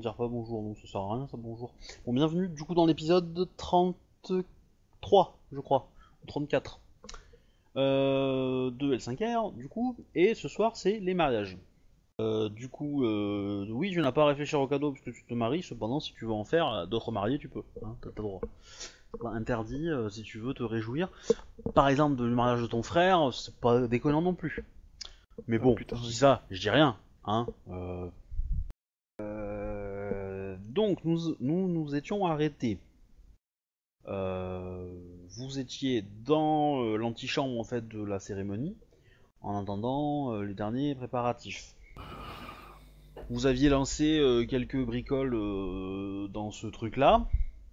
dire pas bonjour, donc ça sert à rien ça bonjour. Bon, bienvenue du coup dans l'épisode 33, je crois, ou 34 de L5R du coup, et ce soir c'est les mariages. Oui, tu n'as pas à réfléchir au cadeau puisque tu te maries, cependant si tu veux en faire d'autres mariés tu peux, hein, t'as le droit. C'est pas interdit si tu veux te réjouir. Par exemple, du mariage de ton frère, c'est pas déconnant non plus. Mais bon, putain, je dis oui. ça, je dis rien, hein. Donc nous étions arrêtés. Vous étiez dans l'antichambre en fait de la cérémonie, en attendant les derniers préparatifs. Vous aviez lancé quelques bricoles dans ce truc-là.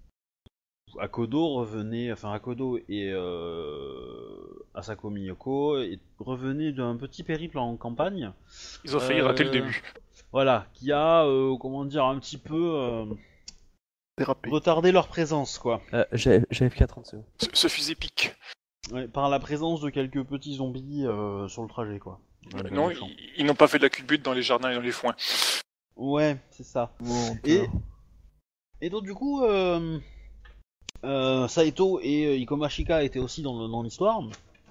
Akodo et Asako Miyoko revenaient d'un petit périple en campagne. Ils ont failli rater le Euh, début. Voilà, qui a, comment dire, un petit peu Thérapie. retardé leur présence, quoi. JFK 30 secondes. Ce fusil pique. Ouais, par la présence de quelques petits zombies sur le trajet, quoi. Non, ils n'ont pas fait de la culbute dans les jardins et dans les foins. Ouais, c'est ça. Bon, Et donc du coup, Saito et Ikomashika étaient aussi dans l'histoire,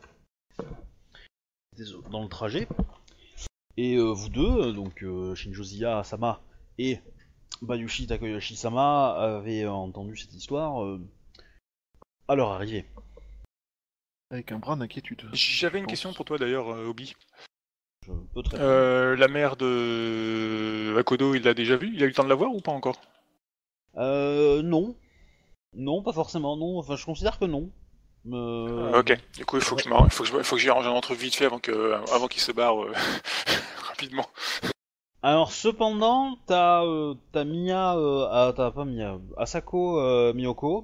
dans le trajet. Et vous deux, donc Shinjozia Sama et Bayushi Takeyoshi Sama, avez entendu cette histoire à leur arrivée. avec un brin d'inquiétude. J'avais une question pour toi d'ailleurs, Obi. Je peux très bien. La mère de Akodo, il l'a déjà vue? Il a eu le temps de la voir ou pas encore? Non. Non, pas forcément, non. Enfin, je considère que non. Ok, du coup il faut que j'y arrange un entrevue vite fait avant qu'il se barre rapidement. Alors, cependant, t'as Mia, t'as pas Mia, Asako Miyoko,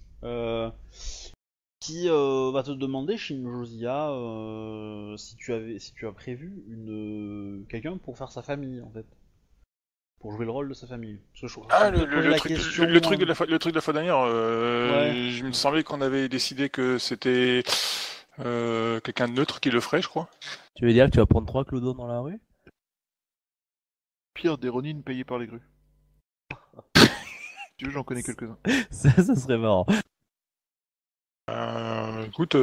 qui va te demander, Shinjozia, si tu as prévu quelqu'un pour faire sa famille, en fait. Pour jouer le rôle de sa famille. Parce que Ah, je me posais la question, le truc de la fois dernière, Ouais. je me semblait qu'on avait décidé que c'était quelqu'un de neutre qui le ferait, je crois. Tu veux dire que tu vas prendre 3 clodos dans la rue? Pire, des Ronin payés par les grues. Tu veux, j'en connais quelques-uns. Ça serait marrant. Écoute,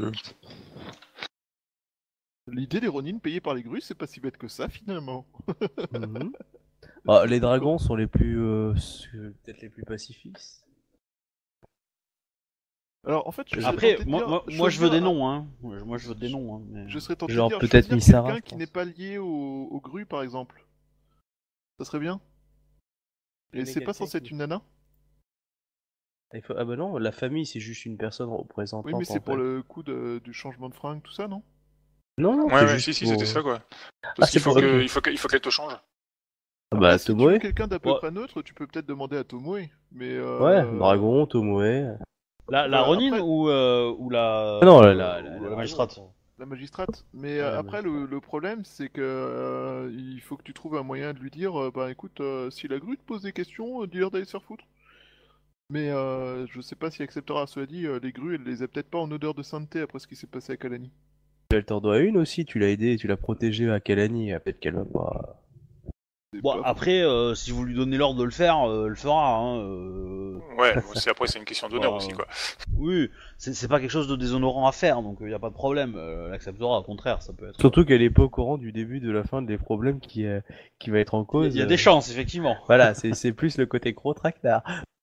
L'idée des Ronin payés par les grues, c'est pas si bête que ça, finalement. Mhm. Ah, les dragons sont les plus... peut-être les plus pacifistes. Alors, en fait, je serais Après, tenté de moi, dire, moi, moi, je veux choisir des un- noms, hein. Moi je veux des noms, hein. Mais... Je serais tenté Genre, de dire peut-être choisir Misara, quelqu'un je qui pense. n'est pas lié aux grues, par exemple. Ça serait bien. Et c'est pas censé être une nana? Ah bah non, la famille c'est juste une personne représentante. Oui, mais c'est en pour fait. le coup du changement de fringue, tout ça, non? Non, non, ouais, c'est ouais, juste si, pour... c'était ça quoi. Ah, Parce c'est qu'il faut pour... que, ok. il faut qu'elle te change. Ah bah, Si tu veux Tomoe. quelqu'un d'à peu Ouais. près neutre, tu peux peut-être demander à Tomoe. Mais Ouais, Dragon, Tomoe. La Voilà, Ronin après- ou la... Ah non, ou la la magistrate. dragon, la magistrate. Mais Ouais, la après, le problème, c'est que il faut que tu trouves un moyen de lui dire, bah écoute, si la grue te pose des questions, dis-leur d'aller se faire foutre. Mais je sais pas s'il acceptera. Cela dit, les grues, elle les a peut-être pas en odeur de sainteté après ce qui s'est passé à Kalani. Elle t'en doit une aussi, tu l'as aidé, tu l'as protégé à Kalani, peut-être qu'elle va pas... C'est Bon, pas faux. après, si vous lui donnez l'ordre de le faire, elle le fera, hein. Ouais, après c'est une question d'honneur Bah, aussi quoi. Oui, c'est pas quelque chose de déshonorant à faire, donc y a pas de problème. Elle acceptera, au contraire, ça peut être... Surtout qu'elle est pas au courant du début, de la fin, des problèmes qui va être en Il cause. y a des chances, effectivement. Voilà, c'est plus le côté gros tractard.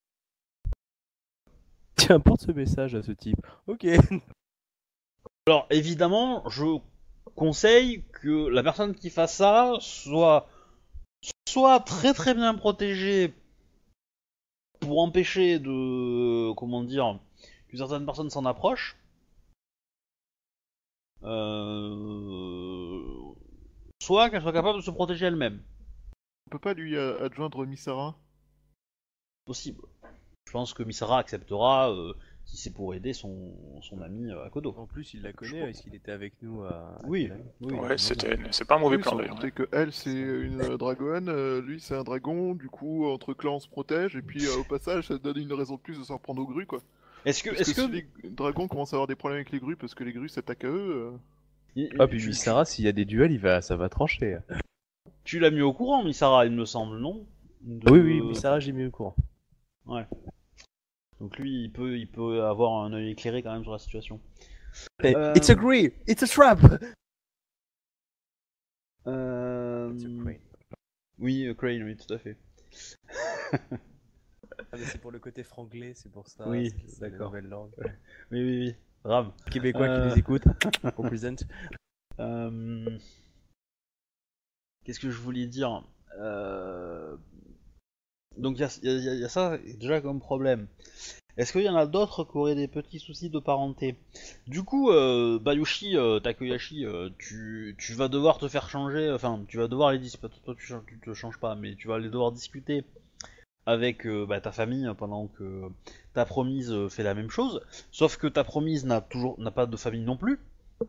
Tiens, porte ce message à ce type. Ok. Alors, évidemment, je conseille que la personne qui fasse ça soit très très bien protégée pour empêcher comment dire, que certaines personnes s'en approchent. Soit qu'elle soit capable de se protéger elle-même. On peut pas lui adjoindre Misara? Possible. Je pense que Misara acceptera si c'est pour aider son ami Akodo. En plus, il la connaît, est-ce qu'il était avec nous à Oui, Kalani oui. Ouais, c'est pas un mauvais Oui, plan sans d'ailleurs. compter que elle, c'est une dragonne, lui, c'est un dragon, du coup, entre clans, on se protège, et puis au passage, ça donne une raison de plus de s'en reprendre aux grues, quoi. Est-ce que, Parce que si les dragons commencent à avoir des problèmes avec les grues parce que les grues s'attaquent à eux, Ah, puis Misara, s'il y a des duels, ça va trancher. tu l'as mis au courant, Misara, il me semble, non? Oui, ça, j'ai mis au courant. Donc lui, il peut avoir un œil éclairé quand même sur la situation. It's a green, it's a trap. Oui, Crane, oui, tout à fait. Ah, mais c'est pour le côté franglais, c'est pour ça. Oui, c'est d'accord. la nouvelle langue. Oui. Ram. Québécois qui nous écoutent, on present. Qu'est-ce que je voulais dire Donc il y a ça déjà comme problème. Est-ce qu'il y en a d'autres qui auraient des petits soucis de parenté? Du coup, Bayushi, Takoyashi, tu vas devoir te faire changer, enfin, tu vas devoir les discuter, toi tu te changes pas, mais tu vas les devoir discuter avec ta famille pendant que ta promise fait la même chose, sauf que ta promise n'a pas de famille non plus.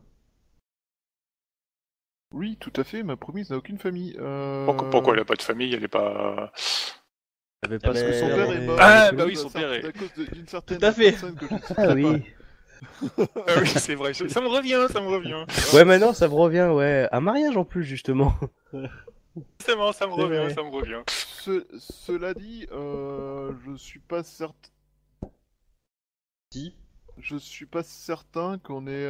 Oui, tout à fait, ma promise n'a aucune famille. Pourquoi elle a pas de famille, elle est pas... T'avais Parce que son père est mort. Ah, à bah oui, cause son d'un- père est- À cause d'une certaine Tout à fait. personne que je ne citerai Ah pas. oui. Ah oui, c'est vrai, ça me revient. Ouais, maintenant ça me revient, ouais. Un mariage en plus, justement. C'est marrant, ça me vrai. revient. Cela dit, je suis pas certain. Si. Je suis pas certain qu'on ait.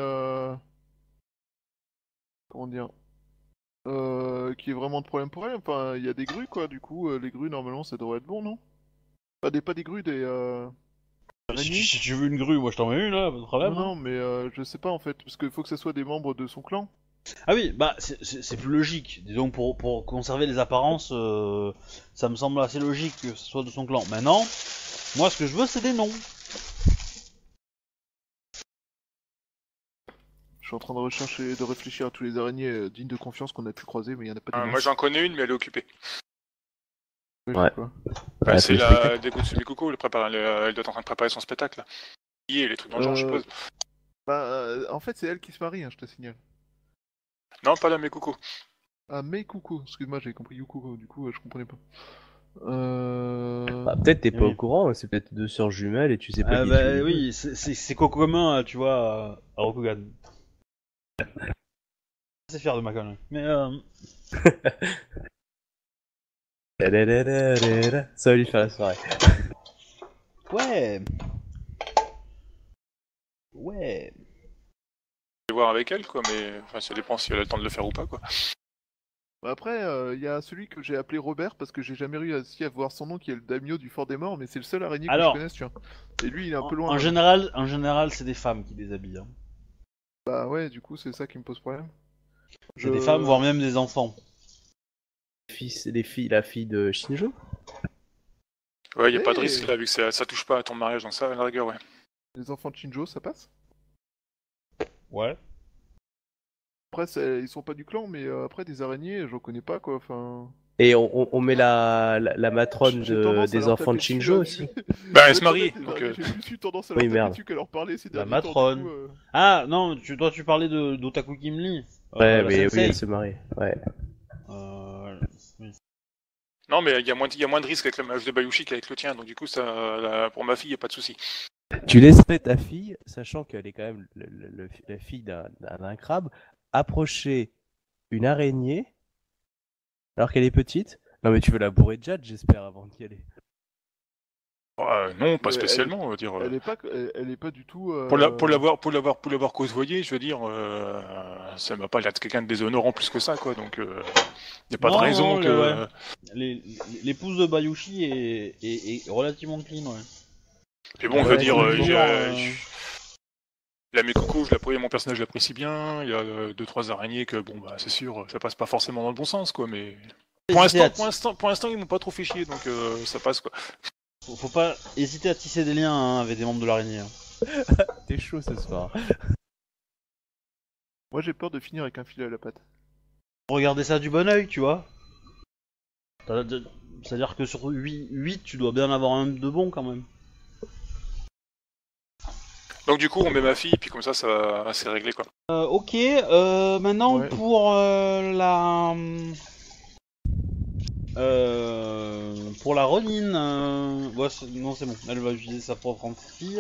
Comment dire qu'il y ait vraiment de problème pour elle. Enfin, il y a des grues, quoi. Du coup, les grues, normalement, ça devrait être bon, non? Pas des grues, des. Araignées. Si tu veux une grue, moi je t'en mets une là, pas de problème. Non, mais je sais pas en fait, parce qu'il faut que ce soit des membres de son clan. Ah oui, bah c'est plus logique. Disons pour conserver les apparences, ça me semble assez logique que ce soit de son clan. Maintenant, moi ce que je veux c'est des noms. Je suis en train de réfléchir à tous les araignées dignes de confiance qu'on a pu croiser, mais il y en a pas des Moi j'en connais une, mais elle est occupée. Ouais. Quoi. Bah, Ouais, c'est le la spectacle. Dekutsu Kuko, elle doit être en train de préparer son spectacle. Là. Et les trucs dans le genre, je suppose. En fait, c'est elle qui se marie, hein, je te signale. Non, pas la Mekuko. Ah, Meikuko, excuse-moi, j'avais compris Yukuko, du coup, je comprenais pas. Bah, peut-être t'es pas Oui. au courant, hein, c'est peut-être deux sœurs jumelles et tu sais pas qui tu Bah es. oui, c'est qu'au commun, tu vois, à Rokugan. C'est fier de ma connerie. Mais Ça va lui faire la soirée. ouais. Je vais voir avec elle, quoi, mais enfin, ça dépend si elle a le temps de le faire ou pas, quoi. Après, il y a celui que j'ai appelé Robert parce que j'ai jamais réussi à voir son nom, qui est le daimyo du Fort des Morts, mais c'est le seul araignée que je Alors, connaisse, tu vois. Et lui, il est un peu loin. En là. général, c'est des femmes qui déshabillent. Hein. Bah ouais, du coup, c'est ça qui me pose problème. C'est des femmes, voire même des enfants. La fille de Shinjo. Ouais, y a pas de Hey. risque là, vu que ça touche pas à ton mariage, donc ça, à la rigueur, ouais. Les enfants de Shinjo, ça passe. Ouais. Après, ils sont pas du clan, mais après, des araignées, j'en connais pas, quoi, enfin... Et on met la matrone J'ai tendance à des leur enfants de taper dessus, Shinjo hein, aussi. Bah, elle Je se vais marie, être honnête, donc... les araignées, j'ai plus tendance à leur Oui, taper merde. dessus qu'à leur parler ces La derniers temps, matrone. du coup, Ah non, toi tu parlais d'Otaku Kimli. Ouais, la mais oui, sensei. elle se marie. Ouais. Oui. Non, mais il y a moins de risques avec le mariage de Bayushi qu'avec le tien, donc du coup, pour ma fille, y a pas de souci. Tu laisserais ta fille, sachant qu'elle est quand même la fille d'un crabe, approcher une araignée alors qu'elle est petite. Non mais tu veux la bourrer de jade, j'espère, avant d'y aller. Non, pas Mais spécialement, on va dire. elle est pas du tout... Pour l'avoir côtoyé, je veux dire, ça m'a pas l'air de quelqu'un de déshonorant plus que ça, quoi. Donc, y a pas de raison que. Ouais. L'épouse de Bayushi est relativement clean, ouais. Mais bon, je veux Ouais, dire, toujours, la Mekoko, mon personnage l'apprécie bien. Il y a 2-3 araignées que, bon, bah, c'est sûr, ça passe pas forcément dans le bon sens, quoi. Mais pour l'instant, ils m'ont pas trop fait chier, donc ça passe, quoi. Faut pas hésiter à tisser des liens hein, avec des membres de l'araignée. Hein. T'es chaud ce soir. Moi, j'ai peur de finir avec un filet à la patte. Regardez ça du bon oeil, tu vois. C'est-à-dire que sur 8, tu dois bien avoir un de bon quand même. Donc, du coup, on met ma fille, puis comme ça c'est réglé, quoi. Ok, maintenant Ouais. pour la Ronin, ouais, non c'est bon, elle va utiliser sa propre fille.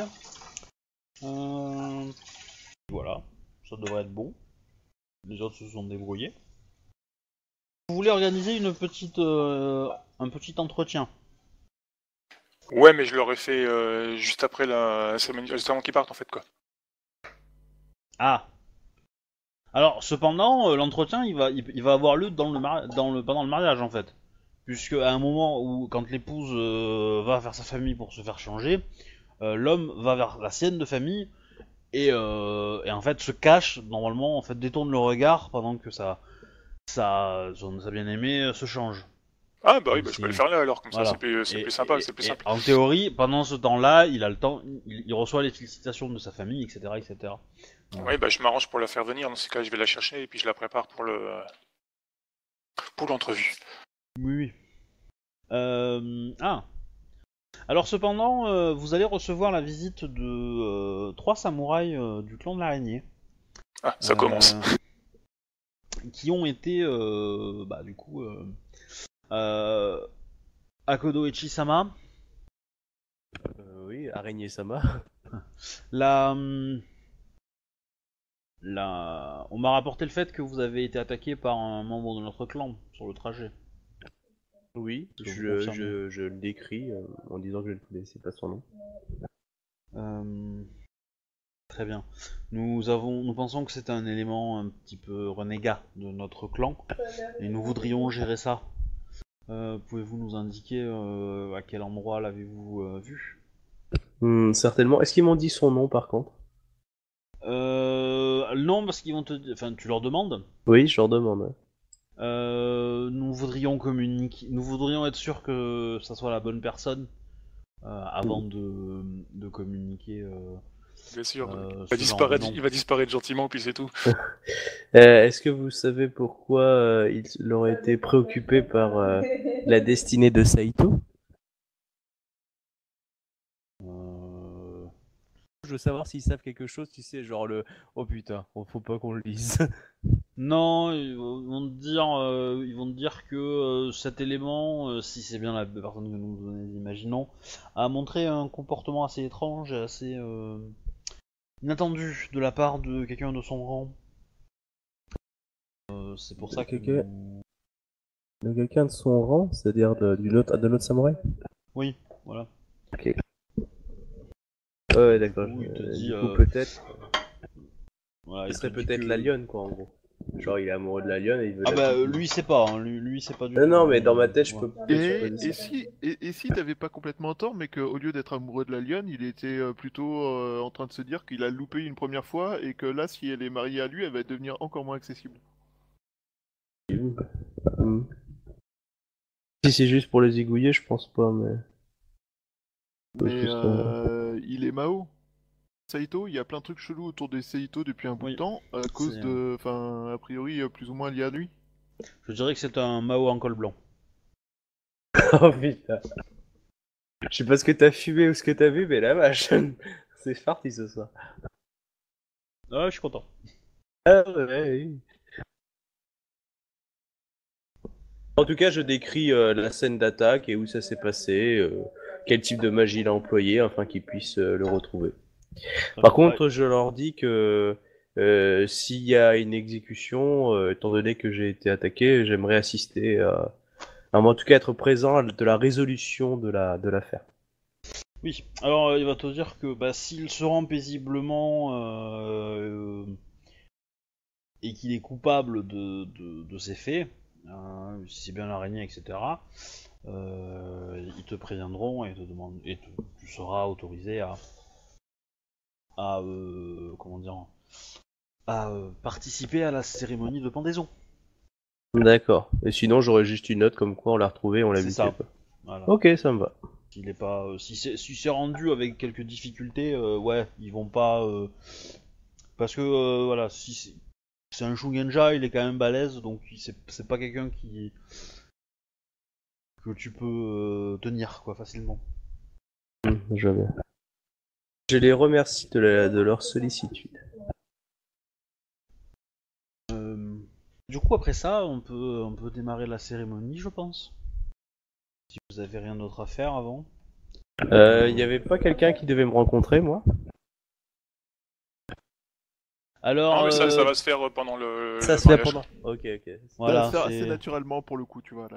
Voilà, ça devrait être bon. Les autres se sont débrouillés. vous voulez organiser un petit entretien. Ouais, mais je l'aurais fait juste après la cérémonie, juste avant qu'ils partent en fait quoi. Ah. Alors, cependant, l'entretien, il va avoir lieu pendant le mariage, en fait. Puisque à un moment où, quand l'épouse va vers sa famille pour se faire changer, l'homme va vers la sienne de famille et en fait se cache, normalement, en fait détourne le regard pendant que sa bien-aimée se change. Ah bah oui, Donc bah, je peux c'est le faire là alors, comme ça voilà. c'est plus sympa, c'est plus Et simple. en théorie, pendant ce temps-là, il a le temps, il reçoit les félicitations de sa famille, etc., etc. Ouais, bah je m'arrange pour la faire venir, dans ces cas je vais la chercher et puis je la prépare pour l'entrevue. Oui, oui. Ah. Alors cependant, vous allez recevoir la visite de 3 samouraïs du clan de l'araignée. Ah, ça commence. Qui ont été, du coup, Akodo Echisama, Oui, araignée Sama. la, on m'a rapporté le fait que vous avez été attaqué par un membre de notre clan sur le trajet. Oui, Est-ce que vous confirmez je le décris en disant que je ne connaissais pas son nom. Très bien. Nous pensons que c'est un élément un petit peu renégat de notre clan et nous voudrions gérer ça. Pouvez-vous nous indiquer à quel endroit l'avez-vous vu? Certainement. Est-ce qu'ils m'ont dit son nom par contre? Non, parce qu'ils vont enfin, tu leur demandes. Oui, je leur demande. Ouais. Nous voudrions communiquer, nous voudrions être sûrs que ça soit la bonne personne avant de communiquer. Bien sûr, Ce genre de nom. il va disparaître gentiment puis c'est tout. Est-ce que vous savez pourquoi il aurait été préoccupé par la destinée de Saito? Je veux savoir s'ils savent quelque chose, tu sais, genre le oh putain, faut pas qu'on le lise. Non, ils vont te dire que cet élément, si c'est bien la personne que nous imaginons, a montré un comportement assez étrange et assez inattendu de la part de quelqu'un de son rang. C'est pour ça que Quelqu'un de quelqu'un de son rang, c'est-à-dire d'un autre samouraï? oui, voilà. Ok. Ouais, d'accord. Oui, il te dit, Du coup, peut-être. Voilà, Ce il te serait dit peut-être que- la lionne, quoi, en gros. Genre, il est amoureux de la lionne et il veut Ah la bah piquer. lui c'est pas, hein. Lui c'est pas du Non, tout. non, mais dans ma tête, je Ouais. peux Et, supposer et ça. si et si t'avais pas complètement tort, mais qu'au lieu d'être amoureux de la lionne, il était plutôt en train de se dire qu'il a loupé une première fois et que là, si elle est mariée à lui, elle va devenir encore moins accessible. Hmm. Si c'est juste pour les zigouiller, je pense pas, mais. Mais Tout ça. il est Mao. Saito, il y a plein de trucs chelous autour des Saito depuis un bout de Oui, temps, à cause c'est, de, enfin, a priori plus ou moins lié à lui. je dirais que c'est un Mao en col blanc. Oh putain. Je sais pas ce que t'as fumé ou ce que t'as vu, mais la vache. C'est parti ce soir. Ah, je suis content. Ah ouais, oui. En tout cas, je décris la scène d'attaque et où ça s'est passé, quel type de magie il a employé, afin qu'ils puissent le retrouver. Par contre, je leur dis que s'il y a une exécution, étant donné que j'ai été attaqué, j'aimerais assister en tout cas être présent de la résolution de l'affaire. Oui, alors il va te dire que s'il se rend paisiblement et qu'il est coupable de ses faits, si c'est bien l'araignée, etc., ils te préviendront et te demandent, tu seras autorisé à comment dire, à participer à la cérémonie de pendaison. D'accord. Et sinon, j'aurais juste une note comme quoi on l'a retrouvé, on l'a C'est buté. ça. Quoi. Voilà. Ok, ça me va. S'il est pas, si c'est rendu avec quelques difficultés, ouais, ils vont pas, parce que voilà, si c'est un Shugenja, il est quand même balèze, donc c'est pas quelqu'un que tu peux tenir quoi facilement. Je vois bien. Je les remercie de leur sollicitude. Du coup après ça, on peut démarrer la cérémonie, je pense. Si vous avez rien d'autre à faire avant. Y avait pas quelqu'un qui devait me rencontrer, moi? Alors, Non, mais ça va se faire pendant le Ça se fait mariage. pendant. Ok, ok. voilà, Ça va se faire c'est- assez naturellement pour le coup, tu vois là.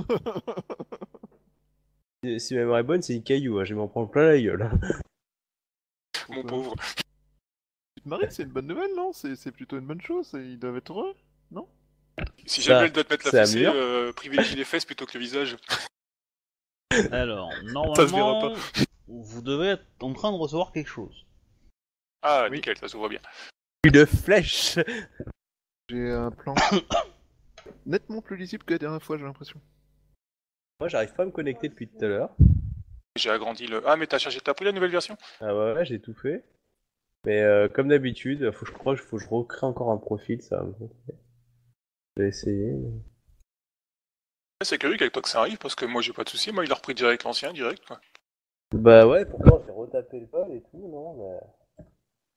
Si ma mémoire est bonne, c'est une caillou, hein, je vais m'en prendre plein la gueule. Mon Pourquoi pauvre. Tu te maries, c'est une bonne nouvelle, non? C'est plutôt une bonne chose, ils doivent être heureux. Si Ça, jamais elle doit te mettre la c'est à fessée, mûr. privilégie les fesses plutôt que le visage. Alors, Ça se verra normalement, vous devez être en train de recevoir quelque chose. Ah, Oui. nickel, ça se voit bien. Une flèche. J'ai un plan nettement plus lisible que la dernière fois, j'ai l'impression. Moi, j'arrive pas à me connecter depuis tout à l'heure. J'ai agrandi le... Ah, mais t'as pris la nouvelle version? Ah ouais, j'ai tout fait. Mais comme d'habitude, faut que je recrée encore un profil, ça va me gonfler. Je vais essayer. C'est curieux qu'avec toi que ça arrive, parce que moi j'ai pas de soucis, moi il a repris direct l'ancien, direct quoi. Bah ouais, pourtant j'ai retapé le vol et tout, non, mais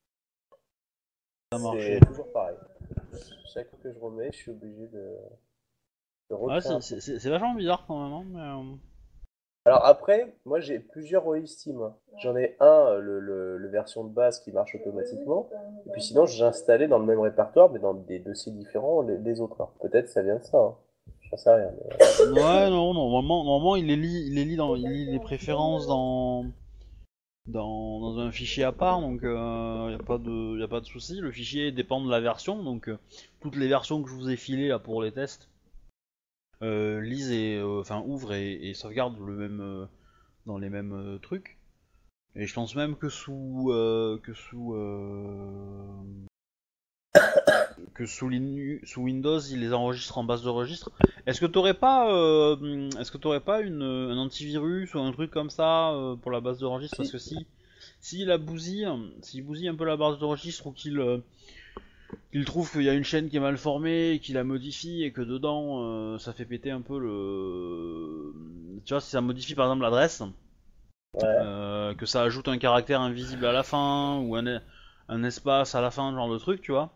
Ça marche. c'est toujours pareil. Chaque fois que je remets, je suis obligé de Ouais, recréer un c'est vachement bizarre quand même, hein, mais... Alors après, moi j'ai plusieurs rôles Steam, hein. J'en ai un, le version de base qui marche automatiquement, et puis sinon j'ai installé dans le même répertoire, mais dans des dossiers différents, les autres. Alors, peut-être ça vient de ça, hein. J'en sais rien. Mais... Ouais, non, normalement il lit les préférences dans un fichier à part, donc y a pas de souci. Le fichier dépend de la version, donc toutes les versions que je vous ai filées là pour les tests lisent et ouvrent et sauvegardent le même dans les mêmes trucs. Et je pense même que sous sous Windows, il les enregistre en base de registre. Est-ce que t'aurais pas un antivirus ou un truc comme ça pour la base de registre? Parce que s'il bousille un peu la base de registre ou qu'il trouve qu'il y a une chaîne qui est mal formée et qu'il la modifie et que dedans ça fait péter un peu le... Tu vois, si ça modifie par exemple l'adresse, Ouais. que ça ajoute un caractère invisible à la fin ou un espace à la fin, genre de truc, tu vois.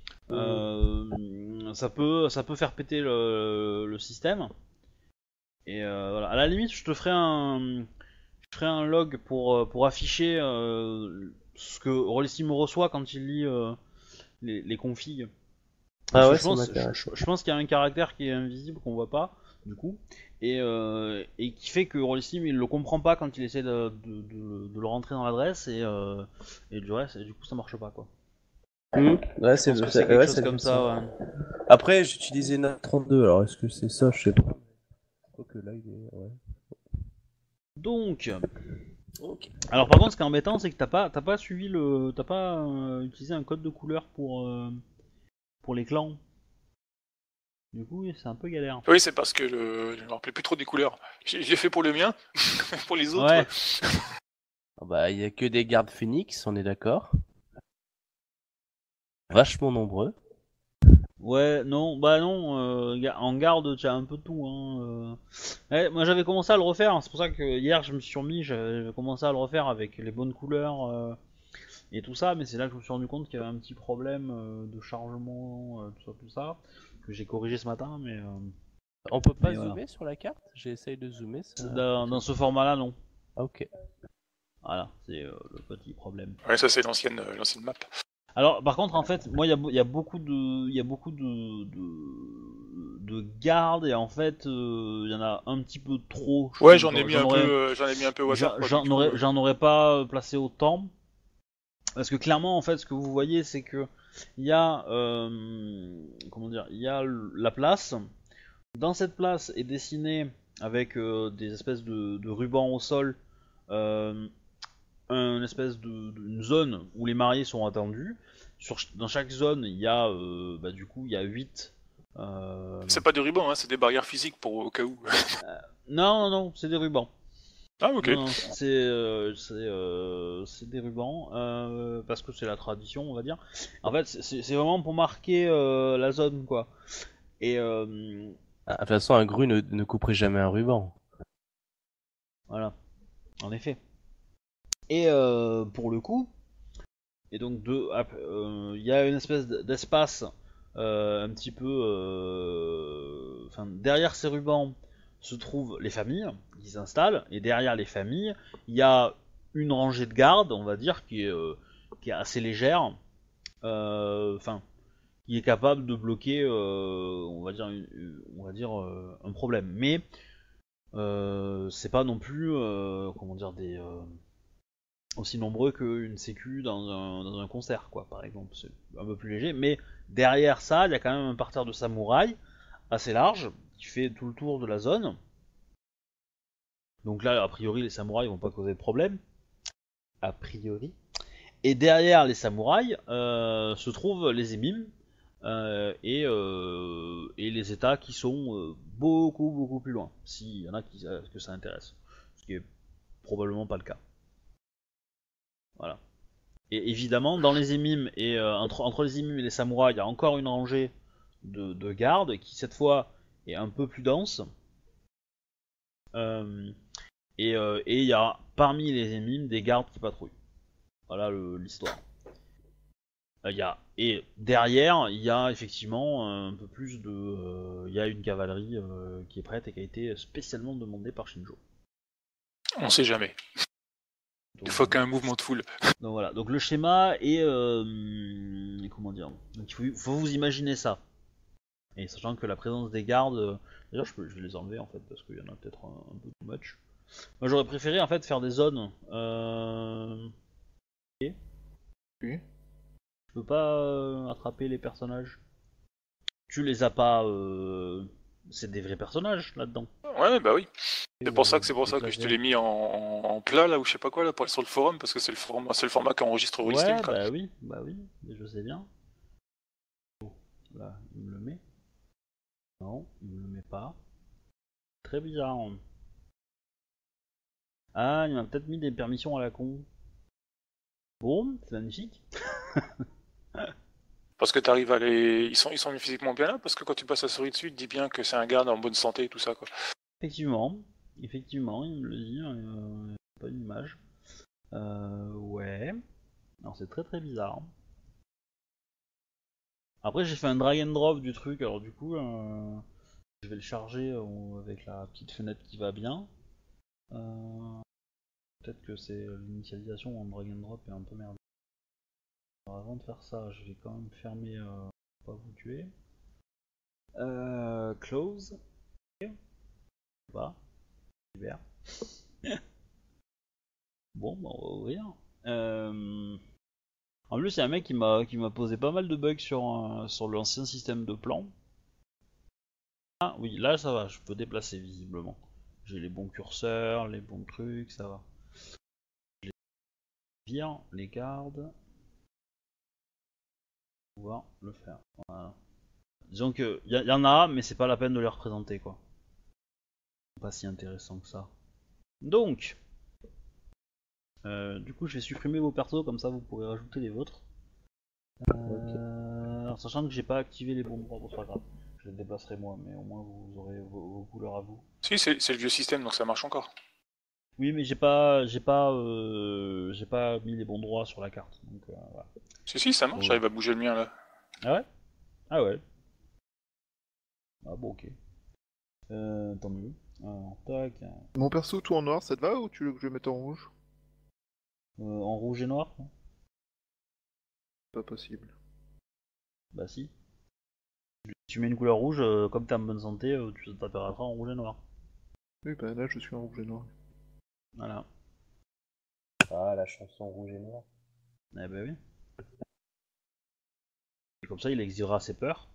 Ça peut faire péter le système. Et voilà. À la limite, je ferai un log pour afficher ce que Rollistim reçoit quand il lit les configs. Ah ouais, je ça pense, m'intéresse. je pense qu'il y a un caractère qui est invisible qu'on voit pas, du coup, et qui fait que Rollistim il le comprend pas quand il essaie de le rentrer dans l'adresse et du reste, et du coup ça marche pas quoi. Ouais, Je pense que c'est quelque ouais, chose comme ça, ouais. Après, j'utilisais NAT32, alors est-ce que c'est ça? Je sais pas. Je crois que là, il est... Ouais. Donc, Ok. alors par contre, ce qui est embêtant, c'est que t'as pas utilisé un code de couleur pour les clans. Du coup, c'est un peu galère. Oui, c'est parce que je me rappelais plus trop des couleurs. J'ai fait pour le mien, pour les autres. Ouais. Ah bah, il y a que des gardes phoenix, on est d'accord. Vachement nombreux. Ouais, non, bah non, en garde, tu as un peu tout, hein. Ouais, moi j'avais commencé à le refaire, hein, c'est pour ça que hier je me suis remis, j'avais commencé à le refaire avec les bonnes couleurs et tout ça, mais c'est là que je me suis rendu compte qu'il y avait un petit problème de chargement, tout ça, que j'ai corrigé ce matin, mais On peut pas Mais zoomer voilà. sur la carte? J'ai essayé de zoomer, ça... dans ce format-là, non. Ah, ok. Voilà, c'est le petit problème. Ouais, ça c'est l'ancienne map. Alors, par contre, en fait, moi, il y a beaucoup de gardes et en fait, il y en a un petit peu trop. Ouais, j'en ai mis un peu au hasard. quoi, du coup, J'en aurais pas placé autant parce que clairement, en fait, ce que vous voyez, c'est que il y a, comment dire, il y a la place. Dans cette place est dessiné avec des espèces de rubans au sol. Une espèce une zone où les mariés sont attendus. Dans chaque zone, il y a du coup, il y a 8. C'est pas des rubans, hein, c'est des barrières physiques au cas où. Non, c'est des rubans. Ah, ok. Non, c'est des rubans parce que c'est la tradition, on va dire. En fait, c'est vraiment pour marquer la zone, quoi. Et Ah, de toute façon, un gru ne couperait jamais un ruban. voilà, en effet. Et pour le coup, et donc il y a une espèce d'espace un petit peu, derrière ces rubans se trouvent les familles qui s'installent, et derrière les familles, il y a une rangée de gardes, on va dire, qui est assez légère, enfin, qui est capable de bloquer, on va dire, un problème. Mais c'est pas non plus, comment dire, aussi nombreux qu'une sécu dans un concert, quoi, par exemple. C'est un peu plus léger. Mais derrière ça, il y a quand même un parterre de samouraïs assez large qui fait tout le tour de la zone. Donc là, a priori, les samouraïs vont pas causer de problème. A priori. Et derrière les samouraïs se trouvent les émimes et les états qui sont beaucoup plus loin, s'il y en a que ça intéresse. Ce qui est probablement pas le cas. Voilà. Et évidemment, dans les émimes et entre les émimes et les samouraïs, il y a encore une rangée de gardes qui cette fois est un peu plus dense. Et il y a parmi les émimes des gardes qui patrouillent. Voilà l'histoire. Et derrière, il y a effectivement un peu plus de. Il y a une cavalerie qui est prête et qui a été spécialement demandée par Shinjo. On sait jamais. Des fois qu'il y a un mouvement de foule. Donc voilà, donc le schéma est. Comment dire, donc, il faut vous imaginer ça. Et sachant que la présence des gardes. D'ailleurs, je vais les enlever en fait, parce qu'il y en a peut-être un peu too much. Moi j'aurais préféré en fait faire des zones. Oui. Je peux pas attraper les personnages. Tu les as pas. C'est des vrais personnages là-dedans. Ouais, bah oui. C'est pour ça que je te l'ai mis en plat là ou je sais pas quoi là pour aller sur le forum parce que c'est le format qui enregistre au Ouais, bah oui, je sais bien. Là, il me le met. Non, il me le met pas. Très bizarre. Ah, il m'a peut-être mis des permissions à la con. Bon, c'est magnifique. Parce que t'arrives à les. Ils sont physiquement bien là parce que quand tu passes la souris dessus, il te dit bien que c'est un garde en bonne santé et tout ça quoi. Effectivement, il me le dit, pas une image. Ouais. Alors c'est très bizarre. Après j'ai fait un drag and drop du truc, alors du coup je vais le charger avec la petite fenêtre qui va bien. Peut-être que c'est l'initialisation en drag and drop est un peu merdée. Alors avant de faire ça, je vais quand même fermer pour pas vous tuer. Close. Pas. Super. Bon, bah on va ouvrir. En plus, il y a un mec qui m'a posé pas mal de bugs sur l'ancien système de plan. Ah oui, là ça va, je peux déplacer visiblement. J'ai les bons curseurs, les bons trucs, ça va. Je les vire, les gardes. Pouvoir le faire. Voilà. Disons que y en a, mais c'est pas la peine de les représenter quoi. Pas si intéressant que ça. Donc, du coup, je vais supprimer vos persos comme ça vous pourrez rajouter les vôtres. Alors, sachant que j'ai pas activé les bons droits, bon, c'est pas grave. Je les déplacerai moi, mais au moins vous aurez vos couleurs à vous. Si, c'est le vieux système donc ça marche encore. Oui, mais j'ai pas mis les bons droits sur la carte. Donc, voilà. Si, ça marche, j'arrive à bouger le mien là. Ah ouais? Ah ouais. Ah bon, ok. Tant mieux. Alors, tac. Mon perso tout en noir, ça te va ou tu veux que je le mette en rouge? En rouge et noir? Pas possible. Bah si. Tu mets une couleur rouge, comme t'es en bonne santé, tu t'apparaîtras en rouge et noir. Oui, bah là je suis en rouge et noir. Voilà. Ah, la chanson rouge et noir. Eh ben oui. Et comme ça, il exilera ses peurs.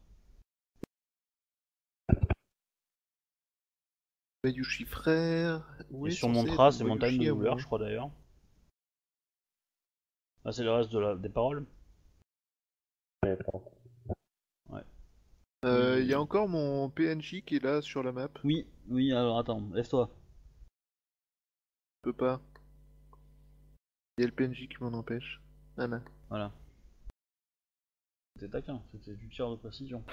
Bayushi frère. Et sur mon trace, c'est montagne de douleur, je crois d'ailleurs. Là, c'est le reste des paroles. Ouais. Il y a encore mon PNJ qui est là sur la map. Oui, alors attends, lève-toi. Je peux pas. Il y a le PNJ qui m'en empêche. Ah non. Voilà. C'était taquin, c'était du tir de précision.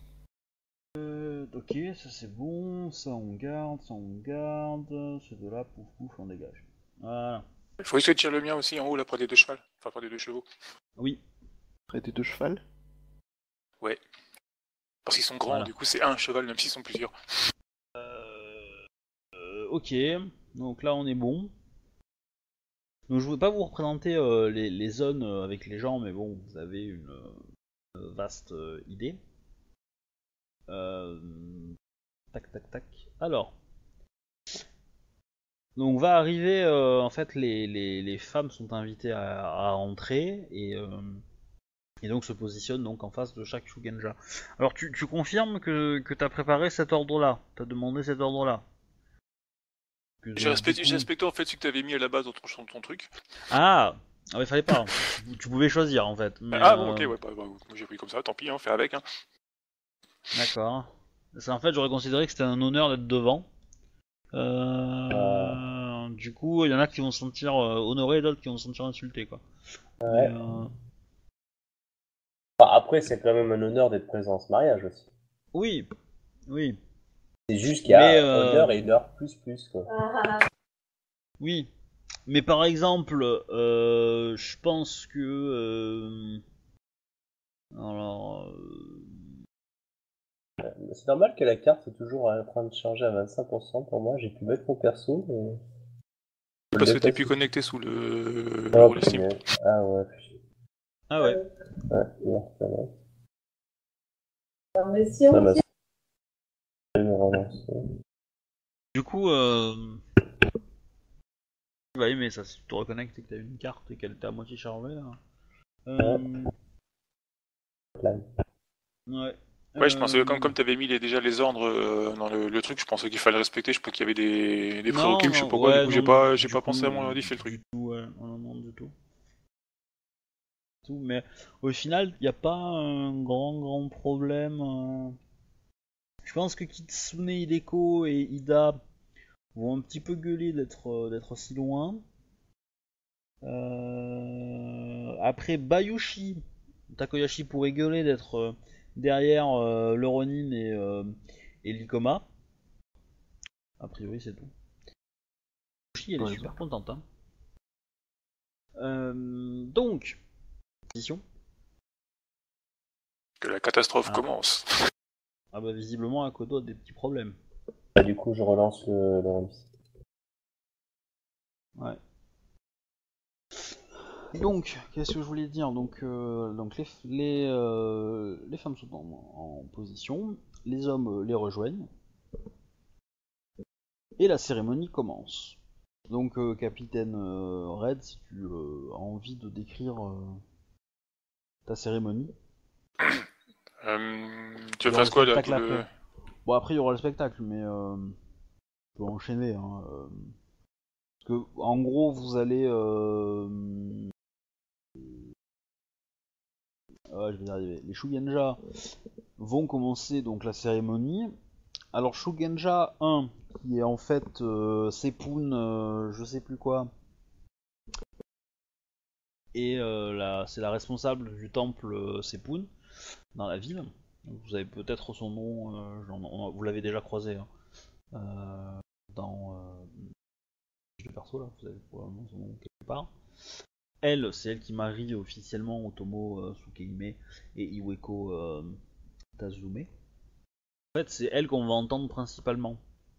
Ok, ça c'est bon, ça on garde, ces deux-là, pouf pouf, on dégage. Voilà. Il faut essayer de tirer le mien aussi en haut là près des deux chevaux. Enfin près des deux chevaux. Oui. Près des deux chevals? Ouais. Parce qu'ils sont grands, Voilà. du coup c'est un cheval même s'ils sont plusieurs. Ok, donc là on est bon. Donc je ne voulais pas vous représenter les zones avec les gens, mais bon, vous avez une vaste idée. Tac, tac, tac. Alors, donc va arriver, en fait, les femmes sont invitées à entrer et donc se positionnent donc en face de chaque Shugenja. Alors tu confirmes que t'as préparé cet ordre-là, t'as demandé cet ordre-là. J'ai respecté en fait ce que t'avais mis à la base dans ton truc. Ah, il fallait pas. Tu pouvais choisir en fait. Mais, Ah bon, ok, ouais, moi j'ai pris comme ça, tant pis, hein, fais avec. Hein. D'accord. En fait, j'aurais considéré que c'était un honneur d'être devant. Du coup, il y en a qui vont se sentir honorés et d'autres qui vont se sentir insultés, quoi. Ouais. Mais, Après, c'est quand même un honneur d'être présent à ce mariage aussi. oui, oui, C'est juste qu'il y a Mais, honneur et honneur plus, quoi. oui. Mais par exemple, je pense que... alors... C'est normal que la carte est toujours en train de changer à 25% pour moi. J'ai pu mettre mon perso, mais... Parce que t'es plus connecté sous le Oh, rôle Steam. punaise. Ah ouais. Ah ouais. Ouais, non, ça va. Mais si Ça on m'a... Je vais me relancer. Du coup, tu vas aimer ça si tu te reconnectes et que t'as une carte et qu'elle était à moitié chargée. Là. Ouais. Ouais, je pensais que comme t'avais mis déjà les ordres dans le truc, je pensais qu'il fallait respecter, je crois qu'il y avait des prérequis ou je sais pas quoi, du coup j'ai pas pensé à modifier le truc. Ouais, non, du tout. Mais au final, il n'y a pas un grand problème. Je pense que Kitsune Hideko et Ida vont un petit peu gueuler d'être si loin. Après, Bayushi, Takoyashi pourrait gueuler d'être derrière le Ronin et l'Ikoma. A priori, c'est tout. Bayushi, elle est super contente. Hein. Donc, position. Que la catastrophe commence. Ah bah visiblement Akodo a des petits problèmes. Bah, du coup, je relance le remis. Ouais. Donc, qu'est-ce que je voulais dire? Donc les femmes sont en position, les hommes les rejoignent, et la cérémonie commence. Donc, capitaine Red, si tu as envie de décrire ta cérémonie. Tu veux faire quoi là Bon, après il y aura le spectacle, mais on peut enchaîner. Hein, parce que, en gros, vous allez. Je vais y arriver. Les Shugenja vont commencer donc la cérémonie. Alors, Shugenja 1, qui est en fait Sepun, je sais plus quoi. Et c'est la responsable du temple Sepun dans la ville. Vous avez peut-être son nom, vous l'avez déjà croisé dans le perso là, vous avez probablement son nom quelque part. Elle, c'est elle qui marie officiellement Otomo Tsukeime et Iweko Tazume. En fait, c'est elle qu'on va entendre principalement.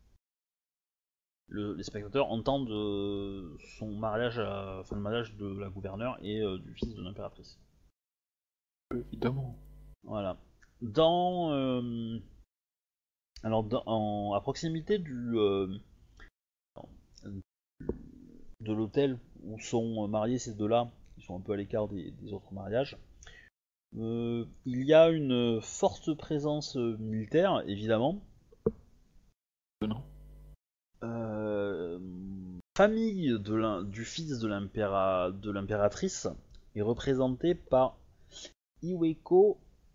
Les spectateurs entendent son mariage, le mariage de la gouverneure et du fils de l'impératrice. Évidemment. Voilà. À proximité de l'hôtel où sont mariés ces deux-là, qui sont un peu à l'écart des autres mariages, il y a une forte présence militaire, évidemment. Non. Famille du fils de l'impératrice est représentée par Iweko,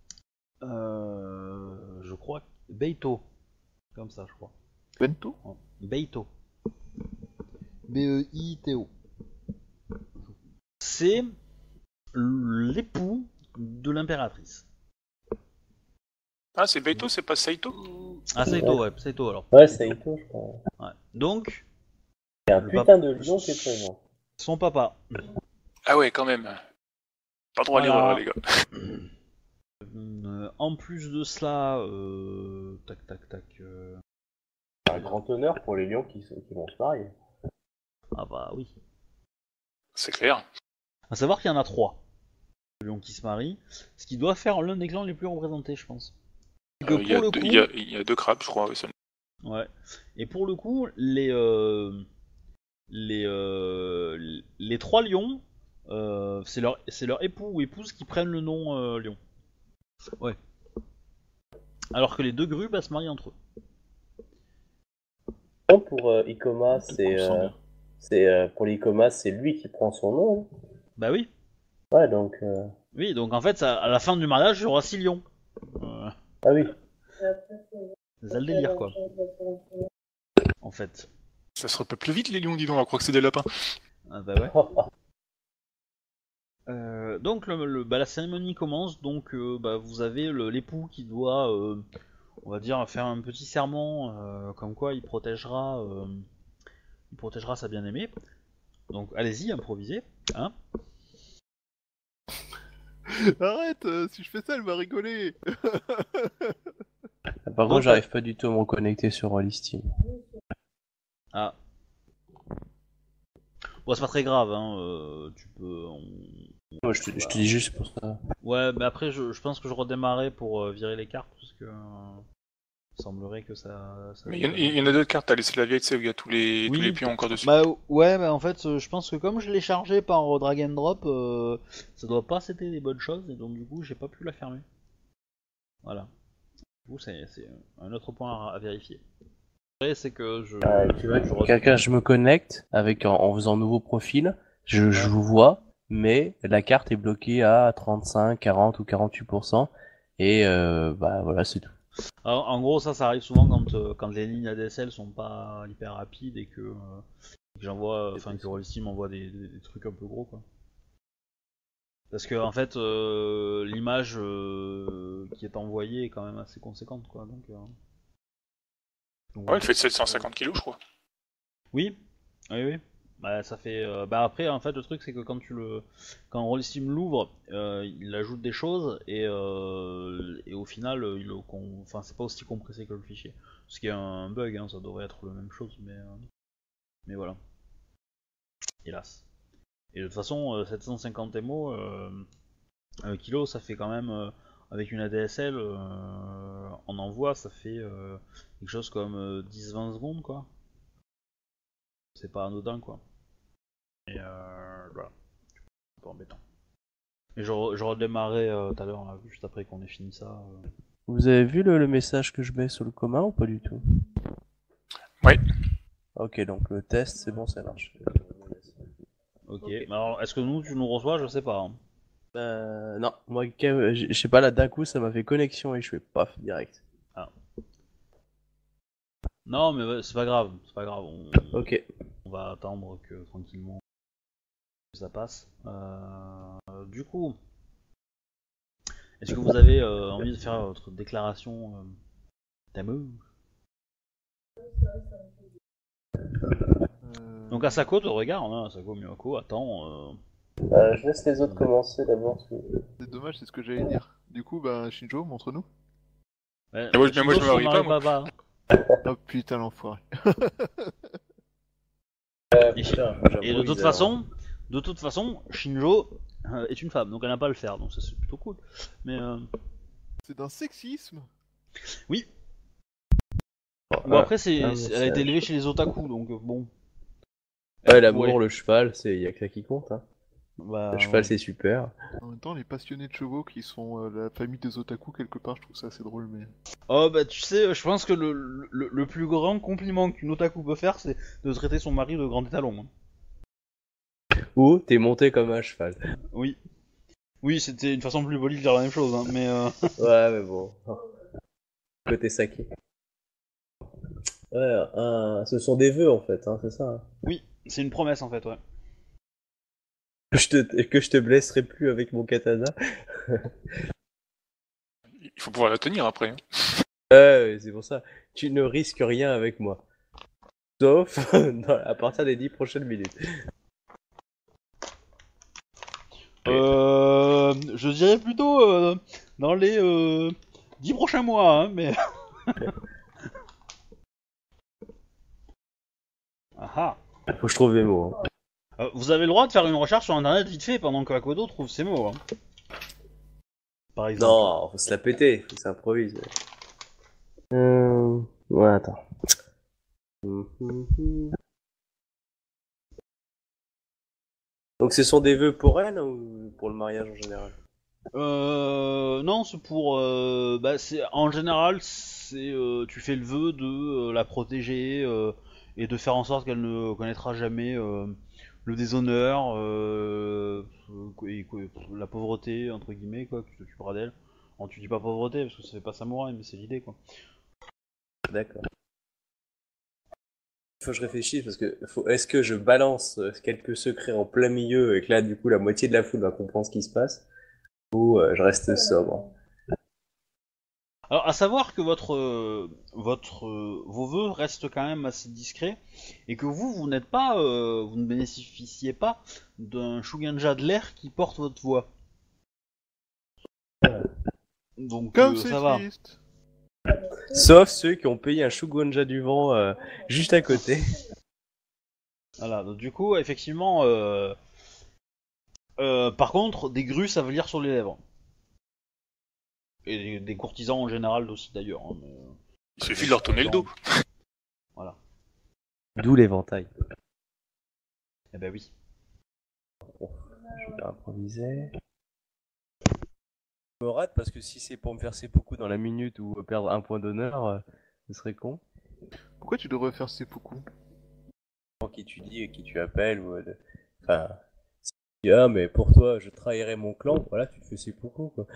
je crois, Beito, comme ça, je crois. Bento Beito. B-E-I-T-O. C'est l'époux de l'impératrice. Ah, c'est Beito, c'est pas Saito? Ah, Saito, ouais, Saito alors. Ouais, Saito, je crois. Ouais. Donc, il y a un putain de lion qui est présent. Son papa. Ah ouais, quand même. Pas droit à l'erreur, les gars. En plus de cela, tac. Un grand honneur pour les lions qui vont se marier. Ah bah oui. C'est clair. À savoir qu'il y en a 3 lions qui se marient, ce qui doit faire l'un des clans les plus représentés, je pense. Et que Il y, a pour le deux- coup, il y a 2 crabes, je crois. Oui, ouais. Et pour le coup, les 3 lions, c'est leur époux ou épouse qui prennent le nom lion. Ouais. Alors que les 2 grues se marient entre eux. Pour Ikoma, pour l'Ikoma, c'est lui qui prend son nom. Bah oui. Ouais, donc. Oui, donc en fait, à la fin du mariage, il y aura 6 lions. Ah oui. C'est ça le délire, quoi. En fait. Ça se repeuple vite les lions, dis donc, on croit que c'est des lapins. Ah bah ouais. Donc la cérémonie commence, donc vous avez l'époux qui doit, on va dire, faire un petit serment, comme quoi il protégera sa bien-aimée. Donc allez-y, improvisez, hein. Arrête, si je fais ça, elle va rigoler. Par contre, j'arrive pas du tout à me reconnecter sur Rollistim. Ah. Bon, c'est pas très grave, hein, tu peux... Moi, je te dis juste pour ça. Ouais, mais après, je pense que je redémarrais pour virer les cartes, parce que... il semblerait que ça... Mais il y en a 2 cartes, t'as laissé la vieille, tu sais, où il y a tous les pions encore dessus. Bah ouais, en fait, je pense que comme je l'ai chargé par drag and drop, ça doit pas c'était des bonnes choses, et donc du coup, j'ai pas pu la fermer. Voilà. Du coup, c'est un autre point à vérifier. Après, c'est que je... je me connecte en faisant nouveau profil, je vous vois, mais la carte est bloquée à 35, 40 ou 48%, et voilà, c'est tout. Alors, en gros, ça arrive souvent quand les lignes ADSL sont pas hyper rapides et que j'envoie, enfin que Rollistim m'envoie des trucs un peu gros, quoi. Parce que en fait, l'image qui est envoyée est quand même assez conséquente, quoi. Donc Ouais, elle fait 750 kilos, je crois. oui. Bah, ça fait. Après, en fait, le truc c'est que quand Rollistim l'ouvre, il ajoute des choses et au final, enfin, c'est pas aussi compressé que le fichier. Ce qui est un bug, hein, ça devrait être la même chose, mais voilà. Hélas. Et de toute façon, 750 MO, kilo, ça fait quand même, avec une ADSL, en envoi, ça fait quelque chose comme 10-20 secondes, quoi. C'est pas anodin, quoi. Et voilà. C'est un peu embêtant. Et je redémarrais tout à l'heure, là, juste après qu'on ait fini ça. Vous avez vu le message que je mets sur le commun ou pas du tout? Ouais. Ok, donc le test, c'est bon, ça marche. Ok. Alors, est-ce que tu nous reçois? Je sais pas. Hein. Non, moi, je sais pas, là, d'un coup, ça m'a fait connexion et je fais paf, direct. Ah. Non, mais c'est pas grave. Ok. On va attendre que tranquillement ça passe. Du coup, est-ce que vous avez envie de faire votre déclaration d'amour? Donc Asako te regarde, hein, Asako Miyako attends. Je laisse les autres commencer d'abord. C'est dommage, c'est ce que j'allais dire. Du coup, Shinjo, montre-nous. Ouais, moi, je me marie pas, moi. Pas. Oh putain, l'enfoiré. Et de toute façon, Shinjo est une femme, donc elle n'a pas à le faire, donc ça c'est plutôt cool. Mais C'est d'un sexisme. oui. Bon après elle a été élevée chez les otaku, donc bon. Ouais, l'amour, le cheval, y a que ça qui compte. Hein. Bah, Le cheval, c'est super. En même temps, les passionnés de chevaux qui sont la famille des otaku quelque part, je trouve ça assez drôle, mais... Oh bah tu sais, je pense que le plus grand compliment qu'une otaku peut faire, c'est de traiter son mari de grand étalon. Hein. Ou t'es monté comme un cheval. Oui. Oui, c'était une façon plus polie de dire la même chose, hein, mais... Ouais, mais bon. Côté saké. Ouais, ce sont des vœux en fait, hein, c'est ça. Hein. Oui, c'est une promesse en fait, ouais. Que je te blesserai plus avec mon katana. Il faut pouvoir la tenir après. Hein. Ouais, c'est pour ça. Tu ne risques rien avec moi. Sauf à partir des 10 prochaines minutes. Je dirais plutôt dans les 10 prochains mois, hein, mais... Ah ah. Faut que je trouve mes mots. Hein. Vous avez le droit de faire une recherche sur internet vite fait pendant que Akodo trouve ses mots. Hein. Par exemple. Non, faut se la péter, faut que ça improvise. Ouais, attends. Donc ce sont des vœux pour elle ou pour le mariage en général? Non, c'est pour. C'est en général, c'est tu fais le vœu de la protéger et de faire en sorte qu'elle ne connaîtra jamais le déshonneur, la pauvreté entre guillemets quoi, que tu t'occuperas d'elle. Bon, tu dis pas pauvreté parce que ça fait pas samouraï, mais c'est l'idée quoi. D'accord. Faut que je réfléchisse parce que est-ce que je balance quelques secrets en plein milieu et que là du coup la moitié de la foule va comprendre ce qui se passe ou je reste sobre? Alors, à savoir que vos vœux restent quand même assez discrets et que vous n'êtes pas, vous ne bénéficiez pas d'un Shugenja de l'air qui porte votre voix. Donc, Comme c'est ça va. triste. Sauf ceux qui ont payé un Shugonja du vent juste à côté. Voilà. Donc, du coup, effectivement, par contre, des grues, ça veut lire sur les lèvres. Et des courtisans en général aussi d'ailleurs. Hein, mais... Il suffit de leur tourner le dos. Voilà. D'où l'éventail. Eh ben oui. Je vais improviser. Je me rate parce que si c'est pour me faire seppuku dans la minute ou perdre un point d'honneur, ce serait con. Pourquoi tu devrais faire seppuku? Qui tu dis et qui tu appelles ou enfin si tu dis, ah mais pour toi je trahirais mon clan, voilà tu te fais seppuku quoi.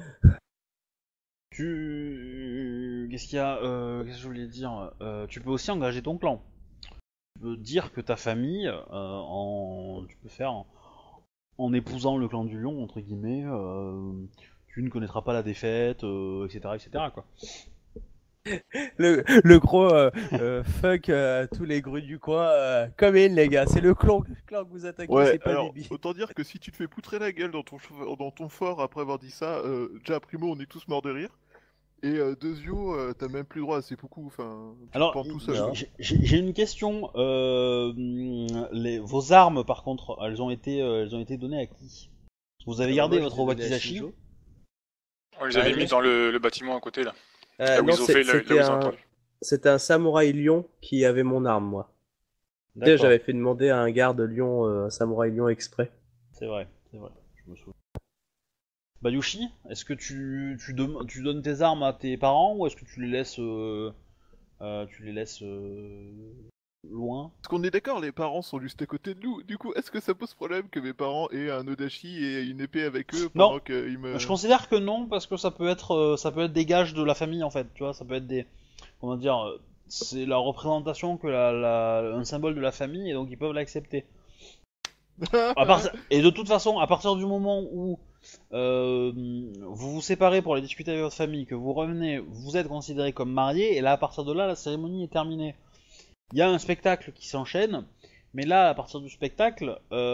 Qu'est-ce qu'il y a qu'est-ce que je voulais dire tu peux aussi engager ton clan. Tu peux dire que ta famille, tu peux faire en épousant le clan du lion entre guillemets, tu ne connaîtras pas la défaite, etc., etc. quoi. Le gros fuck tous les grues du coin, comme il les gars, c'est le clan que vous attaquez, Ouais, c'est pas alors, Bibi. autant dire que si tu te fais poutrer la gueule dans ton fort après avoir dit ça, déjà, primo, on est tous morts de rire. Et Dezio, t'as même plus droit à seppuku, enfin, tu te Alors, pends tout seul. non. quoi. j'ai une question. Vos armes, par contre, elles ont été données à qui? Vous avez gardé Moi, je votre les ai donnés à wakizashi? Shinjo. On les avait Ah, mis oui. dans le bâtiment à côté là. Là où Non, ils ont fait, là où ils ont entendu. c'était un samouraï lion qui avait mon arme moi. Tu sais, D'accord, j'avais fait demander à un garde lion, un samouraï lion exprès. c'est vrai, je me souviens. Bayushi, est-ce que tu donnes tes armes à tes parents ou est-ce que tu les laisses, loin? Parce qu'on est d'accord, les parents sont juste à côté de nous. Du coup, est-ce que ça pose problème que mes parents aient un Odachi et une épée avec eux pendant Non. qu'ils me... Je considère que non parce que ça peut être des gages de la famille en fait, tu vois, ça peut être des, comment dire, c'est la représentation que un symbole de la famille et donc ils peuvent l'accepter. Et de toute façon, à partir du moment où vous vous séparez pour aller discuter avec votre famille, que vous revenez, vous êtes considéré comme marié, et là, à partir de là, la cérémonie est terminée. Il y a un spectacle qui s'enchaîne, mais là, à partir du spectacle,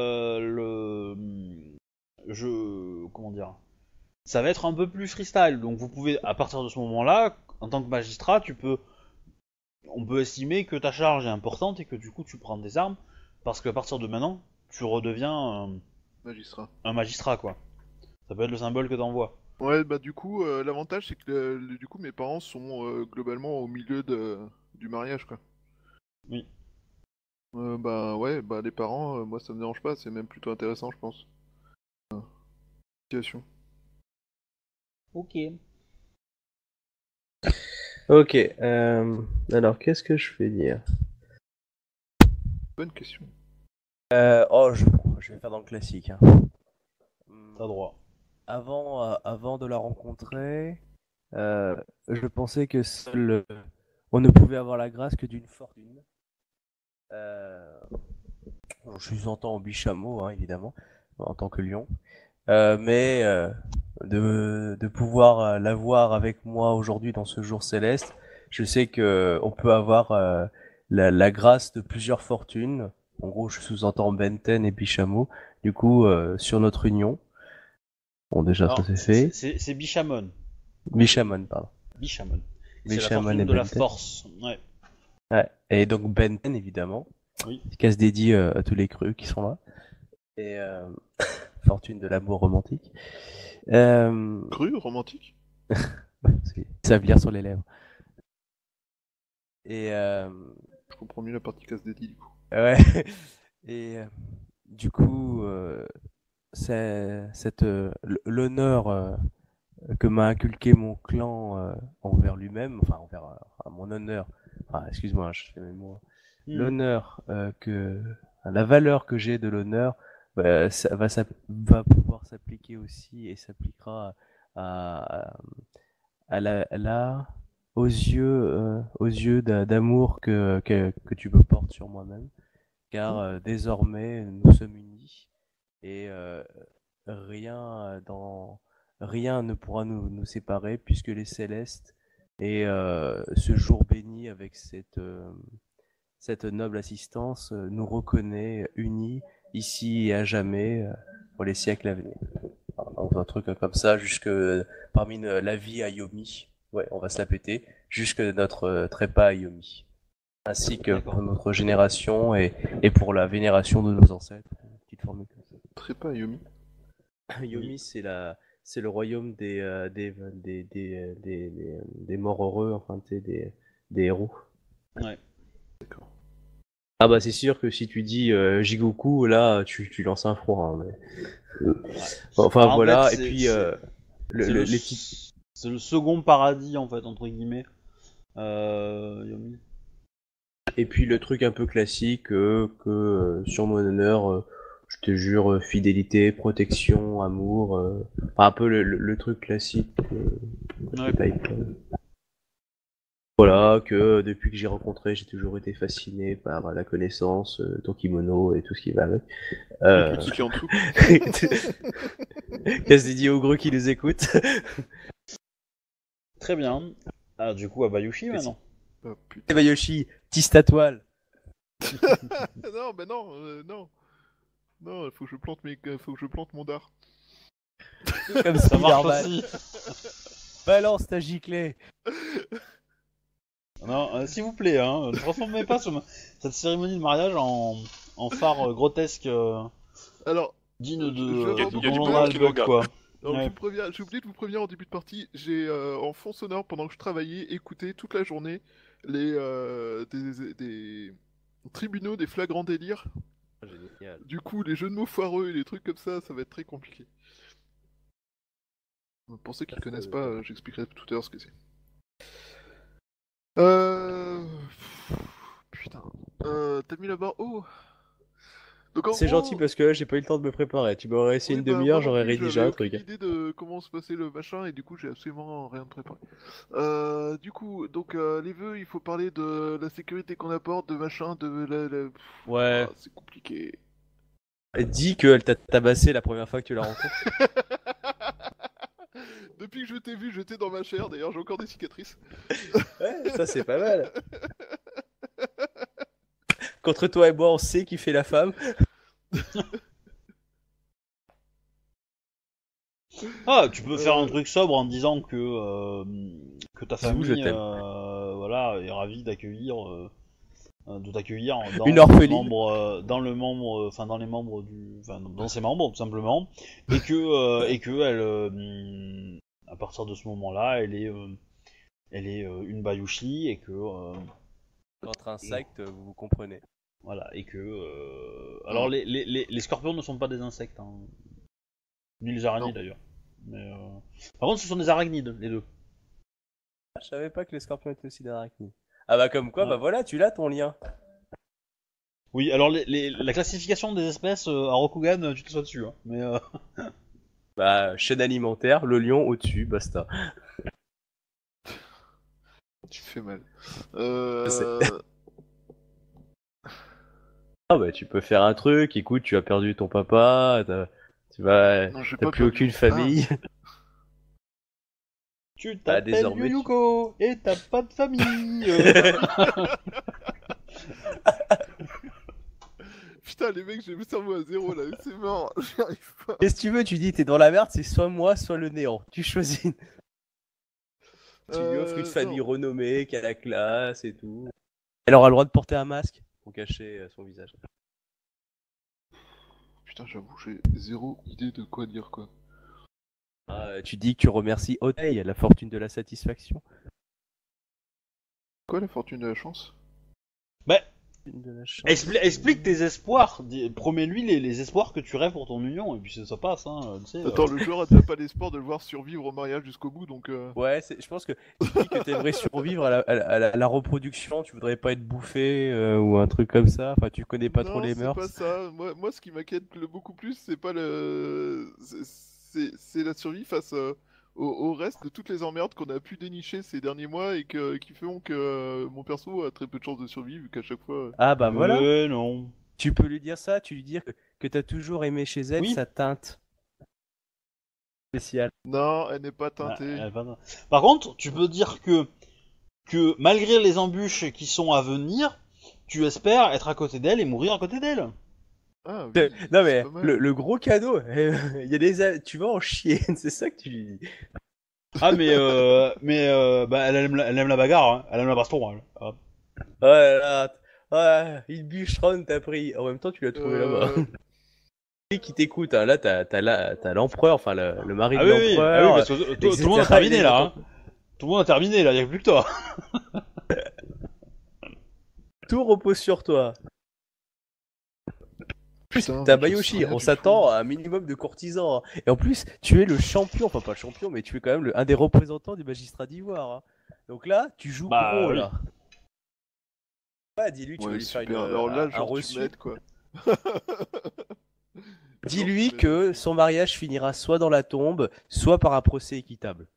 comment dire, ça va être un peu plus freestyle. Donc, vous pouvez, à partir de ce moment-là, en tant que magistrat, on peut estimer que ta charge est importante et que du coup, tu prends des armes, parce qu'à partir de maintenant, tu redeviens Magistrat. un magistrat, quoi. Ça peut être le symbole que t'envoies. Ouais, bah du coup, l'avantage c'est que du coup mes parents sont globalement au milieu du mariage, quoi. Oui. Bah ouais, bah les parents, moi ça me dérange pas, c'est même plutôt intéressant, je pense. Situation. Ok. Ok, alors qu'est-ce que je fais dire? Bonne question. Je vais faire dans le classique. Hein. T'as droit. Avant de la rencontrer, je pensais que seul on ne pouvait avoir la grâce que d'une fortune. Je sous-entends au bichameau, hein, évidemment, en tant que lion. Mais de pouvoir l'avoir avec moi aujourd'hui dans ce jour céleste, je sais que on peut avoir la grâce de plusieurs fortunes. En gros, je sous-entends Benten et Bichameau. Du coup, sur notre union. Bon, déjà, Alors, ça c'est fait. c'est Bishamon. Bishamon, pardon. Bishamon. C'est la Bishamon fortune et de la Benten. force. Ouais. Ouais. Et donc Benten, évidemment. Oui. Casse dédié à tous les crus qui sont là. Et fortune de l'amour romantique. Euh... Cru, romantique. Ça veut lire sur les lèvres. Et Je comprends mieux la partie casse dédiée, du coup. ouais. Et du coup, l'honneur que m'a inculqué mon clan envers lui-même, enfin envers mon honneur. Enfin, excuse-moi, je fais mes mots. L'honneur la valeur que j'ai de l'honneur, ça va pouvoir s'appliquer aussi et s'appliquera à, aux yeux d'amour que tu me portes sur moi-même, car désormais nous sommes unis et rien ne pourra nous séparer puisque les célestes et ce jour béni avec cette noble assistance nous reconnaît unis ici et à jamais pour les siècles à venir. Donc un truc comme ça jusque parmi la vie à Yomi. Ouais, on va se la péter jusque notre trépas à Yomi. Ainsi que pour notre génération et pour la vénération de nos ancêtres. Petite formule comme ça. Trépas Yomi. Yomi, c'est le royaume des morts heureux, enfin des héros. Ouais. D'accord. Ah bah c'est sûr que si tu dis Jigoku, là tu lances un froid. Hein, mais... Enfin Alors, voilà, en fait, et puis c'est le second paradis en fait entre guillemets. Yomi. Et puis le truc un peu classique que sur mon honneur, je te jure fidélité, protection, amour, enfin, un peu le truc classique. Ouais. Type, voilà, que depuis que j'ai rencontré, j'ai toujours été fasciné par la connaissance, ton kimono et tout ce qui va avec. Et puis qui est en dessous. Casse dédié aux gros qui les écoutent. Très bien. Ah, du coup, Abayushi maintenant. Oh, putain. Bayoshi, tisse ta toile. Non, bah non, non. Non, faut que je plante mon dard. Comme Ça marche normal. aussi. Balance ta giclée. Non, s'il vous plaît, hein, ne transformez pas cette cérémonie de mariage en phare grotesque Alors, digne il y a de du Donjon monde qui le Dragon, quoi. alors, Ouais. j'ai oublié de vous prévenir en début de partie, j'ai en fond sonore pendant que je travaillais écouté toute la journée des tribunaux des flagrants délires. Génial. Du coup, les jeux de mots foireux et les trucs comme ça va être très compliqué. Pour ceux qui ne connaissent pas, j'expliquerai tout à l'heure ce que c'est. Putain. T'as mis la barre haut. Donc, en C'est gros, gentil parce que là j'ai pas eu le temps de me préparer. Tu m'aurais laissé oui, une bah, demi-heure, moi non j'aurais plus, rédigé j'avais un truc. aucune idée de comment se passait le machin et du coup j'ai absolument rien préparé. Du coup, donc les vœux, il faut parler de la sécurité qu'on apporte, de machin, de Ouais. c'est compliqué. Dis qu'elle t'a tabassé la première fois que tu l'as rencontrée. Depuis que je t'ai vu, j'étais dans ma chair, d'ailleurs j'ai encore des cicatrices. Ouais, ça c'est pas mal. Contre toi et moi, on sait qui fait la femme. Ah, tu peux faire un truc sobre en disant que ta Zou, je famille t'aime. voilà, est ravie de t'accueillir dans Une orpheline. dans les membres dans ses membres tout simplement, et que elle, à partir de ce moment-là, elle est une Bayushi et que Entre insectes, vous comprenez. voilà, et que alors les scorpions ne sont pas des insectes, hein, ni les araignées Non. d'ailleurs. Mais par contre, ce sont des arachnides, les deux. Je savais pas que les scorpions étaient aussi d'arachnides. Ah bah comme quoi, Ouais. bah voilà, tu l'as ton lien. Oui, alors la classification des espèces à Rokugan, tu te sois dessus, hein. Mais Bah, chaîne alimentaire, le lion au-dessus, basta. Tu fais mal. Ah bah tu peux faire un truc, écoute, tu as perdu ton papa, Non, j'ai t'as pas plus perdu aucune mon- famille. tu Bah, t'appelles désormais, Yuyuko et t'as pas de famille. Putain, les mecs, j'ai le cerveau à zéro là, c'est mort, j'y arrive pas. Qu'est-ce que tu veux, tu dis t'es dans la merde, c'est soit moi, soit le néant. Tu choisis. Tu lui offres une famille Non. renommée, qui a la classe et tout. Elle aura le droit de porter un masque pour cacher son visage. Putain, j'avoue, j'ai zéro idée de quoi dire, quoi. Tu dis que tu remercies Oteil, la fortune de la satisfaction. Quoi, la fortune de la chance? Bah, De la chance. explique tes espoirs. Promets-lui les espoirs que tu rêves pour ton union, et puis ça passe, hein, tu sais. Attends, le joueur a déjà pas l'espoir de le voir survivre au mariage jusqu'au bout, donc... Ouais, je pense que tu dis que t'aimerais survivre à la reproduction, tu voudrais pas être bouffé ou un truc comme ça. Enfin, tu connais pas trop les Non, mœurs. c'est pas ça. Moi, ce qui m'inquiète beaucoup plus, c'est pas le... C'est la survie face au reste de toutes les emmerdes qu'on a pu dénicher ces derniers mois et qui font que mon perso a très peu de chances de survivre, vu qu'à chaque fois... Ah bah voilà. Non. Tu peux lui dire ça, tu lui dire que t'as toujours aimé chez elle Oui. sa teinte spéciale. Non, elle n'est pas teintée. Par contre, tu peux dire que malgré les embûches qui sont à venir, tu espères être à côté d'elle et mourir à côté d'elle. Ah oui, Non c'est mais pas mal. le gros cadeau, il y a tu vas en chier, c'est ça que tu lui dis. Ah bah elle aime la bagarre, hein. Elle aime la baston. Elle. Ah. Ouais, là, ouais, il bûcheronne t'as pris. En même temps, tu l'as trouvé là-bas. Qui t'écoute, hein. Là, t'as l'empereur, enfin le mari Ah de oui, oui, l'empereur. parce que tout etc. le monde a terminé Il est là. content. Hein. Tout le monde a terminé là, y'a plus que toi. Tout repose sur toi. Putain, T'as mais je sais Bayoshi, rien on du s'attend tout. à un minimum de courtisans. Hein. Et en plus, tu es le champion, enfin pas le champion, mais tu es quand même un des représentants du magistrat d'Ivoire. Hein. Donc là, tu joues Bah, gros oui. là. Ouais, dis-lui, tu Ouais, veux lui faire super. Alors là, un genre, tu reçu. m'aides, quoi. Dis-lui Genre, que son mariage finira soit dans la tombe, soit par un procès équitable.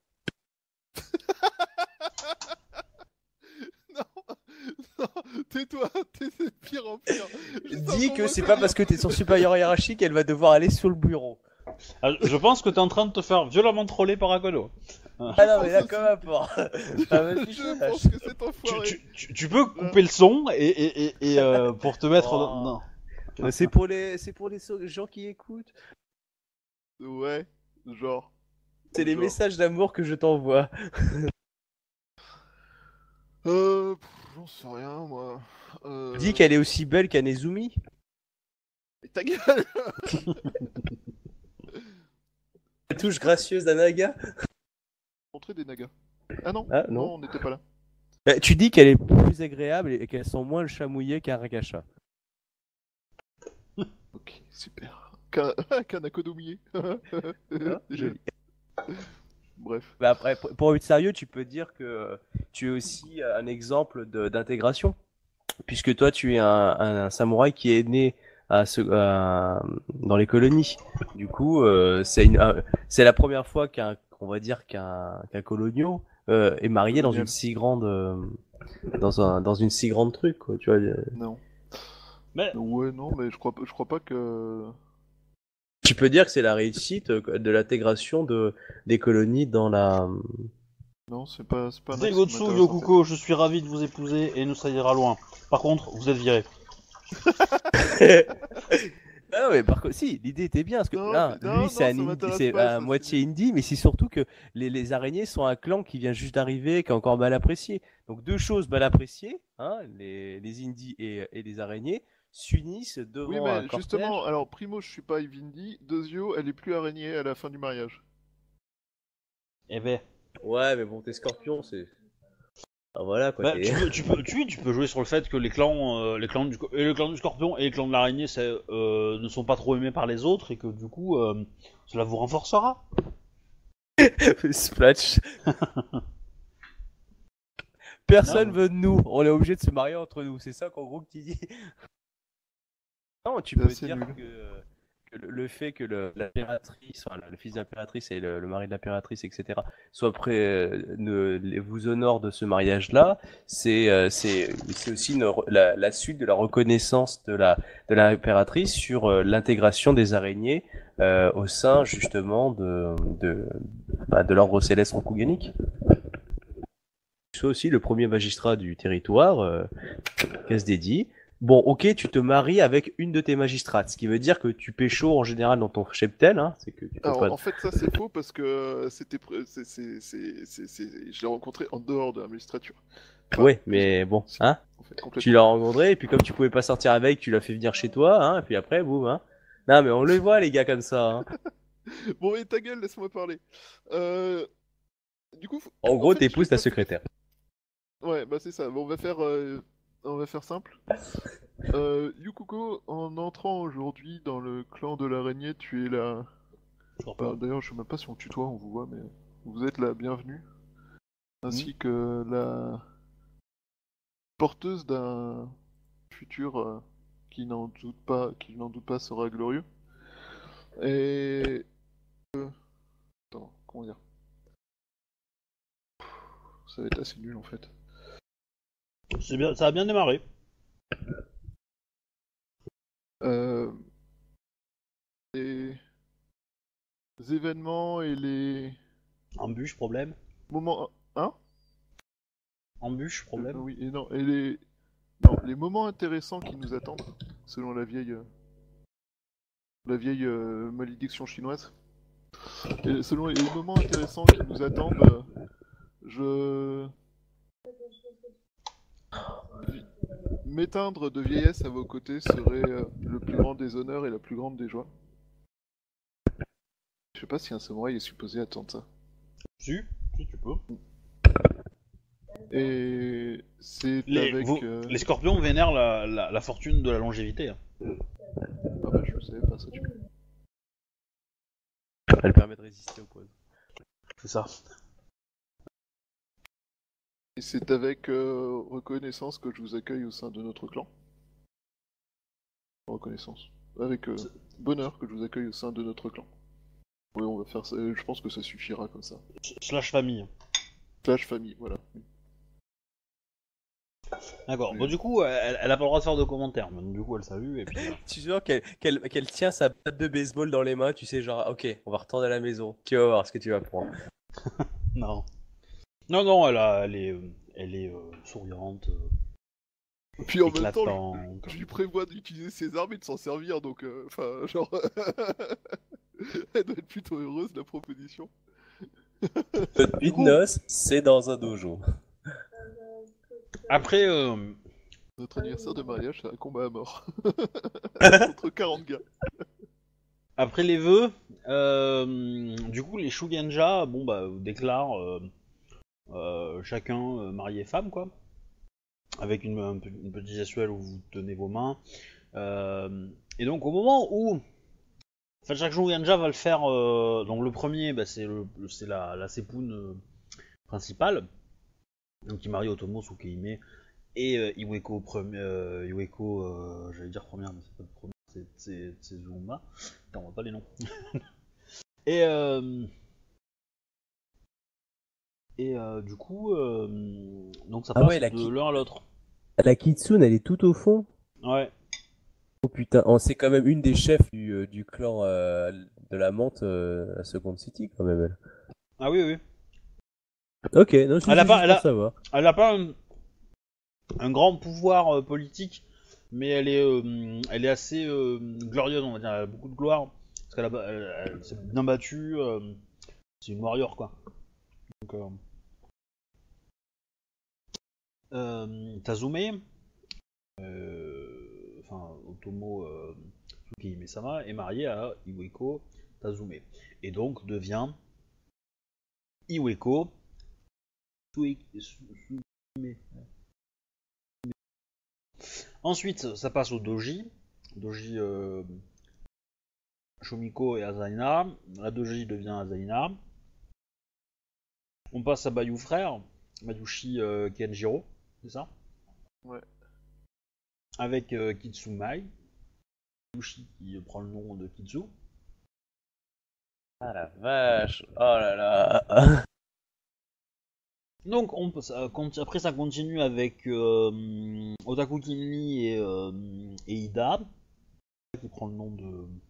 Non, non, tais-toi, t'es de pire en pire. Dis que c'est pas parce que t'es son supérieur hiérarchique qu'elle va devoir aller sur le bureau. Ah, je pense que t'es en train de te faire violemment troller par Akodo. Ah non, mais là, pense comme apport. Ah, vas-y, Je sache. pense que cet enfoiré... Tu peux couper le son et pour te mettre. Oh. Non. C'est pour les gens qui écoutent. Ouais, genre... C'est les Genre. messages d'amour que je t'envoie. J'en sais rien, moi. Dis qu'elle est aussi belle qu'Anezumi. Mais ta gueule. La touche gracieuse d'Anaga. Montrer des nagas. Ah non, Ah, non, non. on n'était pas là. Tu dis qu'elle est plus agréable et qu'elle sent moins le chat qu'un rakacha. Ok, super. Qu'un akodomier. Joli. Bref. Bah après, pour être sérieux, tu peux dire que tu es aussi un exemple d'intégration. Puisque toi, tu es un samouraï qui est né dans les colonies. Du coup, c'est la première fois qu'un colonial est marié dans une si grande dans une si grande truc, quoi, tu vois. Non. Mais Ouais, non, mais je crois pas que... Tu peux dire que c'est la réussite de l'intégration des colonies dans la. Non, c'est pas un axe qui Zegotsu m'intéresse, Yokuko, je suis ravi de vous épouser et nous ça ira loin. Par contre, vous êtes viré. Ah non, mais par contre, si, l'idée était bien, parce que Non, là, mais non, lui, c'est non, ça un m'intéresse c'est pas, à ça, moitié indie, mais c'est surtout que les araignées sont un clan qui vient juste d'arriver, qui est encore mal apprécié. Donc deux choses mal appréciées, hein, les indies et les araignées, s'unissent devant Oui, un mais cortège. justement, alors Primo, je suis pas Ivindi. Deuxio, elle est plus araignée à la fin du mariage. Eh ben. Ouais, mais bon, t'es scorpion, c'est. Ah, voilà quoi. Bah, tu peux jouer sur le fait que le clan du Scorpion et le clan de l'araignée ne sont pas trop aimés par les autres et que du coup cela vous renforcera. Splatch. Personne Non. veut de nous, on est obligé de se marier entre nous, c'est ça qu'en gros que tu dis. Non, tu peux assez dire nul. que le fait que l'impératrice, enfin, le fils de l'impératrice et le mari de l'impératrice, etc., soient prêts, vous honorent de ce mariage-là, c'est aussi la suite de la reconnaissance de l'impératrice sur l'intégration des araignées au sein justement de l'ordre céleste Rokuganique. Tu sois aussi le premier magistrat du territoire, qu'est-ce dédié. Bon, ok, tu te maries avec une de tes magistrates, ce qui veut dire que tu pécho en général dans ton cheptel, hein, c'est que tu peux Alors, pas. en fait, ça c'est faux parce que je l'ai rencontré en dehors de la magistrature. Enfin, Ouais, mais bon, hein, en fait, tu complètement. l'as rencontré et puis comme tu pouvais pas sortir avec, tu l'as fait venir chez toi, hein, et puis après, boum, hein. Non, mais on les voit, les gars, comme ça. Hein. Bon, et ta gueule, laisse-moi parler. Du coup, En gros, fait, t'épouses ta secrétaire. Ouais, bah c'est ça. Bon, on va faire simple. Yukuko, en entrant aujourd'hui dans le clan de l'araignée, tu es la... D'ailleurs, je sais même pas si on tutoie, on vous voit, mais vous êtes la bienvenue. Ainsi que la porteuse d'un futur qui n'en doute pas sera glorieux. Et... Attends, comment dire? Ça va être assez nul en fait. C'est bien, ça a bien démarré. Les événements et les Embûche, problème. moments... Hein? Embûche, problème. Oui, et non, et les moments intéressants qui nous attendent, selon la vieille malédiction chinoise. Et selon les moments intéressants qui nous attendent, m'éteindre de vieillesse à vos côtés serait le plus grand des honneurs et la plus grande des joies. Je sais pas si un samouraï est supposé attendre ça. Si, tu peux. Et c'est avec... Les scorpions vénèrent la fortune de la longévité. Hein. Ah bah je le savais pas ça, tu vois. Elle permet de résister au poison. C'est ça. Et c'est avec reconnaissance que je vous accueille au sein de notre clan. Reconnaissance. Avec bonheur que je vous accueille au sein de notre clan. Oui, on va faire ça. Je pense que ça suffira comme ça. Slash famille. Slash famille, voilà. D'accord. Bon, du coup, elle a pas le droit de faire de commentaires. Donc, du coup, elle salue et puis. Tu vois qu'elle tient sa batte de baseball dans les mains, tu sais, genre, ok, on va retourner à la maison. Tu vas voir ce que tu vas prendre. Non. Non, elle est souriante. Puis en même temps, éclatante. je lui prévois d'utiliser ses armes et de s'en servir, donc, enfin, genre, elle doit être plutôt heureuse de la proposition. Notre nuit de noces, c'est dans un dojo. Après, Notre anniversaire de mariage, c'est un combat à mort. Contre 40 gars. après les vœux, du coup, les Shugenja, bon bah, déclarent chacun mari et femme, quoi, avec une petite gestuelle où vous tenez vos mains. Et donc, au moment où, en fait, chaque Shugenja va le faire. Donc, le premier, bah, c'est la Sepun principale, donc qui marie Otomo Tsukeime et Iweko j'allais dire première, mais c'est pas de première, c'est Zuma. Attends, on voit pas les noms. et du coup, donc ça passe de l'un à l'autre. La Kitsune, elle est tout au fond. Ouais. Oh putain, c'est quand même une des chefs du clan de la menthe à Second City, quand même, elle. Ah oui. Ok, non, c'est juste savoir. Elle a pas un grand pouvoir politique, mais elle est assez glorieuse, on va dire. Elle a beaucoup de gloire parce qu'elle s'est bien battue. C'est une warrior, quoi. Donc, Tazume, enfin Otomo Tsukeime-sama est mariée à Iweko Tazume et donc devient Iweko Tsukeime. Ensuite, ça passe au Doji. Shomiko et Azaina. La Doji devient Azaina. On passe à Bayou frère, Mayushi Kenjiro, c'est ça? Ouais. Avec Kitsumai. Mayushi qui prend le nom de Kitsu. Ah la vache, oh là là. Donc après ça continue avec Otaku Kinri et Ida qui prend le nom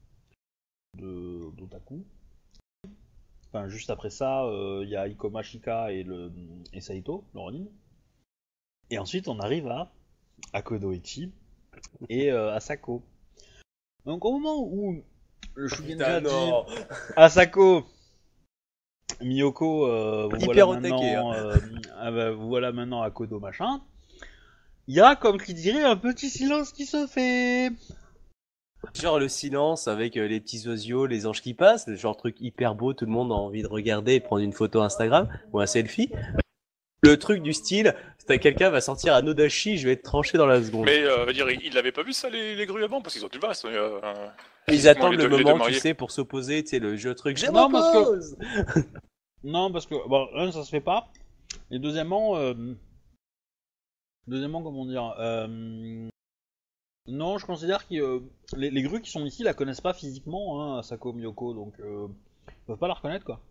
d'Otaku. Enfin juste après ça il y a Ikoma Shika et Saito, le Ronin. Et ensuite on arrive à Kodoichi et Asako. Donc au moment où le Shugenja dit Asako, Miyoko, vous voilà maintenant à Kodo machin. Il y a, comme qui dirait, un petit silence qui se fait. Genre le silence avec les petits osios, les anges qui passent, le genre truc hyper beau, tout le monde a envie de regarder et prendre une photo Instagram ou un selfie. Le truc du style, quelqu'un va sortir un Odachi, je vais te trancher dans la seconde. Mais va dire, ils l'avaient pas vu ça les grues avant parce qu'ils ont du vaste. Ils attendent le moment, tu sais, pour s'opposer, tu sais, le jeu truc. Je m'oppose. Non, parce que bon, un, ça se fait pas. Et deuxièmement, comment dire, non, je considère que les grues qui sont ici la connaissent pas physiquement, hein, Asako Miyoko, donc ils peuvent pas la reconnaître quoi.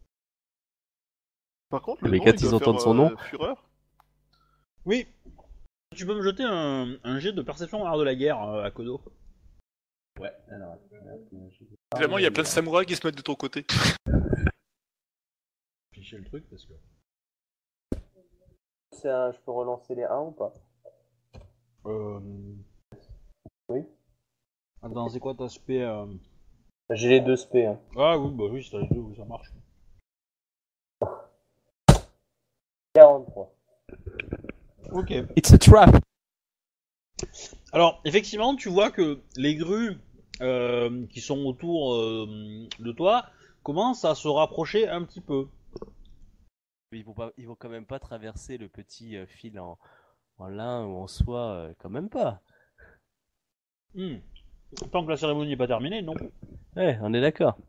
Par contre, le Mais nom, quand il ils doit entendent faire, son nom. Fureur. Oui. Tu peux me jeter un jet de perception art de la guerre à Kodo. Ouais, alors. Évidemment, il y a plein de samouraïs qui se mettent de ton côté. Afficher le truc parce que. Je peux relancer les 1 ou pas? Oui. Attends, c'est quoi ta spé J'ai les 2 spé. Hein. Ah oui, bah oui, si t'as les deux, oui, ça marche. 43. Ok. It's a trap. Alors, effectivement, tu vois que les grues qui sont autour de toi commencent à se rapprocher un petit peu. Ils vont quand même pas traverser le petit fil en lin ou en soie, quand même pas. Tant que la cérémonie n'est pas terminée, non. Ouais, on est d'accord.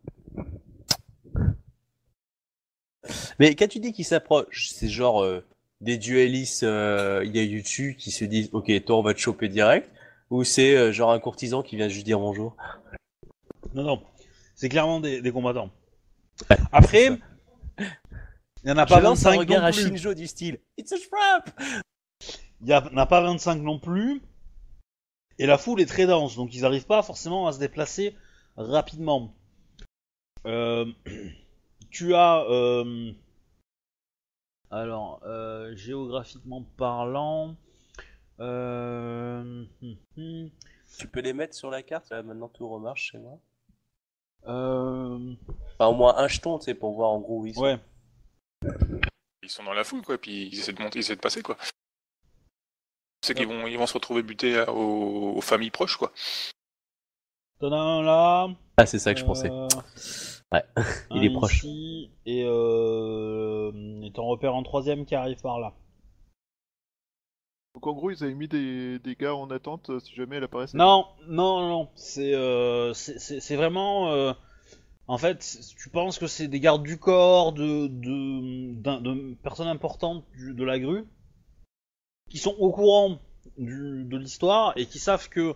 Mais quand tu dis qu'ils s'approchent, c'est genre des duellistes Yayutsu qui se disent ok, toi on va te choper direct, ou c'est genre un courtisan qui vient juste dire bonjour? Non, non. C'est clairement des combattants. Après, il n'y en a pas 25 non regard à plus. Shinjo du style It's a trap. Il n'y en a pas 25 non plus. Et la foule est très dense, donc ils n'arrivent pas forcément à se déplacer rapidement. Tu as... Alors, géographiquement parlant... Tu peux les mettre sur la carte, là maintenant tout remarche chez moi. Enfin, au moins un jeton, tu sais, pour voir en gros où ils sont. Ouais. Ils sont dans la foule, quoi, puis ils essaient de monter, ils essaient de passer, quoi. C'est qu'ils vont se retrouver butés aux familles proches, quoi. T'en as un là. Ah, c'est ça que je pensais. Ouais, il est proche. Ici, et t'en repères un troisième qui arrive par là. Donc en gros, ils avaient mis des gars en attente si jamais elle apparaissait. Non, c'est vraiment... En fait, tu penses que c'est des gardes du corps, de personnes importantes de la grue, qui sont au courant de l'histoire et qui savent que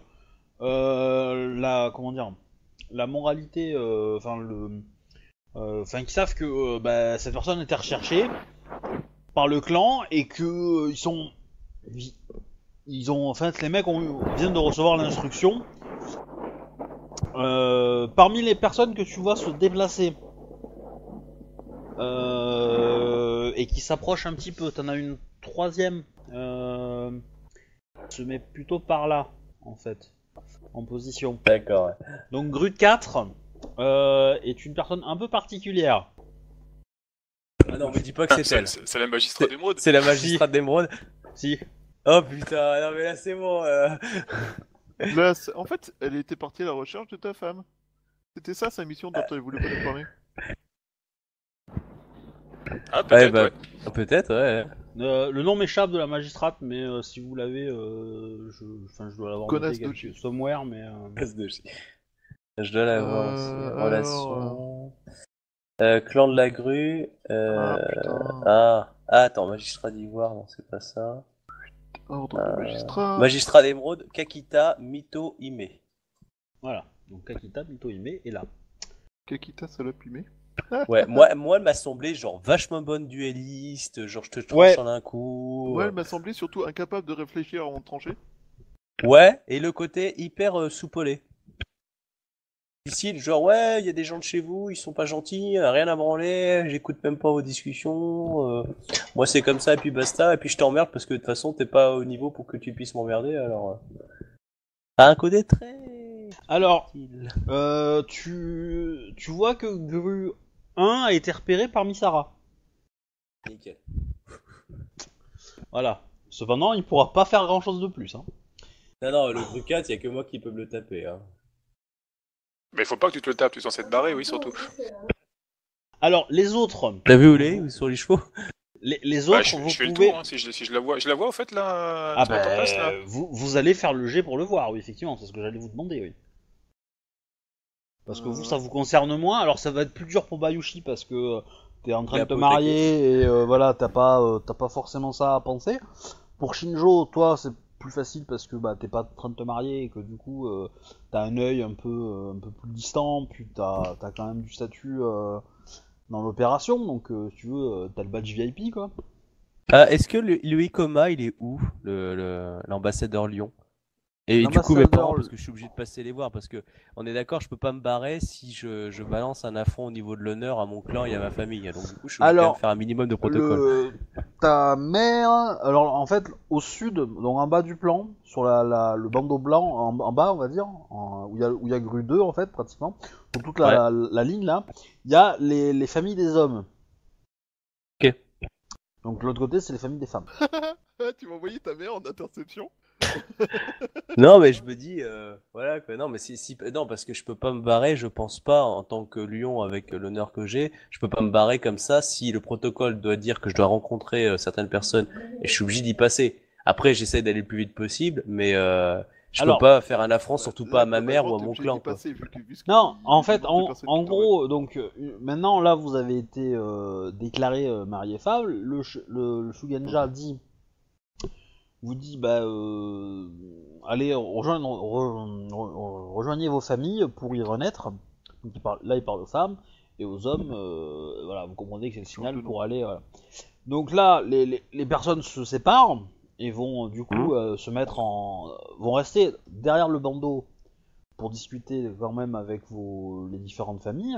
la moralité, qui savent que cette personne était recherchée par le clan et que les mecs viennent de recevoir l'instruction. Parmi les personnes que tu vois se déplacer et qui s'approchent un petit peu, t'en as une troisième se met plutôt par là en fait, en position. D'accord. Ouais. Donc Grut 4 est une personne un peu particulière. Ah non, me dis pas que c'est elle. C'est la magistrate d'émeraude. C'est la magistrate d'émeraude. Si. Oh putain, non mais là c'est bon. Là, en fait, elle était partie à la recherche de ta femme. C'était ça sa mission dont elle voulait pas nous parler. Ah, peut-être, ouais. Peut-être, ouais. Le nom m'échappe de la magistrate, mais si vous l'avez, je dois l'avoir Connasse noté Doji. somewhere, mais... Je dois l'avoir aussi. Relation... clan de la grue... attends, magistrat d'ivoire, non c'est pas ça. Ordre de magistrat. Magistrat d'émeraude, Kakita, Mito, Ime. Voilà, donc Kakita, Mito, Ime est là. Kakita, salope Ime. Ouais, moi elle m'a semblé genre vachement bonne duelliste, genre je te tranche en un coup. Moi elle m'a semblé surtout incapable de réfléchir avant de trancher. Ouais, et le côté hyper soupolé. Ici, genre ouais, il y a des gens de chez vous, ils sont pas gentils, rien à branler, j'écoute même pas vos discussions. Moi c'est comme ça et puis basta, et puis je t'emmerde parce que de toute façon t'es pas au niveau pour que tu puisses m'emmerder, alors... un côté très... Alors, tu vois que Gru 1 a été repéré par Misara. Nickel. Voilà. Cependant, il pourra pas faire grand chose de plus. Hein. Non, le Gru 4, y a que moi qui peux me le taper. Hein. Mais faut pas que tu te le tapes, tu es censé te barrer, oui, surtout. Alors, les autres, T'as vu où il est ou sur les chevaux? les Bah, autres, vous je fais le pouvez... tour, hein, si je la vois. Je la vois, au fait, là, Ah sur ta place, là. vous allez faire le jet pour le voir, oui, effectivement, c'est ce que j'allais vous demander, oui. Parce que vous, ça vous concerne moins, alors ça va être plus dur pour Bayushi parce que t'es en train de te marier et voilà, t'as pas forcément ça à penser. Pour Shinjo, toi, c'est plus facile parce que bah t'es pas en train de te marier et que du coup t'as un œil un peu plus distant, puis t'as quand même du statut dans l'opération, donc si tu veux, t'as le badge VIP quoi. Est-ce que le Ikoma, il est où, l'ambassadeur Lyon? Et du coup, mes parents, L'ambassadeur, parce que je suis obligé de passer les voir, parce que on est d'accord, je peux pas me barrer si je balance un affront au niveau de l'honneur à mon clan et à ma famille. Donc du coup, je suis obligé de faire un minimum de protocole. Ta mère, alors en fait au sud, donc en bas du plan, sur le bandeau blanc, en bas on va dire, où il y a grue 2 en fait pratiquement, pour toute la ligne là, il y a les familles des hommes. Ok. Donc de l'autre côté c'est les familles des femmes. Tu m'as envoyé ta mère en interception? Non, mais je me dis, voilà quoi. Non, mais non, parce que je peux pas me barrer. Je pense pas en tant que Lyon avec l'honneur que j'ai, je peux pas me barrer comme ça si le protocole doit dire que je dois rencontrer certaines personnes et je suis obligé d'y passer. Après, j'essaie d'aller le plus vite possible, mais je peux pas faire un affront, surtout pas à ma mère ou à mon clan, quoi. Non, en fait, en gros, donc maintenant là vous avez été déclaré marié femme. Le Shugenja vous dit bah allez rejoignez vos familles pour y renaître. Donc, il parle aux femmes et aux hommes. Voilà, vous comprenez que c'est le signal pour aller. Voilà. Donc là, les personnes se séparent et vont du coup se mettre vont rester derrière le bandeau pour discuter quand même avec les différentes familles.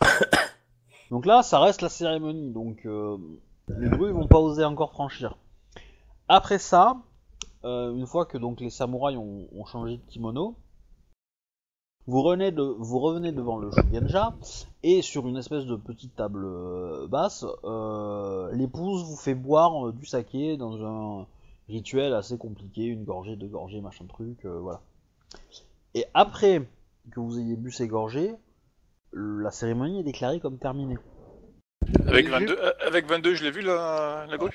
Donc là, ça reste la cérémonie. Donc les grues vont pas oser encore franchir. Après ça. Une fois que donc les samouraïs ont changé de kimono, vous revenez devant le Shugenja et sur une espèce de petite table basse, l'épouse vous fait boire du saké dans un rituel assez compliqué, une gorgée, deux gorgées, machin truc, voilà. Et après que vous ayez bu ces gorgées, la cérémonie est déclarée comme terminée. Avec 22, je l'ai vu la grue.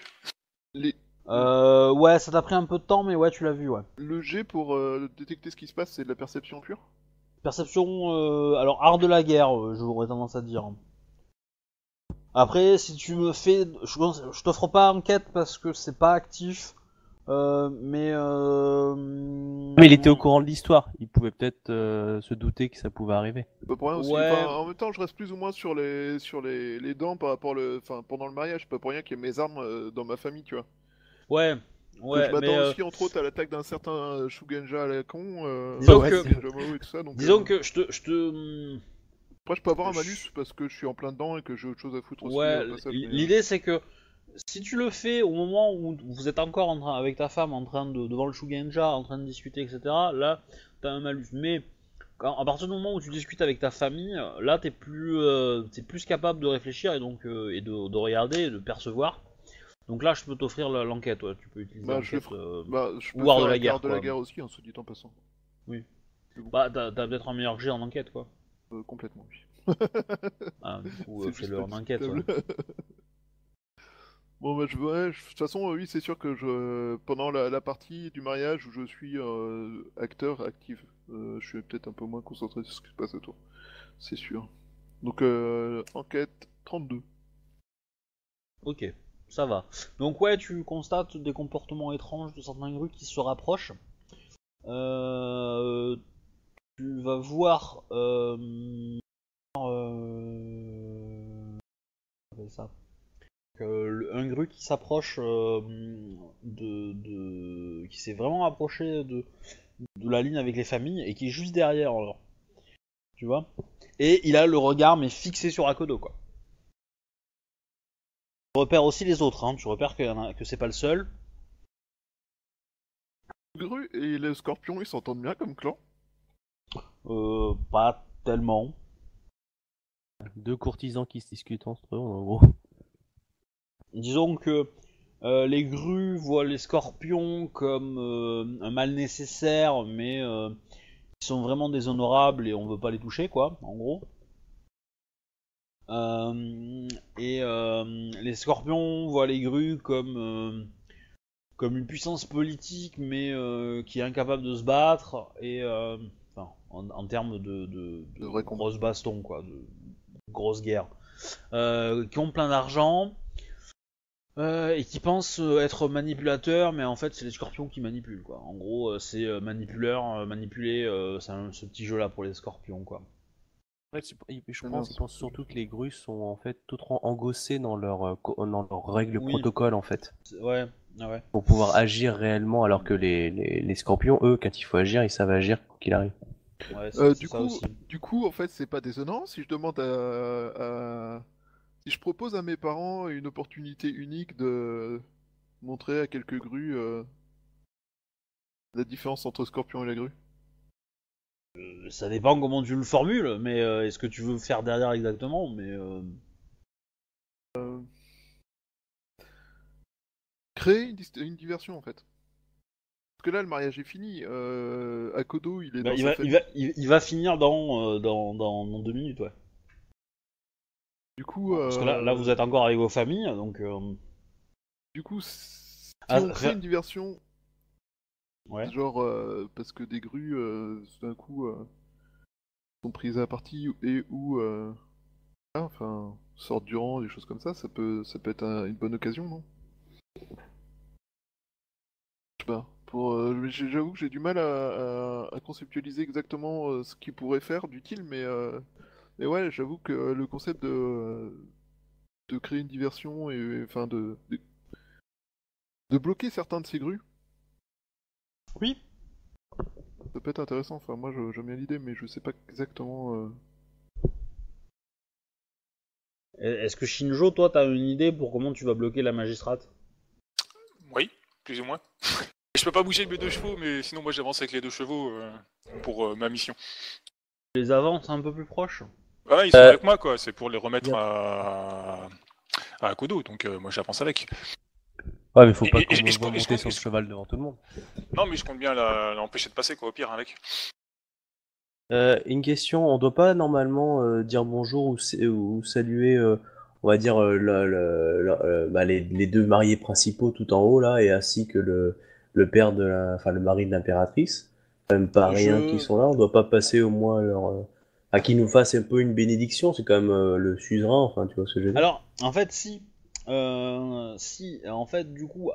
Ouais, ça t'a pris un peu de temps, mais ouais, tu l'as vu, ouais. Le jet pour détecter ce qui se passe, c'est de la perception pure? Perception, alors art de la guerre, j'aurais tendance à dire. Après, si tu me fais, je t'offre pas enquête parce que c'est pas actif, mais. Mais il était au courant de l'histoire. Il pouvait peut-être se douter que ça pouvait arriver. Bah pour rien aussi. Ouais. Enfin, en même temps, je reste plus ou moins sur les dents par rapport pendant le mariage. Pas pour rien qu'il y ait mes armes dans ma famille, tu vois. Ouais. Que je m'attends mais aussi entre autres à l'attaque d'un certain Shugenja à la con. Disons ouais, que- Shugenja Mao et tout ça, donc, disons que je te. Après, je peux avoir un malus parce que je suis en plein dedans et que j'ai autre chose à foutre aussi. Ouais, au passage, mais, l'idée c'est que si tu le fais au moment où vous êtes encore avec ta femme en train devant le Shugenja, en train de discuter, etc., là, t'as un malus. Mais à partir du moment où tu discutes avec ta famille, là, t'es plus capable de réfléchir et donc de regarder et de percevoir. Donc là, je peux t'offrir l'enquête. Ouais. Tu peux utiliser Bah, l'enquête, je peux ou art faire de la un guerre. quart de la Quoi. guerre aussi, hein, soit dit en passant. Bah, t'as peut-être un meilleur jet en enquête, quoi. Complètement, oui. Ah, du coup, C'est fais-le juste en pas enquête. Ouais. discutable. Bon, bah, de toute façon, oui, c'est sûr que pendant la partie du mariage où je suis acteur actif, je suis peut-être un peu moins concentré sur ce qui se passe autour. C'est sûr. Donc, enquête 32. Ok, ça va. Donc ouais, tu constates des comportements étranges de certains grues qui se rapprochent. Tu vas voir ça. Un gru qui s'approche qui s'est vraiment approché de la ligne avec les familles et qui est juste derrière, alors. Tu vois. Et il a le regard mais fixé sur Akodo, quoi. Tu repères aussi les autres, hein. Tu repères que c'est pas le seul. Gru et les scorpions, ils s'entendent bien comme clan? Pas tellement. Deux courtisans qui se discutent entre eux, en gros. Disons que les grues voient les scorpions comme un mal nécessaire, mais qui sont vraiment déshonorables et on veut pas les toucher, quoi, en gros. Les scorpions voient les grues comme une puissance politique, mais qui est incapable de se battre, et en termes de grosses bastons, quoi, de grosses guerres, qui ont plein d'argent, et qui pensent être manipulateurs, mais en fait c'est les scorpions qui manipulent, quoi. En gros, c'est manipuler, c'est ce petit jeu là pour les scorpions, quoi. Ouais, je pense surtout que les grues sont en fait toutes engossées dans leurs règles protocole en fait. Ouais. Pour pouvoir agir réellement, alors que les scorpions, eux, quand il faut agir, ils savent agir quoi qu'il arrive. Ouais, du coup, en fait, c'est pas désonnant si je demande si je propose à mes parents une opportunité unique de montrer à quelques grues la différence entre scorpion et la grue. Ça dépend comment tu le formules, mais est-ce que tu veux faire derrière exactement, mais Créer une diversion en fait. Parce que là, le mariage est fini. Akodo, il est dans sa famille. il va finir dans 2 minutes, ouais. Du coup, parce que là, vous êtes encore avec vos familles, donc. Du coup, si on crée une diversion, ouais. genre parce que des grues, d'un coup, sont prises à partie et ou, enfin, sortent du rang, des choses comme ça peut être une bonne occasion, non? Je sais pas. J'avoue que j'ai du mal à conceptualiser exactement ce qu'il pourrait faire d'utile, mais ouais, j'avoue que le concept de créer une diversion et enfin de bloquer certains de ces grues. Oui. Ça peut être intéressant. Enfin, moi, j'aime bien l'idée, mais je sais pas exactement. Est-ce que Shinjo, toi, t'as une idée pour comment tu vas bloquer la magistrate? Oui, plus ou moins. Je peux pas bouger mes 2 chevaux, mais sinon moi j'avance avec les 2 chevaux pour ma mission. Tu les avances un peu plus proches? Ah, ils sont avec moi, quoi. C'est pour les remettre à Akodo, donc moi j'avance avec. Ouais, mais faut pas qu'on monter sur le cheval devant tout le monde. Non, mais je compte bien l'empêcher de passer, quoi, au pire, avec. Une question, on doit pas normalement dire bonjour ou saluer, on va dire, les 2 mariés principaux tout en haut là, et ainsi que le père enfin le mari de l'impératrice, même pas rien qui sont là, on doit pas passer au moins à qu'ils nous fassent un peu une bénédiction, c'est quand même le suzerain, enfin tu vois ce que je veux dire. Alors, en fait, si, en fait, du coup,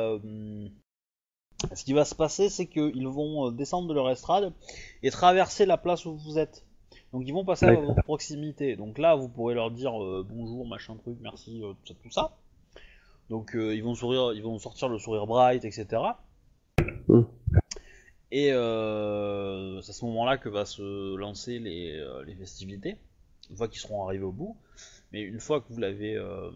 ce qui va se passer, c'est qu'ils vont descendre de leur estrade et traverser la place où vous êtes. Donc ils vont passer à votre proximité. Donc là, vous pourrez leur dire bonjour, machin truc, merci, tout ça. Donc ils vont sourire, ils vont sortir le sourire bright, etc. Et c'est à ce moment-là que va se lancer les festivités, une fois qu'ils seront arrivés au bout. Mais une fois que vous l'avez,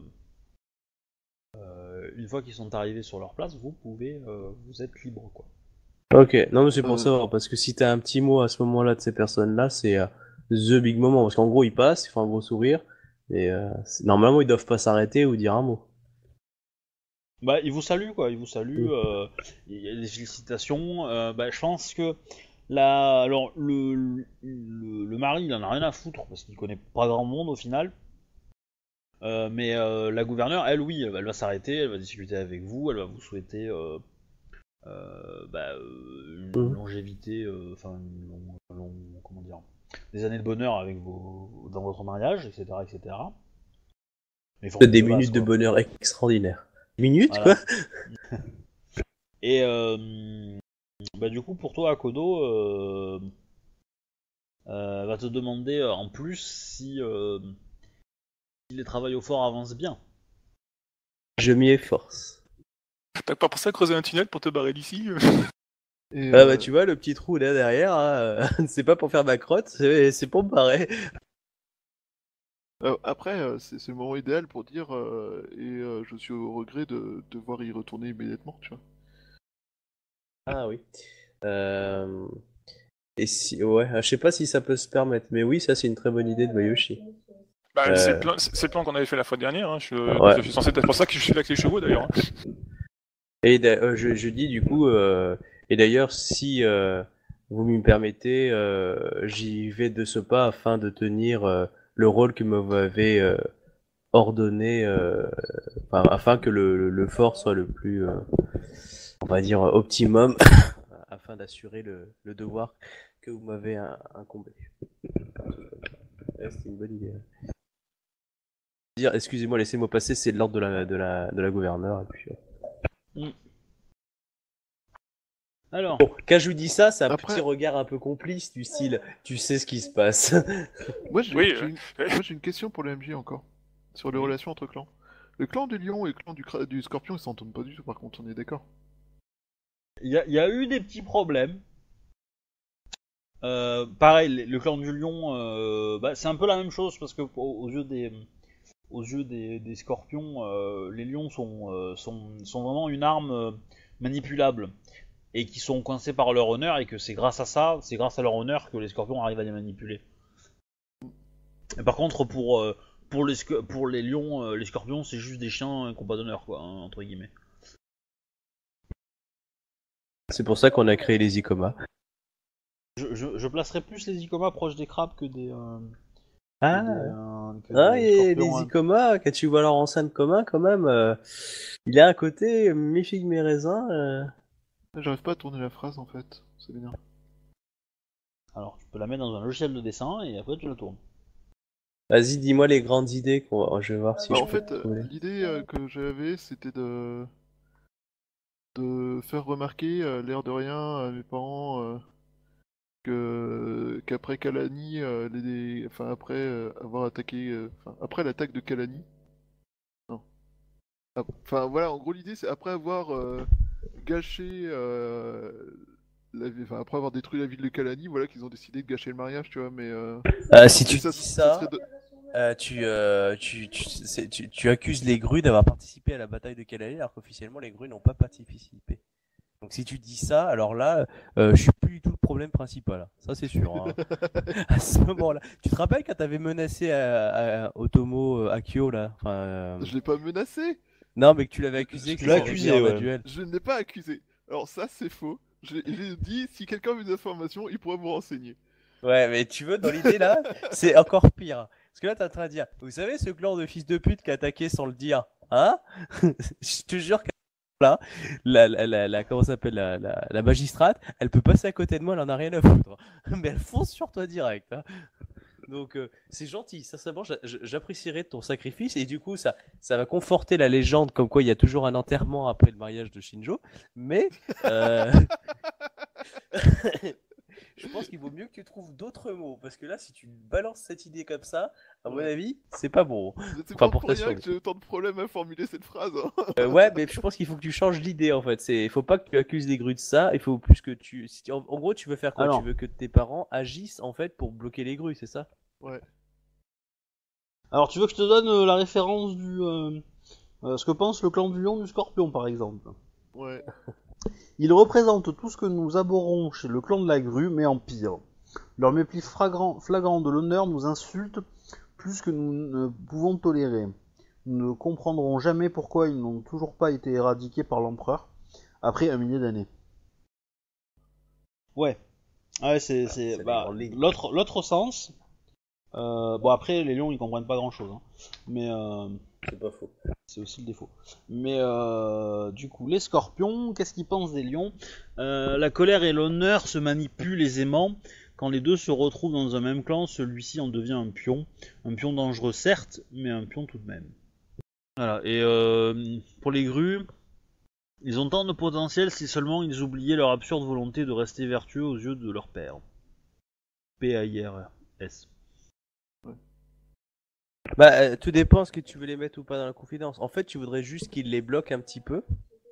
une fois qu'ils sont arrivés sur leur place, vous pouvez, vous êtes libre, quoi. Ok, non mais c'est pour savoir, parce que si t'as un petit mot à ce moment-là de ces personnes-là, c'est the big moment, parce qu'en gros ils passent, ils font un gros sourire, et normalement ils doivent pas s'arrêter ou dire un mot. Bah, ils vous saluent, quoi, ils vous saluent, il y a des félicitations, je pense que alors, le mari, il en a rien à foutre, parce qu'il connaît pas grand monde au final, mais la gouverneure, elle, oui, elle va s'arrêter, elle va discuter avec vous, elle va vous souhaiter une longévité, enfin, comment dire, des années de bonheur avec dans votre mariage, etc., etc. Des minutes de bonheur extraordinaires. Minutes, voilà. Quoi. Et du coup, pour toi, Akodo va te demander en plus si les travaux au fort avancent bien. Je m'y efforce. T'as pas pensé à creuser un tunnel pour te barrer d'ici bah tu vois, le petit trou là derrière, hein, c'est pas pour faire ma crotte, c'est pour me barrer. Après, c'est le moment idéal pour dire je suis au regret de devoir y retourner immédiatement, tu vois. Ah oui. Et si, ouais, je sais pas si ça peut se permettre, mais oui, ça c'est une très bonne idée de Mayoshi. Bah, c'est le plan qu'on avait fait la fois dernière. Hein. Je suis censé être pour ça que je suis là avec les chevaux d'ailleurs. Hein. Et je dis du coup, et d'ailleurs si vous me permettez, j'y vais de ce pas afin de tenir le rôle que m'avez ordonné, afin que le fort soit le plus, on va dire, optimum, afin d'assurer le devoir que vous m'avez incombé. Ouais, c'est une bonne idée. Dire, excusez-moi, laissez-moi passer, c'est l'ordre de la gouverneure. Et puis, Alors, bon, quand je lui dis ça, c'est un Après- petit regard un peu complice du style, tu sais ce qui se passe. Moi, j'ai Oui, une question pour le MJ encore. Sur les relations entre clans. Le clan du lion et le clan du scorpion, ils s'entendent pas du tout, par contre, on est d'accord. il y a eu des petits problèmes. Pareil, le clan du lion, c'est un peu la même chose parce que aux yeux des scorpions, les lions sont vraiment une arme manipulable et qui sont coincés par leur honneur et que c'est grâce à leur honneur que les scorpions arrivent à les manipuler. Et par contre, pour les lions, les scorpions, c'est juste des chiens qui n'ont pas d'honneur, quoi, hein, entre guillemets. C'est pour ça qu'on a créé les Icoma. Je placerais plus les Icoma proches des crabes que des. Et les scorpions, hein. Icoma, quand tu vois leur enceinte commun, quand même, il a un côté mes figues, mes raisins. J'arrive pas à tourner la phrase en fait, c'est bien. Alors, tu peux la mettre dans un logiciel de dessin et après tu la tournes. Vas-y, dis-moi les grandes idées, je vais voir si Bah, je en peux fait, trouver. l'idée que j'avais, c'était de faire remarquer, l'air de rien, à mes parents, qu'après Kalani, enfin après avoir attaqué, après l'attaque de Kalani, non. Enfin voilà, en gros l'idée c'est après avoir gâché, après avoir détruit la ville de Kalani, voilà qu'ils ont décidé de gâcher le mariage, tu vois, mais Si tu mais dis ça, serait de- tu accuses les grues d'avoir participé à la bataille de Kalani, alors qu'officiellement les grues n'ont pas participé. Donc si tu dis ça, alors là, je suis plus du tout le problème principal. Ça c'est sûr. Hein. À ce moment-là, tu te rappelles quand t'avais menacé à Otomo Akio là Je l'ai pas menacé, Non, mais que tu l'avais accusé que Tu l'as c'était accusé, en un ouais. duel. je ne l'ai pas accusé. Alors ça c'est faux. J'ai dit si quelqu'un veut des informations, il pourra vous renseigner. Ouais, mais tu veux, dans l'idée là, c'est encore pire. Parce que là, t'es en train de dire, vous savez, ce clan de fils de pute qui a attaqué sans le dire, hein? Je te jure que là, comment ça s'appelle, la magistrate, elle peut passer à côté de moi, elle en a rien à foutre. Mais elle fonce sur toi direct. Hein. Donc, c'est gentil, sincèrement, j'apprécierais ton sacrifice et du coup, ça va conforter la légende comme quoi il y a toujours un enterrement après le mariage de Shinjo. Mais, je pense qu'il vaut mieux que tu trouves d'autres mots parce que là, si tu balances cette idée comme ça, à mon avis, c'est pas bon. C'est Enfin, pas pour pour ta rien survie. que j'ai autant de problèmes à formuler cette phrase. Hein. Ouais, mais je pense qu'il faut que tu changes l'idée en fait. Il faut pas que tu accuses les grues de ça. Il faut plus que en gros, tu veux faire quoi? Alors. Tu veux que tes parents agissent en fait pour bloquer les grues, c'est ça? Ouais. Alors, tu veux que je te donne la référence ce que pense le clan du lion du scorpion, par exemple. Ouais. Ils représentent tout ce que nous abhorrons chez le clan de la grue, mais en pire. Leur mépris flagrant de l'honneur nous insulte plus que nous ne pouvons tolérer. Nous ne comprendrons jamais pourquoi ils n'ont toujours pas été éradiqués par l'empereur, après 1 millier d'années. Ouais. Ouais, c'est les grandes lignes. l'autre sens. Bon, après, les lions, ils comprennent pas grand-chose. Hein. Mais... C'est pas faux. c'est aussi le défaut. Mais du coup, les scorpions, qu'est-ce qu'ils pensent des lions? La colère et l'honneur se manipulent aisément. Quand les deux se retrouvent dans un même clan, celui-ci en devient un pion. Un pion dangereux certes, mais un pion tout de même. Voilà, et pour les grues, ils ont tant de potentiel si seulement ils oubliaient leur absurde volonté de rester vertueux aux yeux de leur père. P-A-I-R-S. Bah, tout dépend ce que tu veux les mettre ou pas dans la confidence. En fait, tu voudrais juste qu'ils les bloquent un petit peu.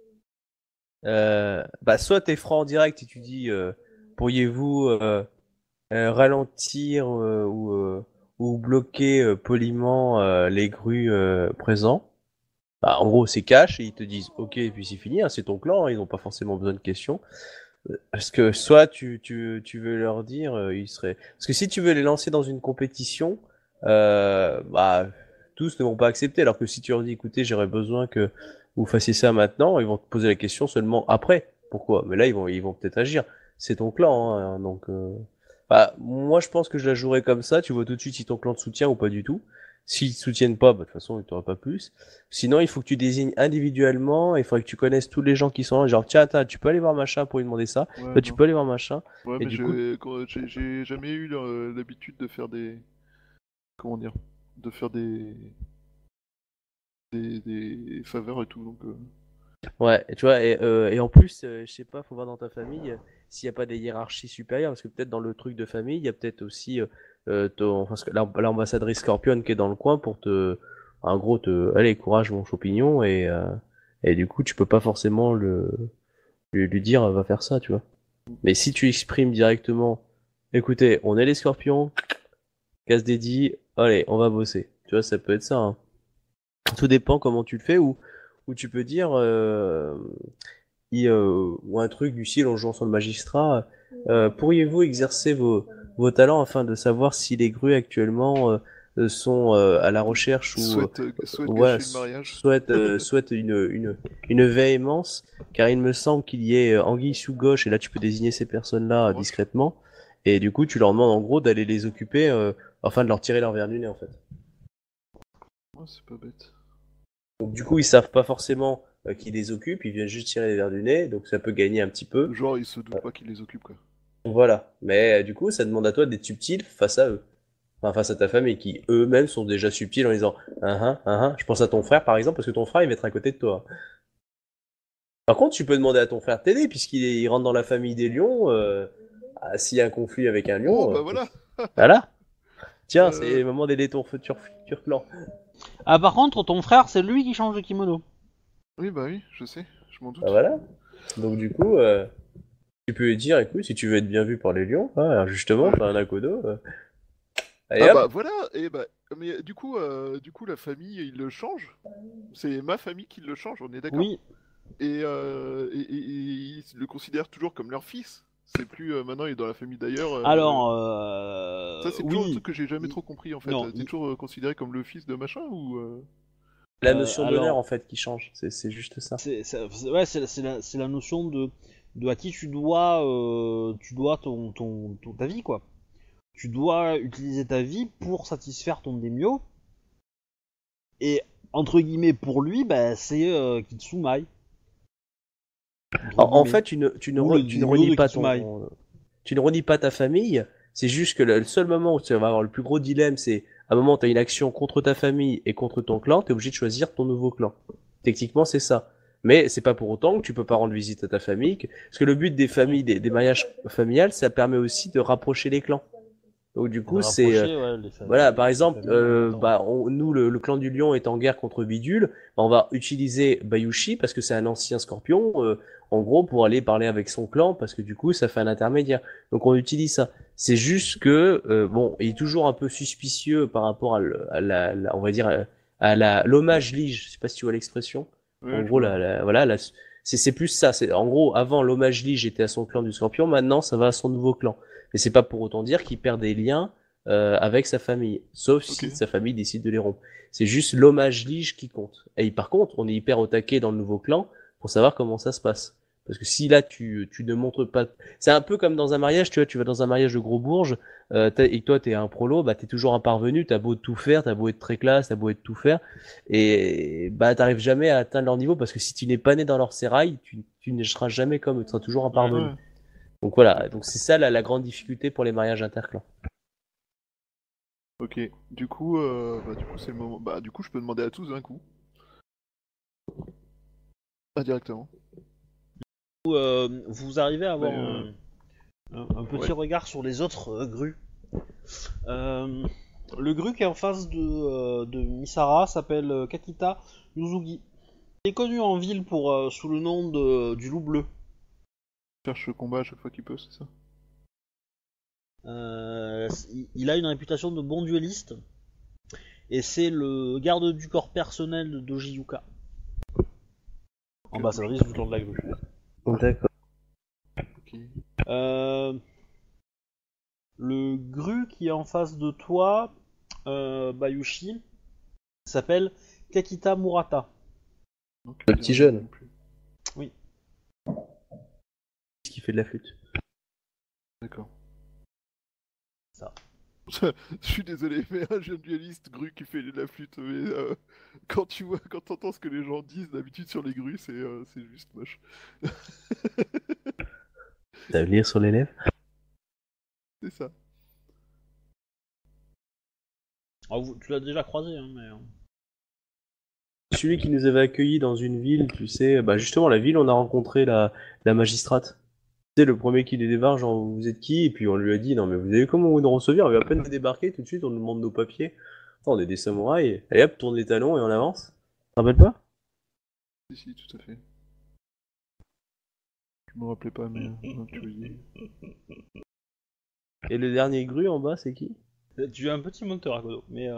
Soit t'es franc en direct et tu dis, pourriez-vous ralentir ou bloquer poliment les grues présents. Bah, en gros, c'est cash et ils te disent ok, et puis c'est fini, hein, c'est ton clan, hein, ils n'ont pas forcément besoin de questions. Parce que soit tu veux leur dire, parce que si tu veux les lancer dans une compétition, tous ne vont pas accepter. Alors que si tu leur dis écoutez, j'aurais besoin que vous fassiez ça maintenant, ils vont te poser la question seulement après. Pourquoi? Mais là, ils vont peut-être agir. c'est ton clan, hein, donc... Bah, moi, je pense que je la jouerais comme ça. Tu vois tout de suite si ton clan te soutient ou pas du tout. S'ils te soutiennent pas, bah, de toute façon, il t'aura pas plus. Sinon, il faut que tu désignes individuellement. Il faudrait que tu connaisses tous les gens qui sont là. Genre, tiens, attends, tu peux aller voir machin pour lui demander ça. Ouais, Toi, tu non. peux aller voir machin. Ouais, Et mais du coup, j'ai jamais eu l'habitude de faire des... Comment dire? De faire des faveurs et tout, donc... ouais, tu vois, et en plus, je sais pas, faut voir dans ta famille s'il n'y a pas des hiérarchies supérieures, parce que peut-être dans le truc de famille, il y a peut-être aussi parce que l'ambassadrice Scorpion qui est dans le coin pour en gros, allez, courage mon champignon, et du coup, tu peux pas forcément lui dire, va faire ça, tu vois. Mais si tu exprimes directement, écoutez, on est les Scorpions, casse dédié, allez, on va bosser. Tu vois, ça peut être ça, hein. Tout dépend comment tu le fais, ou tu peux dire, ou un truc du style en jouant sur le magistrat. Pourriez-vous exercer vos talents afin de savoir si les grues actuellement sont à la recherche ou Souhaite ouais, gâcher le mariage. souhaitent une véhémence, car il me semble qu'il y ait anguille sous gauche, et là tu peux désigner ces personnes-là Ouais. discrètement, et du coup tu leur demandes en gros d'aller les occuper afin de leur tirer leur verre du nez en fait. Ouais, c'est pas bête. Donc du coup ils savent pas forcément qui les occupe, ils viennent juste tirer les verres du nez, donc ça peut gagner un petit peu. Genre, il se doute pas qu'il les occupe, quoi. Voilà. Mais du coup, ça demande à toi d'être subtil face à eux. Enfin, face à ta famille, qui eux-mêmes sont déjà subtils en disant Je pense à ton frère, par exemple, parce que ton frère, il va être à côté de toi. Par contre, tu peux demander à ton frère de t'aider, il rentre dans la famille des lions. S'il y a un conflit avec un Oh, lion, bah voilà! voilà. Tiens, c'est Euh, le moment d'aider ton futur clan. Ah, par contre, ton frère, c'est lui qui change de kimono. Oui, bah oui, je sais, je m'en doute. Bah, voilà. Donc du coup, tu peux lui dire, écoute, si tu veux être bien vu par les lions, alors justement, Ouais. t'as un Akodo. Allez Ah hop. bah voilà, et bah... Mais du coup, la famille, il le change. C'est ma famille qui le change, on est d'accord? Oui. Et ils le considèrent toujours comme leur fils. C'est plus maintenant il est dans la famille d'ailleurs. Alors, Ça c'est toujours un oui. truc que j'ai jamais Il- trop compris en fait. Non, T'es toujours considéré comme le fils de machin ou La notion d'honneur, en alors, fait, qui change. C'est juste ça. ouais, c'est la notion de à qui tu dois ta vie, quoi. Tu dois utiliser ta vie pour satisfaire ton daimyo, et entre guillemets pour lui, bah, c'est Kitsumai. Entre En guillemets. fait, Ou le tu ne daimyo renies de pas Kitsumai. tu ne renies pas ta famille. C'est juste que le seul moment où tu vas avoir le plus gros dilemme, c'est à un moment où tu as une action contre ta famille et contre ton clan, tu es obligé de choisir ton nouveau clan. Techniquement, c'est ça. Mais c'est pas pour autant que tu peux pas rendre visite à ta famille. Parce que le but des familles, des mariages familiales, ça permet aussi de rapprocher les clans. Donc du De coup, c'est rapprocher, ouais, voilà, par les exemple, familles en même temps. nous, le clan du lion est en guerre contre Bidule, bah, on va utiliser Bayushi parce que c'est un ancien scorpion, en gros, pour aller parler avec son clan, parce que du coup, ça fait un intermédiaire. Donc on utilise ça. C'est juste que, bon, il est toujours un peu suspicieux par rapport on va dire, à l'hommage lige. Je sais pas si tu vois l'expression. En ouais, je gros, vois. voilà, c'est plus ça. C'est, en gros, avant, l'hommage lige était à son clan du scorpion, maintenant, ça va à son nouveau clan. Mais c'est pas pour autant dire qu'il perd des liens avec sa famille, sauf Ok. si sa famille décide de les rompre. C'est juste l'hommage lige qui compte. Et par contre, on est hyper au taquet dans le nouveau clan pour savoir comment ça se passe. Parce que si là tu ne montres pas, c'est un peu comme dans un mariage, tu vois, tu vas dans un mariage de gros bourges et toi t'es un prolo, bah t'es toujours un parvenu, t'as beau tout faire, t'as beau être très classe, t'as beau être tout faire, et bah t'arrives jamais à atteindre leur niveau parce que si tu n'es pas né dans leur sérail, tu ne seras jamais comme eux, tu seras toujours un parvenu. Ouais. Donc voilà, donc c'est ça la grande difficulté pour les mariages interclans. Ok. Du coup c'est le moment. Bah du coup je peux demander à tous d'un coup. Ah directement. Vous arrivez à avoir Mais, un petit ouais. regard sur les autres grues. Euh, le gru qui est en face de Misara s'appelle Kakita Yuzugi. Il est connu en ville sous le nom du loup bleu. Cherche le combat à chaque fois qu'il peut, c'est ça? Il a une réputation de bon duelliste et c'est le garde du corps personnel de Doji Yuka, ambassadrice du clan de la grue. D'accord. Ok. Le gru qui est en face de toi, Bayushi, s'appelle Kakita Murata. Donc, Le petit jeune. non plus. Oui. Qui fait de la flûte. D'accord. Ça. Je suis désolé, mais un jeune violiste grue qui fait de la flûte, mais quand t'entends ce que les gens disent d'habitude sur les grues, c'est juste moche. T'as lire sur les lèvres? C'est ça. Ah, tu l'as déjà croisé, hein, mais. Celui qui nous avait accueillis dans une ville, tu sais, bah justement, la ville, on a rencontré la magistrate. Tu sais, le premier qui les débarque, genre, vous êtes qui? Et puis on lui a dit, non, mais vous avez vu comment vous nous receviez? On avait à peine débarqué, tout de suite, on nous demande nos papiers. Oh, on est des samouraïs. Allez hop, tourne les talons et on avance. Tu te rappelles pas? Si, tout à fait. Je me rappelais pas, mais tu le dis. Et le dernier gru en bas, c'est qui? Tu es un petit moteur à Kodo, mais.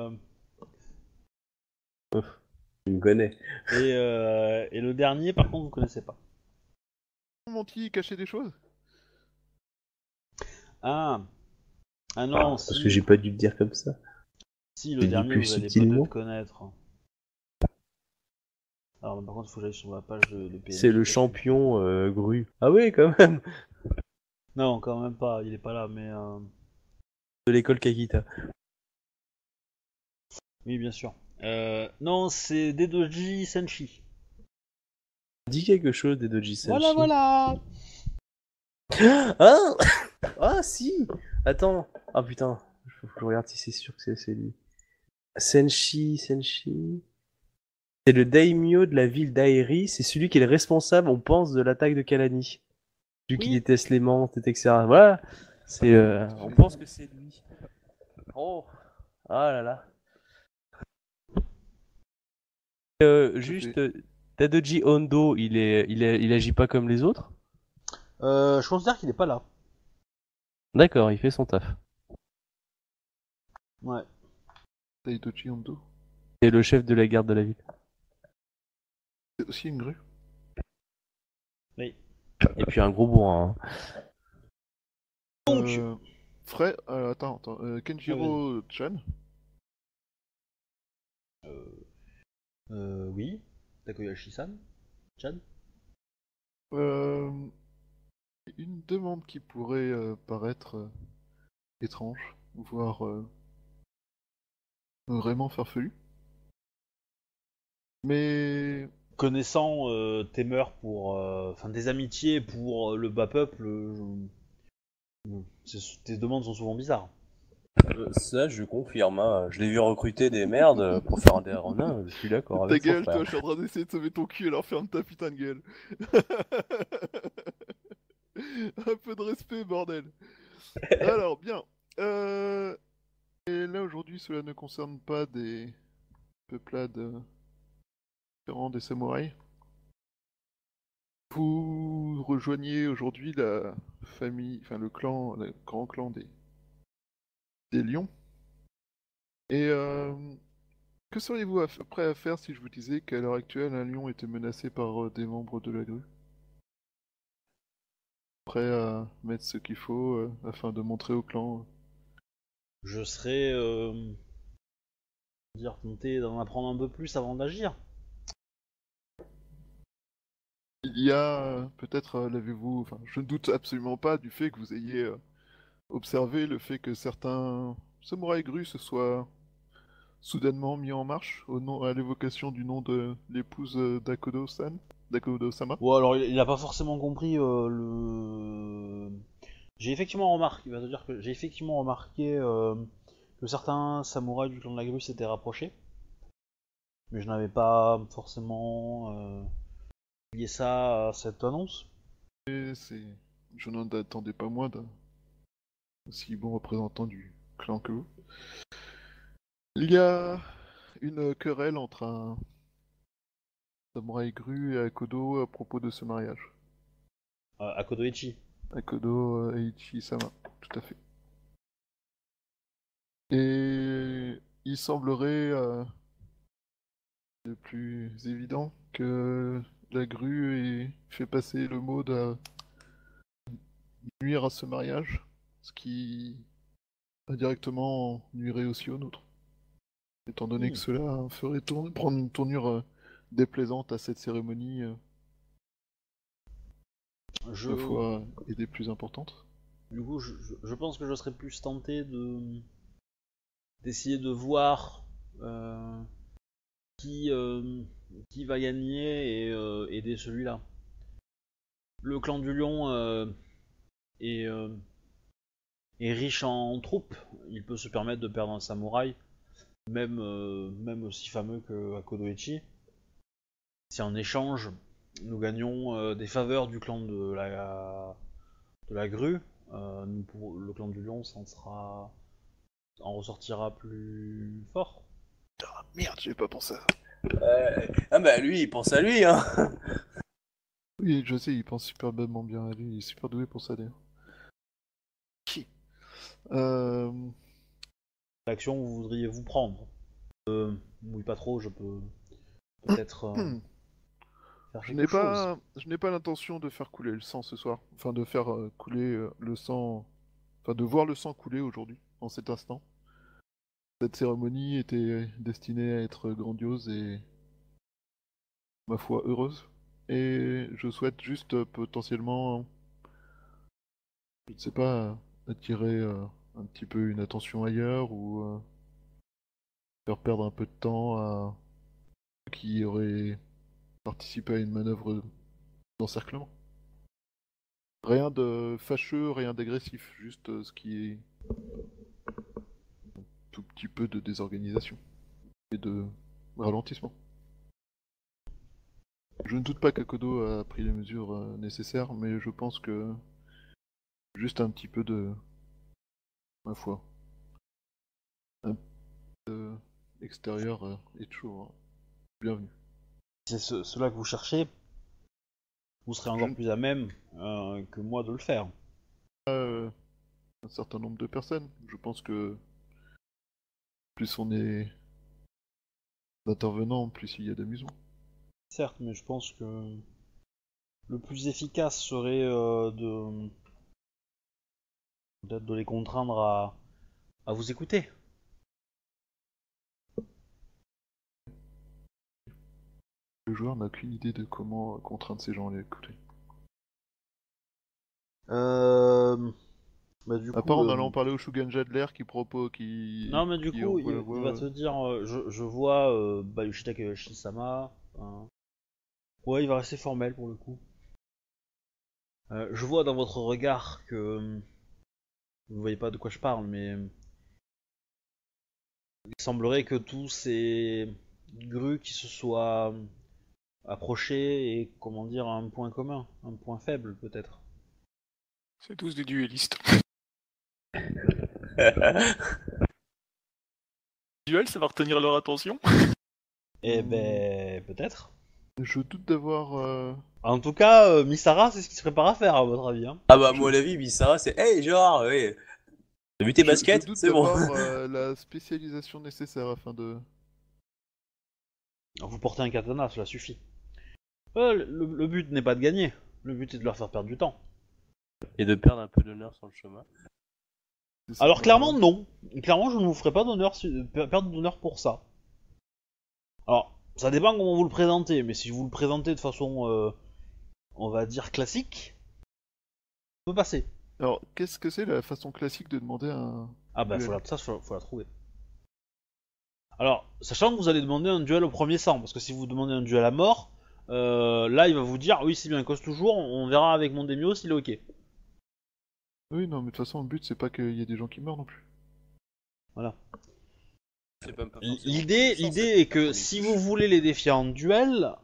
Tu me connais. Et le dernier, par contre, vous connaissez pas. Monty cachait des choses? Ah, ah non, Ah, parce que j'ai pas dû le dire comme ça. si, le j'ai dit dernier, plus vous allez subtilement. peut-être connaître. Alors, par contre, il faut que j'aille sur la page de PNJ. C'est le champion gru. Ah oui, quand même. Non, quand même pas, il est pas là, mais. De l'école Kakita. Oui, bien sûr. Non, c'est Dedoji Senshi. Dis quelque chose des Doji Senshi. Voilà, voilà. Ah ah si. Attends. Ah putain. Faut que je regarde si c'est sûr que c'est lui. Senshi. C'est le daimyo de la ville d'Aeri. C'est celui qui est le responsable, on pense, de l'attaque de Kalani. Celui qui Oui. déteste les menthes, etc. Voilà. C'est. On pense que c'est lui. Oh. Ah là là. Juste, Tadaji Hondo, il agit pas comme les autres? Je considère qu'il est pas là. D'accord, il fait son taf. Ouais. Taitochi Hondo. C'est le chef de la garde de la ville. C'est aussi une grue. Oui. Et puis un gros bourrin. Hein. Donc. Frère, attends. Kenjiro Chan. Oui. Takoyashi-san. Chan. Une demande qui pourrait paraître étrange, voire vraiment farfelue. Mais Connaissant tes mœurs pour. Enfin, des amitiés pour le bas peuple, tes demandes sont souvent bizarres. Ça, je confirme. Hein. Je l'ai vu recruter des merdes pour faire des renins. Je suis d'accord ta avec son gueule, frère. toi, je suis en train d'essayer de sauver ton cul, alors ferme ta putain de gueule. Un peu de respect, bordel. Alors, bien. Et là, aujourd'hui, cela ne concerne pas des peuplades différents des samouraïs. Vous rejoignez aujourd'hui la famille, enfin le clan, le grand clan des lions. Et que seriez-vous prêt à faire si je vous disais qu'à l'heure actuelle, un lion était menacé par des membres de la grue? Prêt à mettre ce qu'il faut afin de montrer au clan. Je serais. Dire tenter d'en apprendre un peu plus avant d'agir. Il y a peut-être, l'avez-vous, enfin, je ne doute absolument pas du fait que vous ayez observé le fait que certains samouraïs grues se soient soudainement mis en marche à l'évocation du nom de l'épouse d'Akodo-san, d'Akodo-sama. Bon, alors il a pas forcément compris le. J'ai effectivement remarqué. Il va te dire que j'ai effectivement remarqué que certains samouraïs du clan de la grue s'étaient rapprochés, mais je n'avais pas forcément lié ça à cette annonce. Et je n'en attendais pas moins d'un aussi bon représentant du clan que vous. Il y a une querelle entre un samouraï grue et Akodo à propos de ce mariage. À Kodoichi. Akodo Eiichi-sama, tout à fait. Et il semblerait le plus évident que la grue ait fait passer le mot de nuire à ce mariage, ce qui indirectement nuirait aussi au nôtre. Étant donné que cela ferait prendre une tournure déplaisante à cette cérémonie, deux fois et des plus importantes. Du coup, je pense que je serais plus tenté d'essayer de voir qui va gagner et aider celui-là. Le clan du Lion est riche en troupes. Il peut se permettre de perdre un samouraï, même aussi fameux que Akodoichi. Si en échange, nous gagnons des faveurs du clan de la grue, le clan du Lion en ressortira plus fort. Ah, merde, j'ai pas pensé à ça. Ah bah lui, il pense à lui, hein. Oui, je sais, il pense superbement bien à lui, il est super doué pour ça d'ailleurs. L'action vous voudriez vous prendre. Mouille pas trop, je peux peut-être faire Je quelque chose. n'ai pas l'intention de faire couler le sang ce soir. Enfin, de faire couler le sang. Enfin, de voir le sang couler aujourd'hui, en cet instant. Cette cérémonie était destinée à être grandiose et, ma foi, heureuse. Et je souhaite juste potentiellement, je ne sais pas, attirer un petit peu une attention ailleurs ou faire perdre un peu de temps à ceux qui auraient participé à une manœuvre d'encerclement. Rien de fâcheux, rien d'agressif, juste ce qui est un tout petit peu de désorganisation et de ralentissement. Je ne doute pas qu'Akodo a pris les mesures nécessaires, mais je pense que juste un petit peu de, ma foi, un peu extérieur est toujours bienvenu. Si c'est cela que vous cherchez, vous serez encore plus à même que moi de le faire. Un certain nombre de personnes. Je pense que plus on est d'intervenants, plus il y a d'amusement. Certes, mais je pense que le plus efficace serait peut-être de les contraindre à vous écouter. Le joueur n'a aucune idée de comment contraindre ces gens à l'écouter. Bah, du À coup, part en allant parler au Shugen Jadler qui propose, non, mais du qui coup, envoie la il voix, va te dire, je vois Yoshida Kayoshi-sama. Ouais, il va rester formel pour le coup. Je vois dans votre regard que vous voyez pas de quoi je parle, mais il semblerait que tous ces grues qui se soient approchés et, comment dire, un point commun, un point faible peut-être. C'est tous des duellistes. Duel, ça va retenir leur attention. Eh ben, peut-être. Je doute d'avoir... En tout cas, Misara, c'est ce qu'il se prépare à faire, à votre avis. Hein. Ah bah, à mon avis, Misara, c'est hey, genre, oui. T'as vu tes baskets? je doute C'est bon. d'avoir la spécialisation nécessaire afin de... Vous portez un katana, cela suffit. Le but n'est pas de gagner, le but est de leur faire perdre du temps. Et de perdre un peu d'honneur sur le chemin. Alors clairement non, clairement je ne vous ferai pas perdre d'honneur pour ça. Alors ça dépend comment vous le présentez, mais si vous le présentez de façon, on va dire classique, ça peut passer. Alors, qu'est-ce que c'est la façon classique de demander un... Ah bah duel. faut la trouver. Alors, sachant que vous allez demander un duel au premier sang, parce que si vous demandez un duel à mort, là il va vous dire oui c'est bien, cause toujours, on verra avec mon Demio s'il est ok. Oui, non, mais de toute façon, le but, c'est pas qu'il y ait des gens qui meurent non plus. Voilà. C'est pas forcément L'idée est que si vous voulez les défier en duel,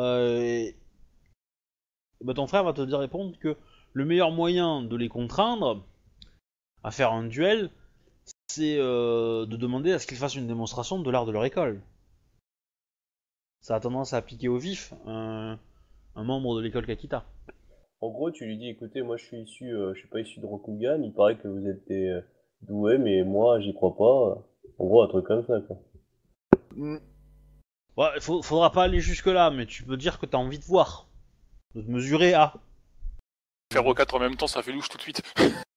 bah ton frère va te dire répondre que le meilleur moyen de les contraindre à faire un duel, c'est de demander à ce qu'ils fassent une démonstration de l'art de leur école. Ça a tendance à appliquer au vif un membre de l'école Kakita. En gros, tu lui dis, écoutez, moi je suis pas issu de Rokugan, il paraît que vous êtes des doués, mais moi j'y crois pas. En gros, un truc comme ça, quoi. Ouais, faudra pas aller jusque là, mais tu peux dire que t'as envie de voir, de te mesurer à. Faire O4 en même temps, ça fait louche tout de suite.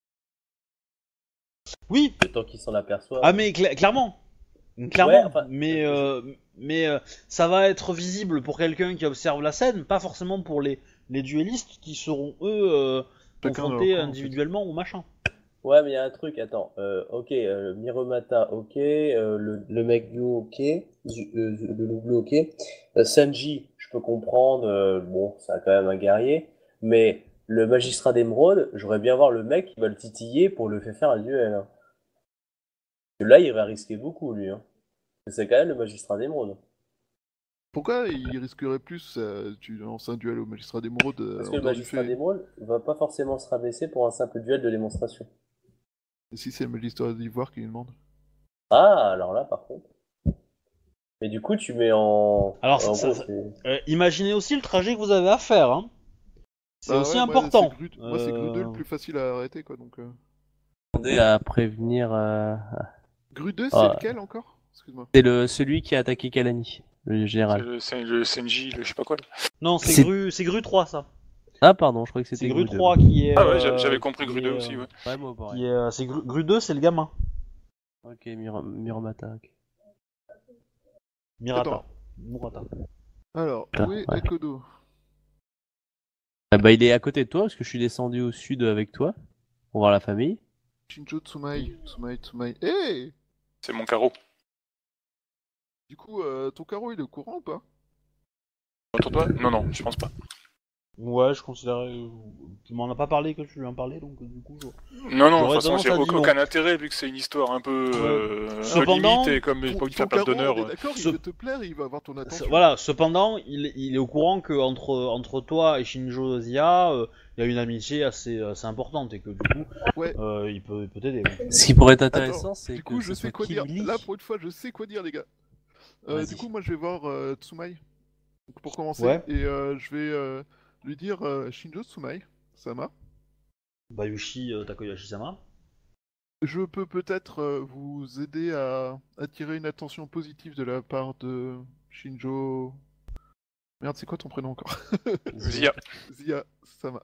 Oui. Le temps qu'il s'en aperçoit. Ah mais clairement, Ouais, enfin, mais ça va être visible pour quelqu'un qui observe la scène, pas forcément pour les duellistes qui seront eux Chacun confrontés leur camp, en fait. individuellement ou machin. Ouais, mais il y a un truc, attends. Ok, Miromata, ok. Le mec bleu, ok. Le loup bleu, ok. Sanji, je peux comprendre. Bon, c'est quand même un guerrier. Mais le magistrat d'émeraude, j'aurais bien voir le mec qui va le titiller pour le faire un duel, hein. Parce que là, il va risquer beaucoup, lui, hein. Parce que c'est quand même le magistrat d'émeraude. Pourquoi il risquerait plus tu lances un duel au magistrat d'émeraude Parce que en le dehors du magistrat fait? d'émeraude va pas forcément se rabaisser pour un simple duel de démonstration. Et si c'est le magistrat d'ivoire qui lui demande? Ah, alors là, par contre. Mais du coup, tu mets en. Alors, En gros, c'est. imaginez aussi le trajet que vous avez à faire, hein. C'est Bah aussi ouais, moi c'est important. Gru 2 le plus facile à arrêter quoi donc. Demander à prévenir. Gru 2 c'est Ah, lequel encore? Excuse-moi. c'est celui qui a attaqué Kalani, le général. C'est le Senji, le je sais pas quoi. Là. Non, C'est- c'est Gru 3, ça. Ah, pardon, je croyais que C'est c'était Gru Gru 2. 3 qui est. Ah ouais, j'avais compris qui Gru 2 est, aussi, ouais. Ouais, moi, pareil. qui est, c'est Gru 2, c'est le gamin. Ok, Miromata. Ok. Mirata. Attends. Murata. Alors, Ah, où est ouais. Ekodo? Ah bah, il est à côté de toi parce que je suis descendu au sud avec toi pour voir la famille. Shinjo Tsumai. Hey! C'est mon carreau. Du coup, ton carreau il est au courant ou pas? Entre toi? Non, non, je pense pas. Ouais, je considérais. Tu m'en as pas parlé que tu lui en parlais, donc du coup. Non, non, de J'aurais toute façon, tendance j'ai à dire non. aucun intérêt vu que c'est une histoire un peu, un peu Cependant, limite et comme j'ai pas envie de faire Ton perdre carreau, d'honneur. on est d'accord, Ce- il veut te plaire et il va avoir ton attention. Voilà, cependant, il est au courant que entre toi et Shinjo Zia, il y a une amitié assez importante et que du coup, Ouais. il peut t'aider. Oui. Ce qui pourrait être Attends, intéressant, c'est du que coup, ce je sais soit quoi Kim dire. Lee. Là, pour une fois, je sais quoi dire, les gars. Vas-y. Du coup, moi, je vais voir Tsumai pour commencer Ouais. et je vais lui dire Shinjo Tsumai, Sama. Bayushi Takoyashi-sama. Je peux peut-être vous aider à attirer une attention positive de la part de Shinjo. Merde, c'est quoi ton prénom encore? Zia. Zia Sama.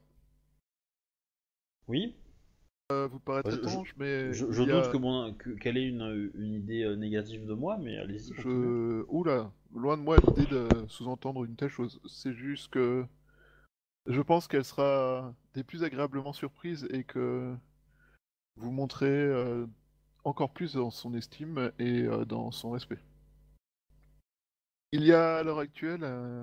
Oui. Vous paraître Je- étrange, mais Je il y a- doute qu'elle ait une idée négative de moi, mais allez-y. continuez. Oula, loin de moi l'idée de sous-entendre une telle chose. C'est juste que je pense qu'elle sera des plus agréablement surprise et que vous montrez encore plus dans son estime et dans son respect. Il y a à l'heure actuelle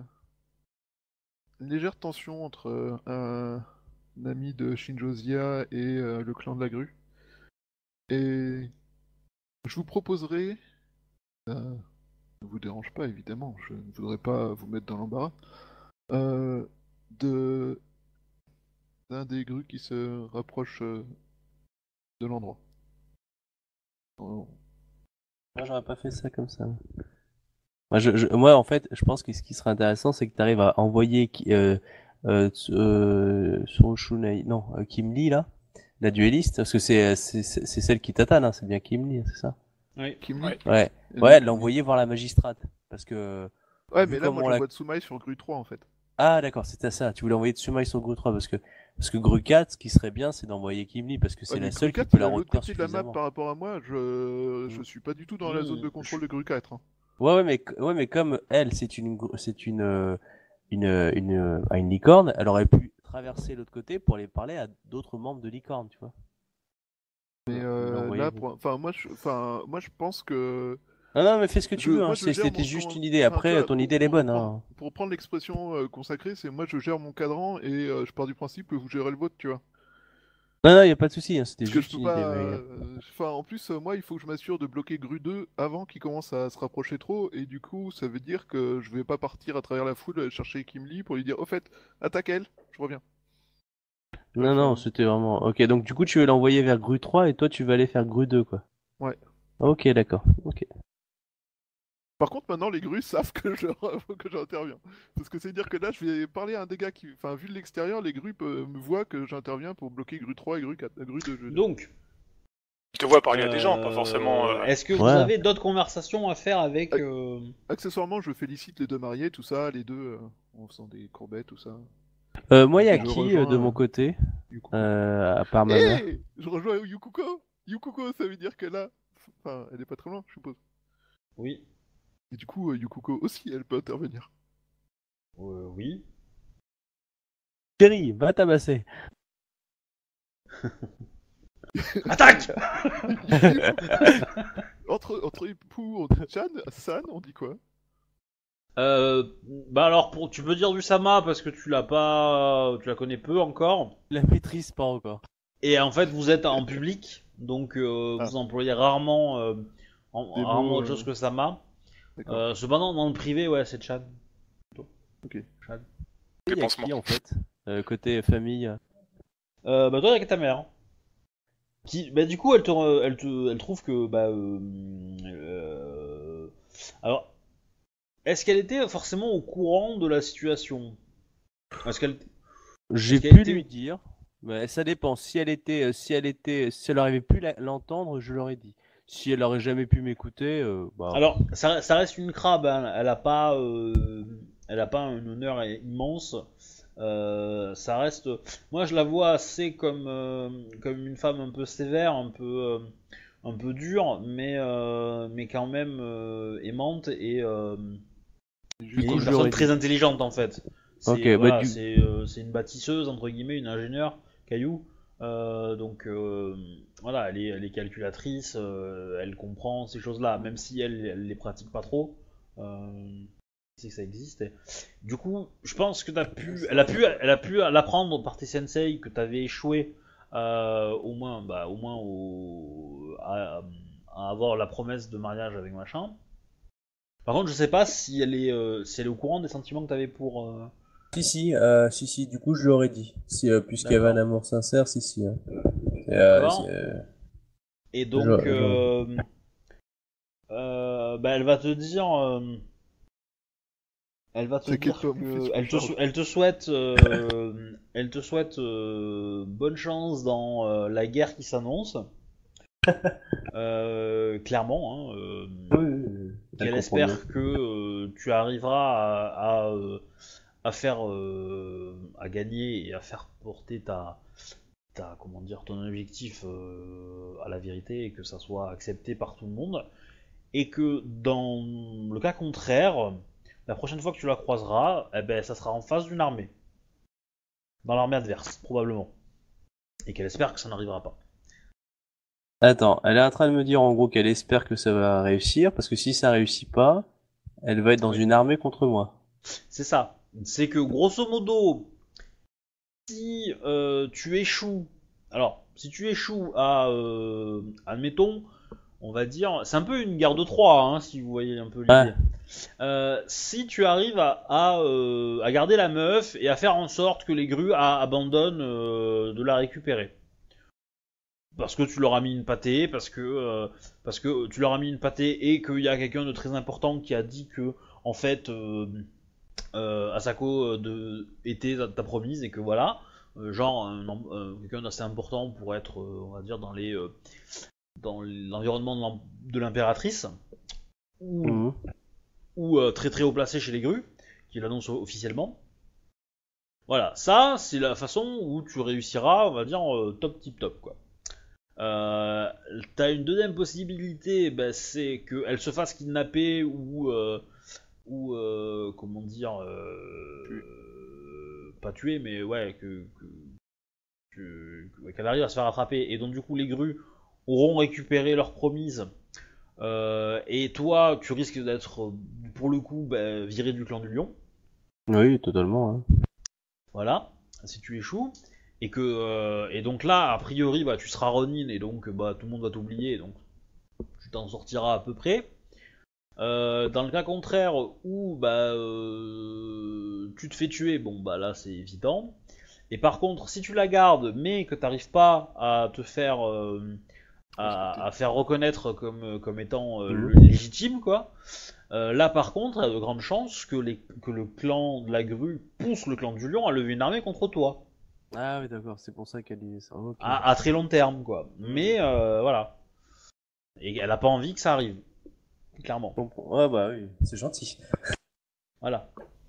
une légère tension entre un ami de Shinjo Zia et le clan de la grue. Et je vous proposerai, ne vous dérange pas évidemment, je ne voudrais pas vous mettre dans l'embarras, euh, de d'un des grues qui se rapproche de l'endroit. Oh. Moi, j'aurais pas fait ça comme ça. Moi, en fait, je pense que ce qui serait intéressant, c'est que tu arrives à envoyer Surushunai, non, Kim Lee, là, la dueliste, parce que c'est celle qui tatane, hein, c'est bien Kim Lee, c'est ça? Oui. Kim Lee Ouais. Ouais, Et ouais, oui. l'envoyer voir la magistrate, parce que Ouais, vu mais là, comme moi, on je l'a... vois Tsumai sur grue 3 en fait. Ah, d'accord, c'était ça. Tu voulais envoyer Tsumai sur Gru 3 parce que Gru 4, ce qui serait bien, c'est d'envoyer Kim Lee parce que c'est Ouais, mais la grue seule qui 4, peut il est la à l'autre retenir côté de la map suffisamment. par rapport à moi. Je Mm. suis pas du tout dans la zone de contrôle de grue 4. Hein. Ouais, mais comme elle, c'est une licorne, elle aurait pu traverser l'autre côté pour aller parler à d'autres membres de licorne, tu vois. Mais L'envoyer. là, moi, je pense que Non, mais fais ce que tu veux, hein. moi, je gère C'était mon juste son. une idée. Enfin, tu Après, vois, ton idée, elle est bonne, hein. pour prendre l'expression consacrée, c'est moi, je gère mon cadran et je pars du principe que vous gérez le vôtre, tu vois. Non, y a pas de souci, hein. C'était Parce que je juste peux une pas. idée, mais... Enfin, en plus, moi, il faut que je m'assure de bloquer grue 2 avant qu'il commence à se rapprocher trop. Et du coup, ça veut dire que je vais pas partir à travers la foule chercher Kim Lee pour lui dire, au fait, attaque elle, je reviens. Non, non, c'était vraiment... Ok, donc du coup, tu veux l'envoyer vers Gru 3 et toi, tu vas aller faire Gru 2, quoi. Ouais. Ok, d'accord. Ok. Par contre, maintenant, les grues savent que que j'interviens. Parce que c'est dire que là, je vais parler à un des gars qui. Enfin, vu de l'extérieur, les grues me voient que j'interviens pour bloquer grue 3 et grue 4. Grue 2, je veux dire. Donc, Je te vois parler à des gens, pas forcément. est-ce que vous Ouais. avez d'autres conversations à faire avec Accessoirement, je félicite les deux mariés, tout ça, les deux, en faisant des courbettes, tout ça. Moi, y a Je qui rejoins, de mon côté Yukuko. à part ma mère? Hé, je rejoins Yukuko. Yukuko, ça veut dire que là. Enfin, elle est pas très loin, je suppose. Oui. Et du coup, Yukuko aussi, elle peut intervenir. Oui. Chérie, va tabasser. Attaque. Entre époux, on dit San, on dit quoi? Bah alors, tu peux dire du Sama parce que tu la connais peu encore. Je la maîtrise pas encore. Et en fait, vous êtes en public, donc vous employez rarement, Des rarement mots, autre chose que Sama. D'accord. Cependant, dans le privé, ouais, c'est Chad. Ok. Chad. Il y a pansement. qui en fait côté famille. Bah toi, avec ta mère. Bah du coup, elle trouve que alors, est-ce qu'elle était forcément au courant de la situation? Est-ce qu'elle J'ai qu'elle pu était- lui dire, mais ça dépend. Si elle aurait pu l'entendre, je l'aurais dit. Si elle aurait jamais pu m'écouter, bah. Alors, ça reste une crabe, hein. Elle a pas un honneur immense. Ça reste. Moi, je la vois assez comme une femme un peu sévère, un peu dure, mais quand même aimante et Juste une je personne l'aurais très dit. intelligente en fait. Ok, Voilà, bah, c'est une bâtisseuse entre guillemets, une ingénieure, caillou. Donc voilà, elle est calculatrice, elle comprend ces choses-là, même si elle les pratique pas trop. C'est que ça existe. Du coup, je pense que elle a pu l'apprendre par tes sensei que t'avais échoué au moins, à avoir la promesse de mariage avec machin. Par contre, je sais pas si elle est au courant des sentiments que t'avais pour. Si, du coup, je l'aurais dit. Si, puisqu'il y avait un D'accord. amour sincère, si. Hein. D'accord. Et Je- donc, je- bah, elle va te T'inquiète dire pas, mon fils, que Richard. elle te souhaite bonne chance dans la guerre qui s'annonce. Clairement, hein, Elle qu'elle comprend bien. espère que tu arriveras à gagner et à faire porter comment dire, ton objectif à la vérité et que ça soit accepté par tout le monde. Et que dans le cas contraire, la prochaine fois que tu la croiseras, eh ben, ça sera en face d'une armée. Dans l'armée adverse, probablement. Et qu'elle espère que ça n'arrivera pas. Attends, elle est en train de me dire en gros qu'elle espère que ça va réussir, parce que si ça réussit pas, elle va être dans Oui. une armée contre moi. C'est ça. C'est que grosso modo, si tu échoues, alors si tu échoues admettons, on va dire, c'est un peu une guerre de Troie, hein, si vous voyez un peu l'idée. Ouais. Si tu arrives à garder la meuf et à faire en sorte que les grues abandonnent de la récupérer. Parce que tu leur as mis une pâtée, parce que tu leur as mis une pâtée et qu'il y a quelqu'un de très important qui a dit que, en fait, Asako était ta promise et que voilà, quelqu'un d'assez important pour être, on va dire, dans l'environnement de l'impératrice, ou, Mhm. ou très très haut placé chez les grues, qui l'annonce officiellement. Voilà, ça c'est la façon où tu réussiras, on va dire, top tip top quoi. T'as une deuxième possibilité, bah, c'est qu'elle se fasse kidnapper ou comment dire, pas tuer, mais ouais, qu'elle arrive à se faire attraper. Et donc du coup les grues auront récupéré leur promise. Et toi, tu risques d'être, pour le coup, bah, viré du clan du lion. Oui, totalement. Hein. Voilà, si tu échoues. Et donc là, a priori, bah, tu seras Ronin et donc bah, tout le monde va t'oublier, donc tu t'en sortiras à peu près. Dans le cas contraire où bah, tu te fais tuer, bon bah là c'est évident. Et par contre, si tu la gardes, mais que t'arrives pas à te faire à faire reconnaître comme étant légitime, quoi. Là par contre, il y a de grandes chances que le clan de la grue pousse le clan du lion à lever une armée contre toi. Ah oui, d'accord, c'est pour ça qu'elle dit ça. Ok. À très long terme, quoi. Mais voilà. Et elle a pas envie que ça arrive. Clairement. Je comprends. Ah bah oui, c'est gentil. Voilà.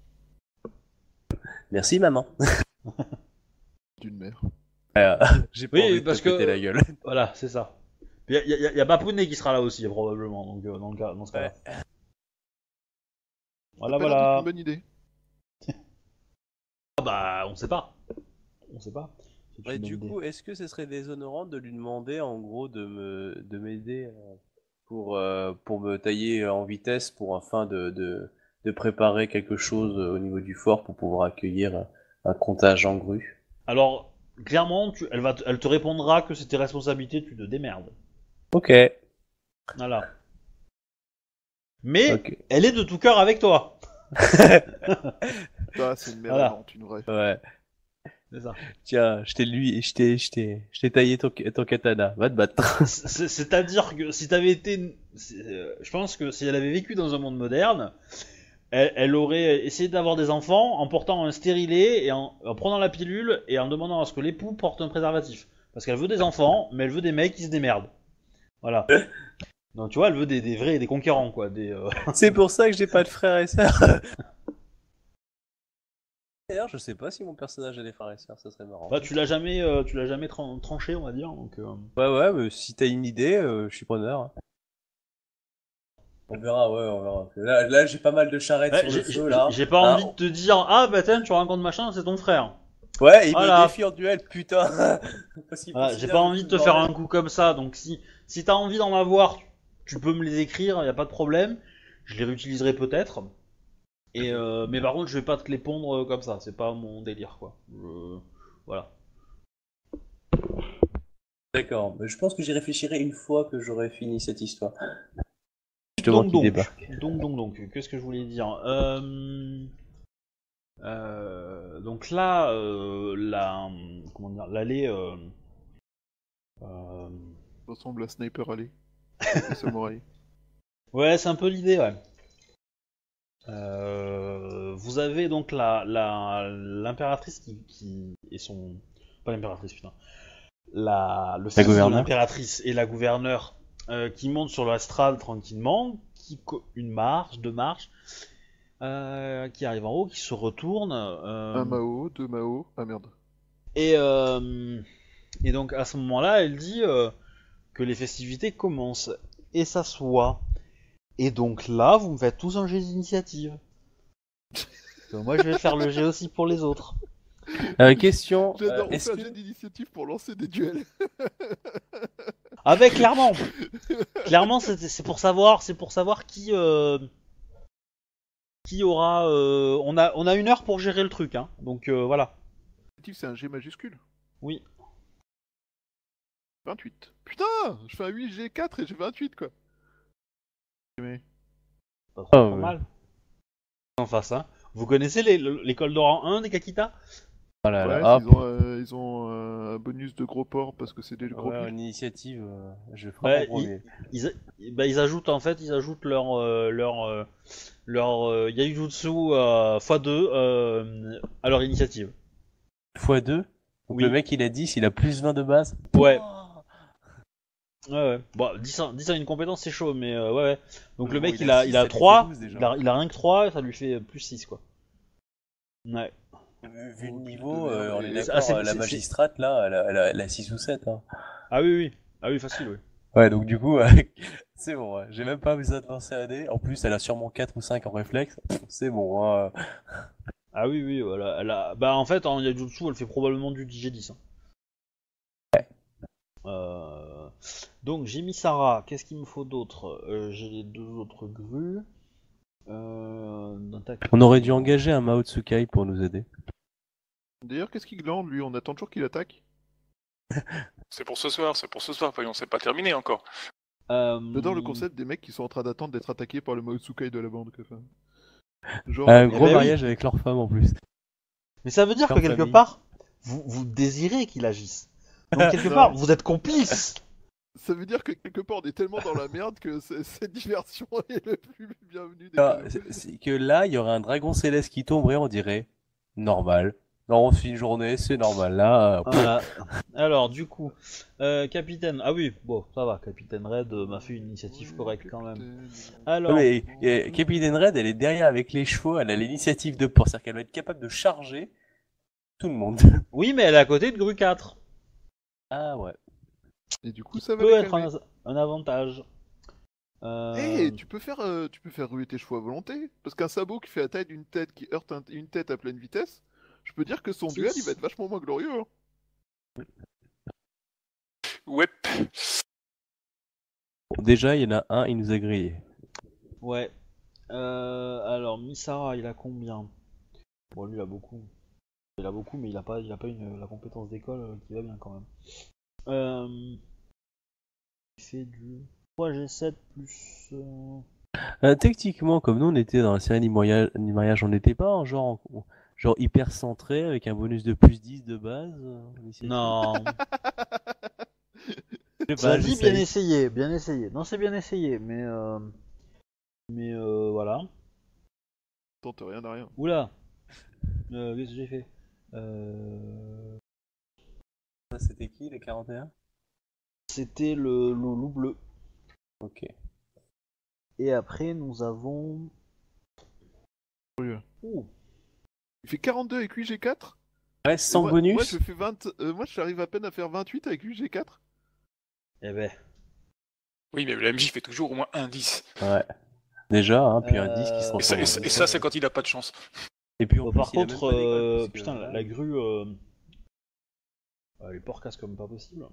Merci maman. D'une mère. J'ai pas Oui, envie de parce te péter que- la gueule. Voilà, c'est ça. Il y a Bapouné qui sera là aussi, probablement, donc, dans ce cas-là. Voilà, Ça a l'air d'être voilà. une bonne idée. Ah bah, on sait pas. On sait pas. C'est Ouais, une bonne du idée. coup, est-ce que ce serait déshonorant de lui demander en gros de m'aider pour me tailler en vitesse pour afin de préparer quelque chose au niveau du fort pour pouvoir accueillir un contingent grue? Alors, clairement, elle te répondra que c'est tes responsabilités, tu te démerdes. Ok, Voilà. Mais ok. elle est de tout cœur avec toi. Ça, c'est une mère Voilà. aimante, une vraie. Ouais. C'est ça. Tiens, je t'ai taillé ton katana. Va te battre. C'est-à-dire que si t'avais été, je pense que si elle avait vécu dans un monde moderne, elle aurait essayé d'avoir des enfants en portant un stérilet et en prenant la pilule et en demandant à ce que l'époux porte un préservatif. Parce qu'elle veut des enfants, mais elle veut des mecs qui se démerdent. Voilà. Donc tu vois, elle veut des vrais, des conquérants quoi. C'est pour ça que j'ai pas de frères et sœurs. D'ailleurs, je sais pas si mon personnage a des frères et sœurs, ça serait marrant. Bah, tu l'as jamais, tranché, on va dire. Donc, Ouais, mais si t'as une idée, je suis preneur. Hein. On verra, ouais, on verra. Là j'ai pas mal de charrettes ouais, sur le feu, là. j'ai pas Hein, envie de te dire, ah bah tiens, tu rencontres machin, c'est ton frère. Ouais, il Voilà. me défie en duel, putain. Parce qu'il Voilà, j'ai considère pas que envie de tout te le faire bordel. un coup comme ça. Donc si t'as envie d'en avoir, tu peux me les écrire, y a pas de problème. Je les réutiliserai peut-être. Mais par contre, je vais pas te les pondre comme ça. C'est pas mon délire quoi. Voilà. D'accord, mais je pense que j'y réfléchirai une fois que j'aurai fini cette histoire. Je te vois Donc qui débarque. qu'est-ce que je voulais dire donc là, comment dire, l'allée. Ça ressemble à Sniper Alley. Les samouraïs. Ouais, c'est un peu l'idée, ouais. Vous avez donc l'impératrice qui est son, pas l'impératrice putain, le fils de gouverneure. l'impératrice et la gouverneure qui montent sur l'astral tranquillement, une marche, deux marches, qui arrive en haut, qui se retourne Un Mao, deux Mao. Ah merde. et donc à ce moment-là, elle dit que les festivités commencent et s'assoit. Et donc là, vous me faites tous un jet d'initiative. Moi, je vais faire le jet aussi pour les autres. Question, J'adore, on est-ce fait un jet que... d'initiative pour lancer des duels. Ah ben clairement, c'est pour savoir, qui aura. On a 1 heure pour gérer le truc, hein. Donc voilà. C'est un G majuscule. Oui. 28. Putain, je fais un 8 G4 et j'ai 28 quoi. Mais... Pas trop, Oh, trop ouais. mal. En face, hein. Vous connaissez l'école de rang 1 des Kakita? Oh là Ouais, là, hop. ils ont un bonus de gros porc parce que c'est des gros Ouais, piles. une initiative, je frappe Ouais, en premier. ils ajoutent en fait, leur Yaijutsu x2 à leur initiative. x2. Donc Oui. le mec il a 10, il a plus 20 de base. Ouais. Oh. Ouais. Bon, 10 à une compétence c'est chaud, mais ouais. Donc le Bon, mec il a six, il ça a lui fait 3, 12 déjà. il a rien que 3, ça lui fait plus 6 quoi. Ouais. Vu le Oh, niveau, putain de merde. on est Ah, d'accord, c'est- la c'est- magistrate là, elle a 6 ou 7. Hein. Ah oui. Ah oui, facile, oui. Ouais, donc du coup, c'est bon, ouais. J'ai même pas besoin de lancer un dé. En plus, elle a sûrement 4 ou 5 en réflexe. C'est bon, hein. Ah oui, voilà. Bah en fait, en Yaijutsu, elle fait probablement du 10G10. Hein. Donc j'ai mis Sarah, qu'est-ce qu'il me faut d'autre j'ai les 2 autres grues. On aurait dû engager un Mao Tsukai pour nous aider. D'ailleurs, qu'est-ce qu'il glande lui? On attend toujours qu'il attaque. C'est pour ce soir, voyons, c'est pas terminé encore. J'adore le concept des mecs qui sont en train d'attendre d'être attaqués par le Maotsukai de la bande. Quoi. Enfin, genre, Un Eh gros ben mariage avec leur femme en plus. Mais ça veut dire que Leur quelque famille. part, vous désirez qu'il agisse. Donc quelque Non. part, vous êtes complices. ça veut dire que quelque part on est tellement dans la merde que cette diversion est le plus bienvenu des Ah, cadeaux. c'est que là, il y aurait un dragon céleste qui tomberait, on dirait normal. Non, on fait une journée, c'est normal. Là, Voilà. Alors du coup, capitaine. Ah oui, bon, ça va. Capitaine Red m'a fait une initiative correcte quand même. Alors, mais Capitaine Red, elle est derrière avec les chevaux, elle a l'initiative de port, c'est-à-dire qu'elle va être capable de charger tout le monde. oui, mais elle est à côté de Gru 4. Ah ouais. Et du coup, ça va Peut les être calmer. un avantage. Tu peux faire ruer tes chevaux à volonté. Parce qu'un sabot qui fait la taille d'une tête qui heurte une tête à pleine vitesse, je peux dire que son Six. duel il va être vachement moins glorieux. Hein. Ouais. Déjà, il y en a un, il nous a grillé. Ouais. Alors, Misara, il a combien? Bon, lui, il a beaucoup. Il a beaucoup, mais il a pas la compétence d'école qui va bien quand même. Il fait du 3G7 plus. Techniquement, comme nous, on était dans la série du mariage, on n'était pas genre hyper centré avec un bonus de plus 10 de base. Initiative. Non. Je sais Ça pas, dit bien j'essaye. essayé, bien essayé. Non, c'est bien essayé, mais voilà. Tente rien à rien. Oula. Qu'est-ce que j'ai fait? Euh... Ça, c'était qui, les 41? C'était le loup bleu. Ok. Et après, nous avons. Curieux. Ouh. Il fait 42 avec 8G4. Ouais, Et sans moi, bonus. moi, je fais 20. Moi, j'arrive à peine à faire 28 avec 8G4. Eh ben. Oui, mais le MJ fait toujours au moins un 10. Ouais. Déjà, hein, puis un 10 qui se Et transforme en ça, 10. c'est quand il a pas de chance. Et puis en plus, Par il a même contre, pas d'école, parce que putain, là, la grue. Elle est porcasse comme pas possible.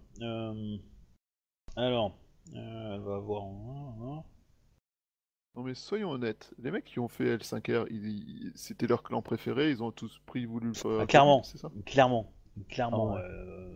Alors. Elle va avoir un. Non, mais soyons honnêtes. Les mecs qui ont fait L5R, c'était leur clan préféré. Ils ont tous voulu le faire. Clairement. C'est ça? Clairement. Ah ouais. euh,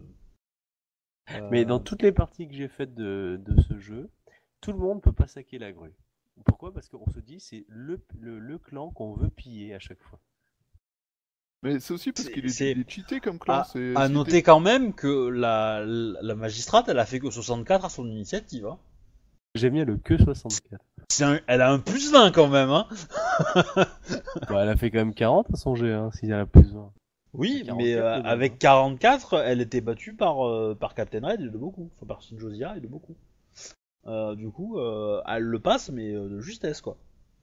Mais dans toutes les parties que j'ai faites de ce jeu, tout le monde peut pas saquer la grue. Pourquoi? Parce qu'on se dit c'est le clan qu'on veut piller à chaque fois. Mais c'est aussi parce qu'il c'est- est cheaté comme clan. À C'était- noter quand même que la magistrate, elle a fait que 64 à son initiative. Hein. J'aime bien le que 64. Elle a un plus 20 quand même. Hein. Bah, elle a fait quand même 40 à son jet, hein, s'il y en a plus 20. Oui, 44 mais de base, avec hein. 44, elle était battue par Captain Red et de beaucoup. Enfin, par Shinjozia et de beaucoup. Du coup, elle le passe, mais de justesse, quoi.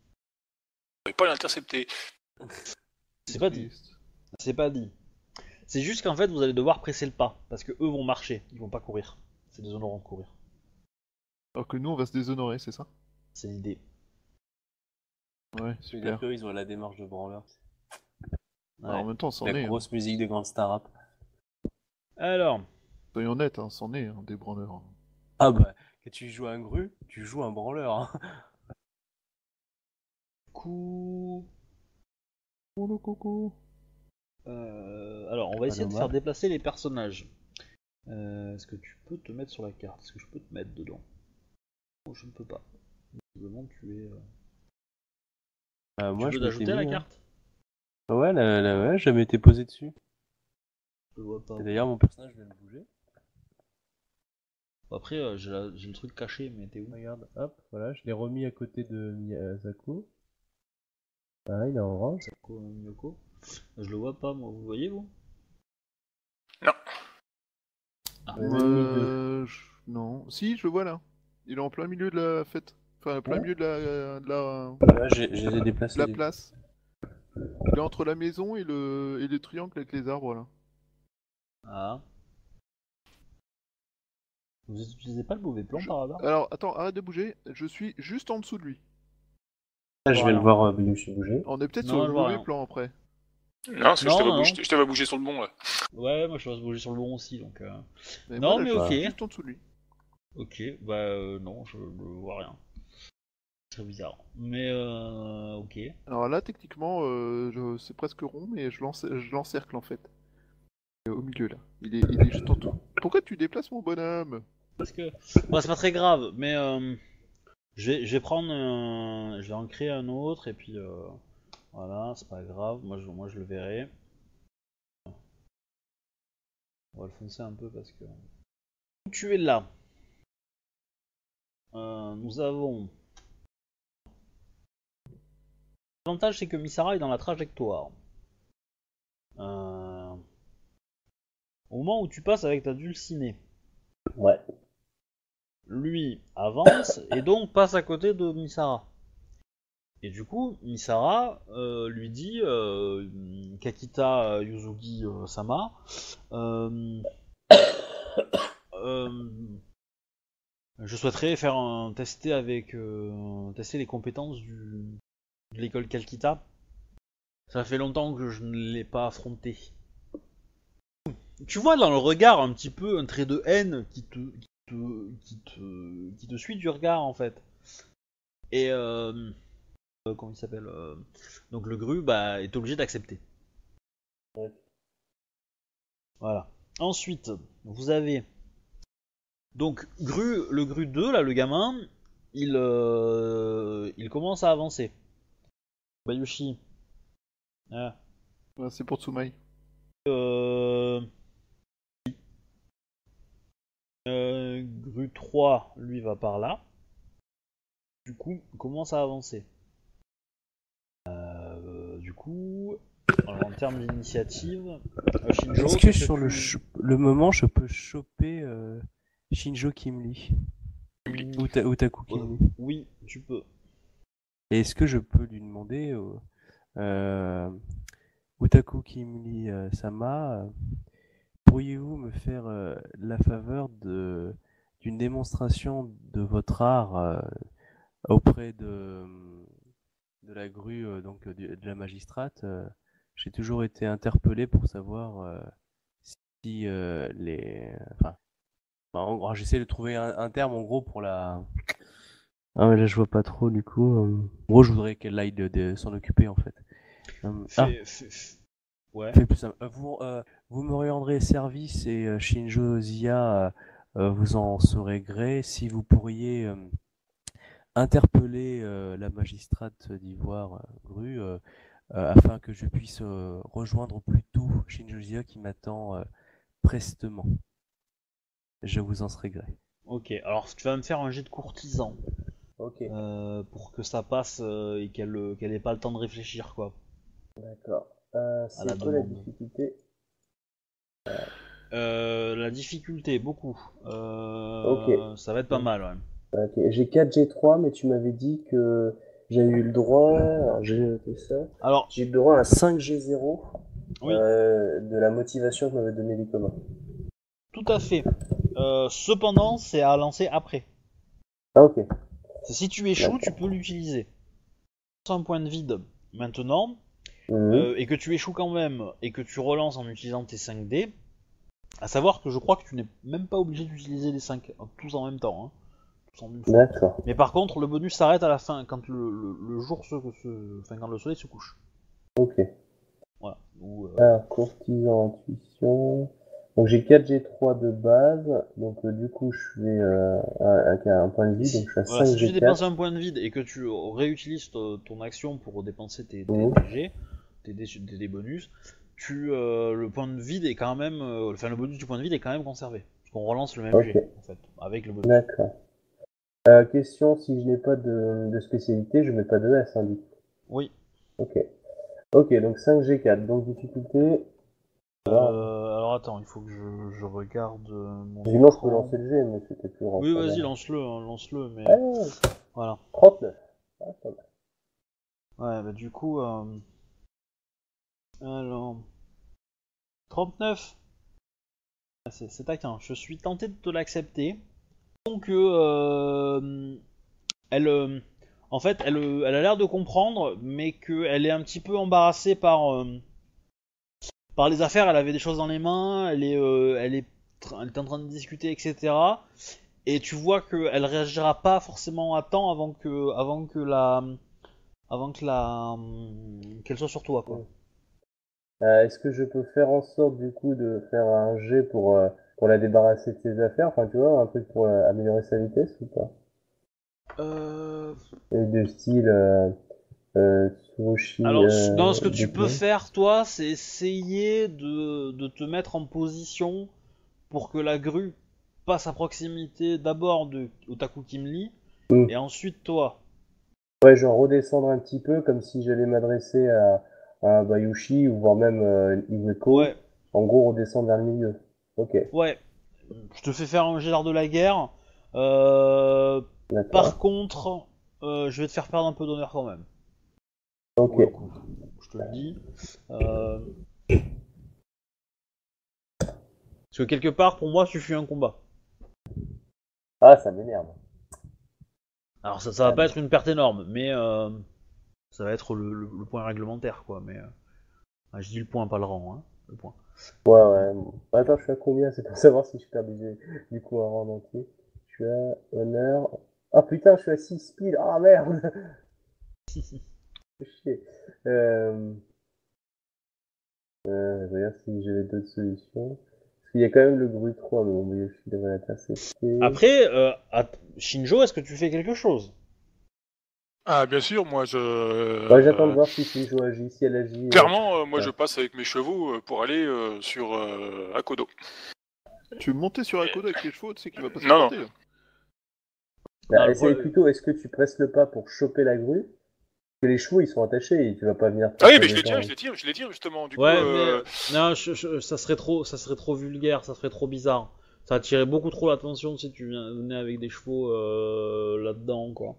On pouvait pas l'intercepter. C'est pas dit. triste. C'est pas dit. C'est juste qu'en fait, vous allez devoir presser le pas. Parce que eux vont marcher, ils vont pas courir. C'est déshonorant de courir. Alors que nous, on va se déshonorer, c'est ça? C'est l'idée. Ouais, C'est-à-dire super. qu'eux, ils ont la démarche de branleur. Alors, en même temps, c'en La est. Hein. grosse musique de Grand Star Rap. Alors, Soyons honnêtes, hein, c'en est, hein, des branleurs. Hein. Ah bah, quand tu joues un grue, tu joues un branleur. Hein. coup. Oh le coco. Alors, on va essayer de Paloma. faire déplacer les personnages. Est-ce que tu peux te mettre sur la carte? Est-ce que je peux te mettre dedans? Oh, je ne peux pas. Visiblement, tu es. Moi, tu je veux m'étais d'ajouter la mis, hein. carte? Ouais, ouais, je m'étais posé dessus. Je le vois pas. Et d'ailleurs, mon personnage vient de bouger. Après, j'ai le truc caché, mais t'es où? Regarde, hop, voilà, je l'ai remis à côté de Miyazako. Ah, il est en orange. Sako Miyoko. Je le vois pas, moi. Vous voyez, vous? Non. Ah. Non. Si, je le vois là. Il est en plein milieu de la fête. Enfin, en plein Ouais. milieu de Voilà, je les ai déplacés. la place. Il est entre la maison et le triangle avec les arbres là. Ah. Vous utilisez pas le mauvais plan par hasard? Alors, attends, arrête de bouger. Je suis juste en dessous de lui. Là, je vais le voir, je suis bougé. On est peut-être Non, sur je le vois mauvais rien. plan après. Non, parce que Non, je non. t'avais bougé sur le bon, là. Ouais, moi je vais se bouger sur le bon aussi, donc. Mais Non, moi, là, mais je ok. suis juste en dessous de lui. Ok, non, je ne vois rien. C'est bizarre. Mais ok. Alors là, techniquement, c'est presque rond, mais je l'encercle en fait. Au milieu là. Il est juste en dessous. Pourquoi tu déplaces mon bonhomme? Parce que. Bon, c'est pas très grave, mais je vais prendre. Je vais en créer un autre, et puis voilà, c'est pas grave. Moi je le verrai. On va le foncer un peu parce que. Tu es là. Nous avons. L'avantage, c'est que Misara est dans la trajectoire. Au moment où tu passes avec ta dulcinée, Ouais. lui avance et donc passe à côté de Misara. Et du coup, Misara lui dit Kakita Yuzugi Sama, je souhaiterais faire tester les compétences de l'école Kalkita. Ça fait longtemps que je ne l'ai pas affronté. tu vois dans le regard un petit peu un trait de haine qui te suit du regard en fait. Et comment il s'appelle donc le Gru bah est obligé d'accepter. Ouais. Voilà. Ensuite, vous avez donc le Gru 2 là, le gamin, il commence à avancer. Bayushi. Ah. Ouais, c'est pour Tsumaï. Euh... Gru 3, lui va par là. Du coup, il commence à avancer. Du coup, alors, en termes d'initiative, Shinjo. Est-ce que qu'est-ce sur tu- le moment, je peux choper Shinjo Kimli ou Utaku Kimli? Oui, tu peux. Et est-ce que je peux lui demander, Utaku Kimli Sama, pourriez-vous me faire la faveur d'une démonstration de votre art auprès de la grue de la magistrate? J'ai toujours été interpellé pour savoir si enfin, j'essaie de trouver un terme en gros pour la. Ah mais là je vois pas trop du coup. En gros je voudrais qu'elle aille de s'en occuper en fait. Ouais. Fait plus simple. Vous me rendrez service et Shinjo Zia vous en saurez gré si vous pourriez interpeller la magistrate d'Ivoire Gru afin que je puisse rejoindre au plus tôt Shinjo Zia qui m'attend prestement. Je vous en serai gré. Ok, alors tu vas me faire un jet de courtisan Ok, pour que ça passe et qu'elle ait pas le temps de réfléchir quoi. d'accord. la C'est quoi la demande. difficulté? La difficulté, beaucoup. Ok. Ça va être pas mal, ouais. Ok, j'ai 4G3, mais tu m'avais dit que j'avais eu le droit, alors j'ai noté ça, Alors, j'ai eu le droit à un 5G0 oui, de la motivation que m'avait donné les communs. tout à fait. Cependant, c'est à lancer après. Ah ok, Si tu échoues, d'accord. tu peux l'utiliser. C'est un point de vide maintenant, Mhm. et que tu échoues quand même, et que tu relances en utilisant tes 5 dés, à savoir que je crois que tu n'es même pas obligé d'utiliser les 5 tous en même temps, hein, tous en une fois. D'accord, Mais par contre, le bonus s'arrête à la fin, quand le jour enfin, quand le soleil se couche. ok. Voilà. Alors, courtisan, intuition. Donc j'ai 4G3 de base, donc du coup je vais avec un point de vie, donc je suis à Voilà, si tu 5G4. dépenses un point de vide et que tu réutilises ton action pour dépenser tes Mhm. G, tes bonus, le point de vide est quand même, enfin le bonus du point de vide est quand même conservé. Parce qu'on relance le même Ok, G en fait, avec le bonus. d'accord. Question, si je n'ai pas de spécialité, je mets pas de S, hein, du coup. Oui. Ok. Ok, donc 5G4, donc difficulté. Alors attends, il faut que je regarde mon Sinon, je peux écran. lancer le G, mais c'était plus grand. Oui, vas-y, lance-le, hein, lance-le, mais Ah, voilà. 39. Ah, pas mal. Ouais, bah du coup, alors 39. Ah, c'est taquin. Je suis tenté de te l'accepter. Donc elle, en fait, elle a l'air de comprendre, mais qu'elle est un petit peu embarrassée par les affaires. Elle avait des choses dans les mains, elle est en train de discuter, etc. Et tu vois qu'elle réagira pas forcément à temps qu'elle soit sur toi, quoi. Est-ce que je peux faire en sorte, du coup, de faire un G pour la débarrasser de ses affaires? Enfin, tu vois, un truc pour améliorer sa vitesse ou pas? Euh... Et de style Tsurushi Alors, non, ce que tu peux Deku. faire, toi, c'est essayer de te mettre en position pour que la grue passe à proximité d'abord de Otaku Kimli et ensuite toi. Ouais, genre redescendre un petit peu, comme si j'allais m'adresser à Bayushi ou voire même Iweko. Ouais, En gros, redescendre vers le milieu. Ok, ouais. Je te fais faire un jet d'art de la guerre. d'accord. Par contre, je vais te faire perdre un peu d'honneur quand même. Ok. Pour le coup, je te le dis. Euh, Parce que quelque part, pour moi, tu fuis un combat. Ah, ça m'énerve. Alors ça va pas être une perte énorme, mais ça va être le point réglementaire, quoi. Mais je dis le point, pas le rang. Hein. le point. Ouais. Attends, je suis à combien? C'est pour savoir si je perds du coup un rang entier. Je suis à honneur. Ah putain, je suis à 6 piles. Ah merde! Fais chier. Je regarde si j'avais d'autres solutions. Parce qu'il y a quand même le bruit 3, mais bon, mais je devrais l'intercepter. Après, Shinjo, est-ce que tu fais quelque chose? Ah, bien sûr, moi Ouais, j'attends de voir si Shinjo agit, si elle agit. Clairement, moi ouais. je passe avec mes chevaux pour aller sur Akodo. Tu veux monter sur Akodo avec tes chevaux, tu sais qu'il va pas Non, supporter. Bah, le essaye problème- plutôt, est-ce que tu presses le pas pour choper la grue? Parce que les chevaux, ils sont attachés et tu vas pas venir Ah oui, presser mais je les dedans. tire, je les tire justement. Du Ouais, coup, mais non, ça serait trop vulgaire, ça serait trop bizarre. Ça attirait beaucoup trop l'attention si tu venais avec des chevaux là-dedans, quoi.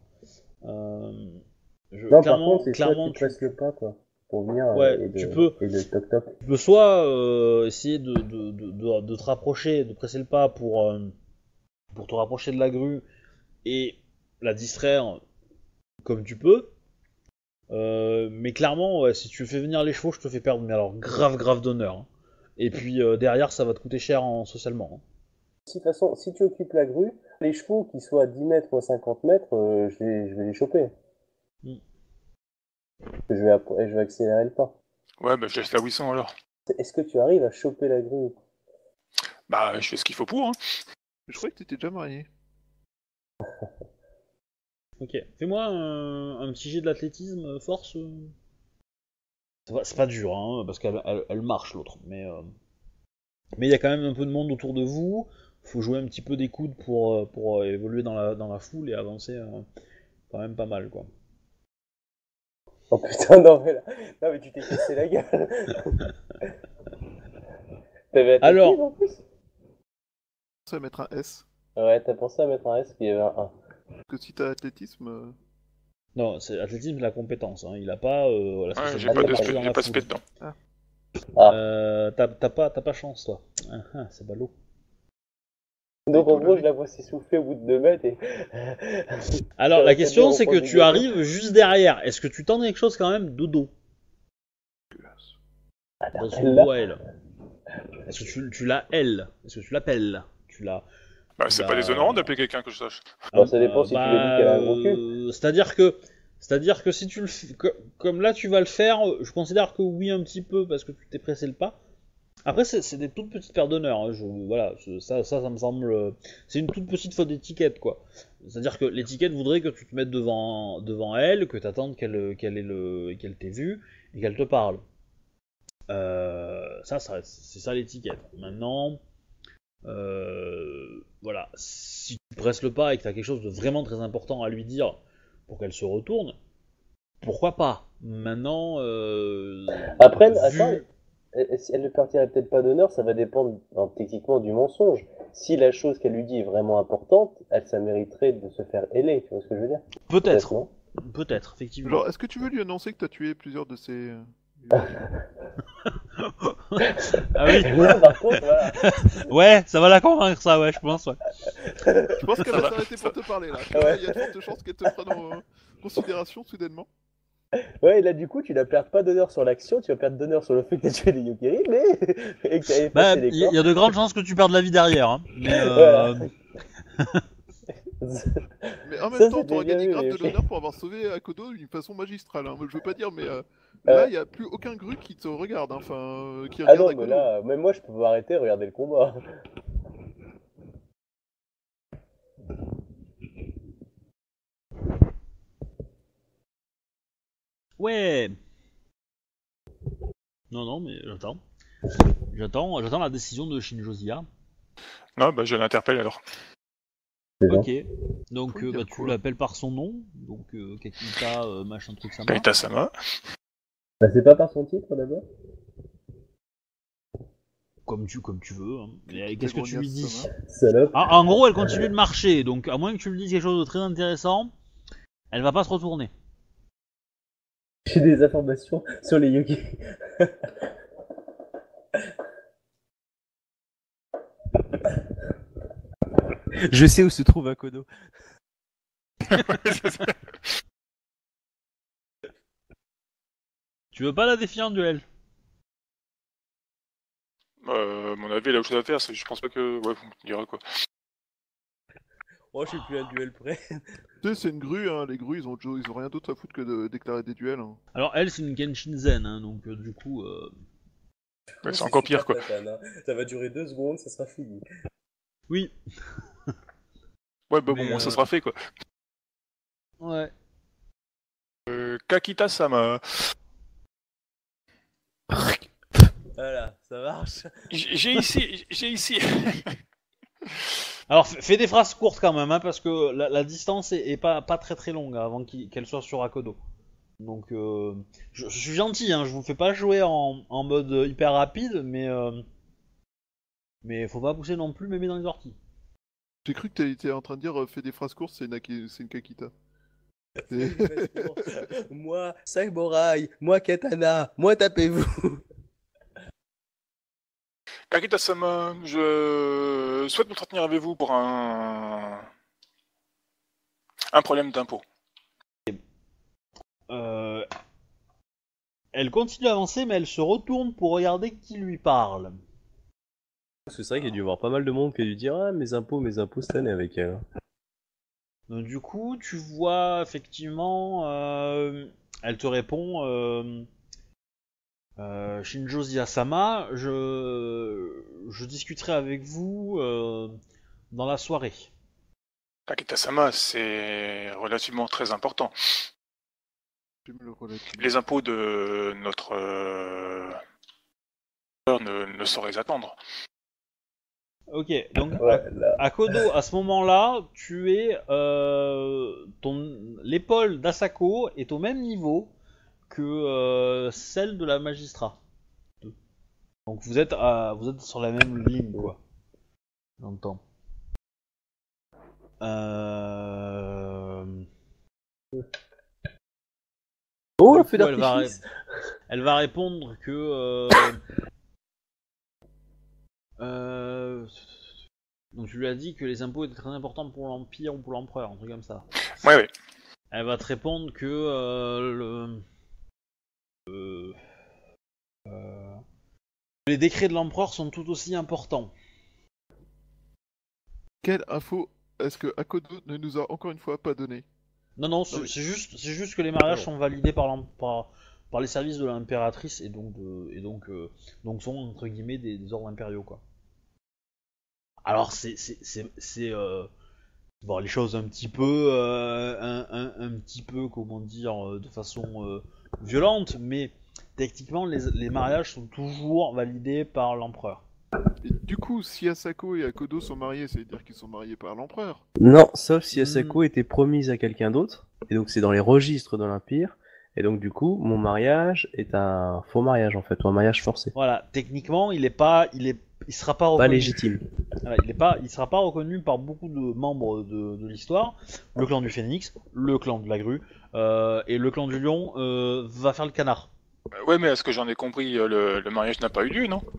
Non, par contre, c'est clairement, soit tu presses le pas, quoi, pour venir ouais, et tu peux, de toc-toc. soit essayer de te rapprocher, de presser le pas pour te rapprocher de la grue et la distraire comme tu peux. Mais clairement, ouais, si tu fais venir les chevaux, je te fais perdre, mais alors grave d'honneur, hein. Et puis derrière, ça va te coûter cher socialement, hein. De toute façon, si tu occupes la grue, les chevaux qui soient à 10 mètres ou à 50 mètres, je vais les choper. Mm. Je vais accélérer le pas. ouais, bah je laisse là où ils sont alors. Est-ce que tu arrives à choper la grue? Bah, je fais ce qu'il faut pour. Hein. Je croyais que t'étais déjà marié. Ok, fais-moi un petit jet de l'athlétisme, force. C'est pas dur, hein, parce qu'elle marche l'autre, mais il y a quand même un peu de monde autour de vous. Faut jouer un petit peu des coudes pour évoluer dans la foule et avancer quand même pas mal, quoi. Oh putain, non mais tu t'es cassé la gueule. T'avais attaqué Alors, en plus? Ça va mettre un S. Ouais, t'as pensé à mettre un S, qu'il y avait un 1. Parce que si t'as athlétisme. non, c'est l'athlétisme, la compétence, hein. Il a pas la Ouais, spécialité de marcher dans j'ai la pas foule. spé dedans. T'as pas chance, toi. C'est ballot. Donc en gros, je la vois s'essouffler au bout de 2 mètres et. Alors, Ça la va question, peut-être c'est que reprendre tu des arrives juste derrière. Est-ce que tu tentes quelque chose quand même de dos dans son là. dos à elle? Est-ce que tu l'as elle? Est-ce que tu l'appelles? Tu l'as. Bah, c'est pas déshonorant d'appeler quelqu'un que je sache. Bon, ça dépend si tu lui dis qu'elle a un gros cul. C'est-à-dire que si tu le fais, comme là tu vas le faire, je considère que oui un petit peu parce que tu t'es pressé le pas. Après c'est des toutes petites paires d'honneur, hein. Voilà, ça me semble, c'est une toute petite faute d'étiquette, quoi. C'est-à-dire que l'étiquette voudrait que tu te mettes devant elle, que t'attendes qu'elle t'ait vu et qu'elle te parle. C'est ça l'étiquette. Maintenant, voilà, si tu presses le pas et que tu as quelque chose de vraiment très important à lui dire pour qu'elle se retourne, pourquoi pas? Maintenant, Après, vu... attends, si elle ne partirait peut-être pas d'honneur, ça va dépendre techniquement du mensonge. Si la chose qu'elle lui dit est vraiment importante, ça mériterait de se faire héler, tu vois ce que je veux dire? peut-être, non peut-être, effectivement. Genre, est-ce que tu veux lui annoncer que t'as tué plusieurs de ses. Ah oui, Là, par contre, voilà. ouais, ça va la convaincre, ça, ouais, je pense, ouais. Je pense qu'elle Ça va va. s'arrêter pour te parler là. Ouais. Il y a de fortes chances qu'elle te prenne en considération soudainement. Ouais, et là, du coup, tu ne perds pas d'honneur sur l'action, tu vas perdre d'honneur sur le fait que tu as tué des Yukiri, mais. et que tu avais Bah, passé les il corps. y a de grandes chances que tu perdes la vie derrière, hein. Mais Voilà. Mais en Ça, même temps, c'était t'aurais bien gagné vu, grave mais de ok. l'honneur pour avoir sauvé Akodo d'une façon magistrale. Hein. Je veux pas dire, mais là, il y a plus aucun grue qui te regarde. Hein. Enfin, qui Ah regarde non, mais Akodo. là, même moi, je peux arrêter, regarder le combat. ouais. Non, mais j'attends. J'attends la décision de Shinjo Zia. Non, bah je l'interpelle alors. Ok. Donc Faut dire tu quoi l'appelles par son nom, donc Kakita machin truc ça Kaita Sama. Bah, c'est pas par son titre d'abord? comme tu veux, hein. Et qu'est-ce que tu lui dis? Salope. Ah, en gros, elle continue de marcher, donc à moins que tu lui dises quelque chose de très intéressant, elle va pas se retourner. J'ai des informations sur les Yuki. Je sais où se trouve Akodo. Tu veux pas la défier en duel? À mon avis, il a autre chose à faire, je pense pas que... Ouais, vous me direz quoi. Oh, je suis plus à un duel près. Tu sais, c'est une grue, hein. Les grues, ils ont rien d'autre à foutre que de déclarer des duels. Hein. Alors elle, c'est une Genshin Zen, hein, donc du coup... Ouais, c'est encore pire, quoi. Tatane, hein. Ça va durer 2 secondes, ça sera fini. Oui. Ouais, bah Mais, bon, ça sera fait, quoi. Ouais. Kakita-sama. Voilà, ça marche. J'ai ici... Alors fais des phrases courtes quand même, hein, parce que la distance est pas très très longue hein, avant qu'elle soit sur Akodo. Donc je suis gentil, hein, je vous fais pas jouer en mode hyper rapide, mais faut pas pousser non plus mémé dans les orties. J'ai cru que t'étais en train de dire fais des phrases courtes, c'est une Kakita. Moi, Samurai, moi, Katana, moi, tapez-vous. Kakita-sama, je souhaite m'entretenir avec vous pour un problème d'impôt. Elle continue à avancer, mais elle se retourne pour regarder qui lui parle. Parce que c'est vrai qu'il y a dû y avoir pas mal de monde qui a dû dire ah, mes impôts cette année avec elle. Donc du coup, tu vois effectivement, elle te répond. Shinjo Ziyasama, je discuterai avec vous dans la soirée. Kakita-sama, c'est relativement très important. Le relativement. Les impôts de notre ne sauraient attendre. Ok, donc Ouais, là. Akodo, à ce moment-là, tu es l'épaule d'Asako est au même niveau que celle de la magistrat. Donc vous êtes sur la même ligne quoi. J'entends. Oh, Du un feu coup, d'artifice. elle va répondre que donc tu lui as dit que les impôts étaient très importants pour l'Empire ou pour l'Empereur, un truc comme ça. Ouais, ouais. Elle va te répondre que les décrets de l'Empereur sont tout aussi importants. Quelle info est-ce que Akodo ne nous a encore une fois pas donné? Non, mais- c'est juste que les mariages Non. sont validés par les services de l'impératrice et donc sont entre guillemets des ordres impériaux quoi. Alors c'est bon les choses un petit peu un petit peu comment dire de façon violente, mais techniquement les mariages sont toujours validés par l'empereur. Et du coup, si Asako et Akodo sont mariés, ça veut dire qu'ils sont mariés par l'empereur. Non, sauf si Asako était promise à quelqu'un d'autre. Et donc c'est dans les registres de l'Empire. Et donc du coup, mon mariage est un faux mariage en fait, ou un mariage forcé. Voilà, techniquement il sera pas Pas reconnu. légitime. Voilà, il sera pas reconnu par beaucoup de membres de l'histoire. Le clan du Phénix, le clan de la Grue et le clan du Lion va faire le canard. Ouais, mais à ce que j'en ai compris, le mariage n'a pas eu lieu, non?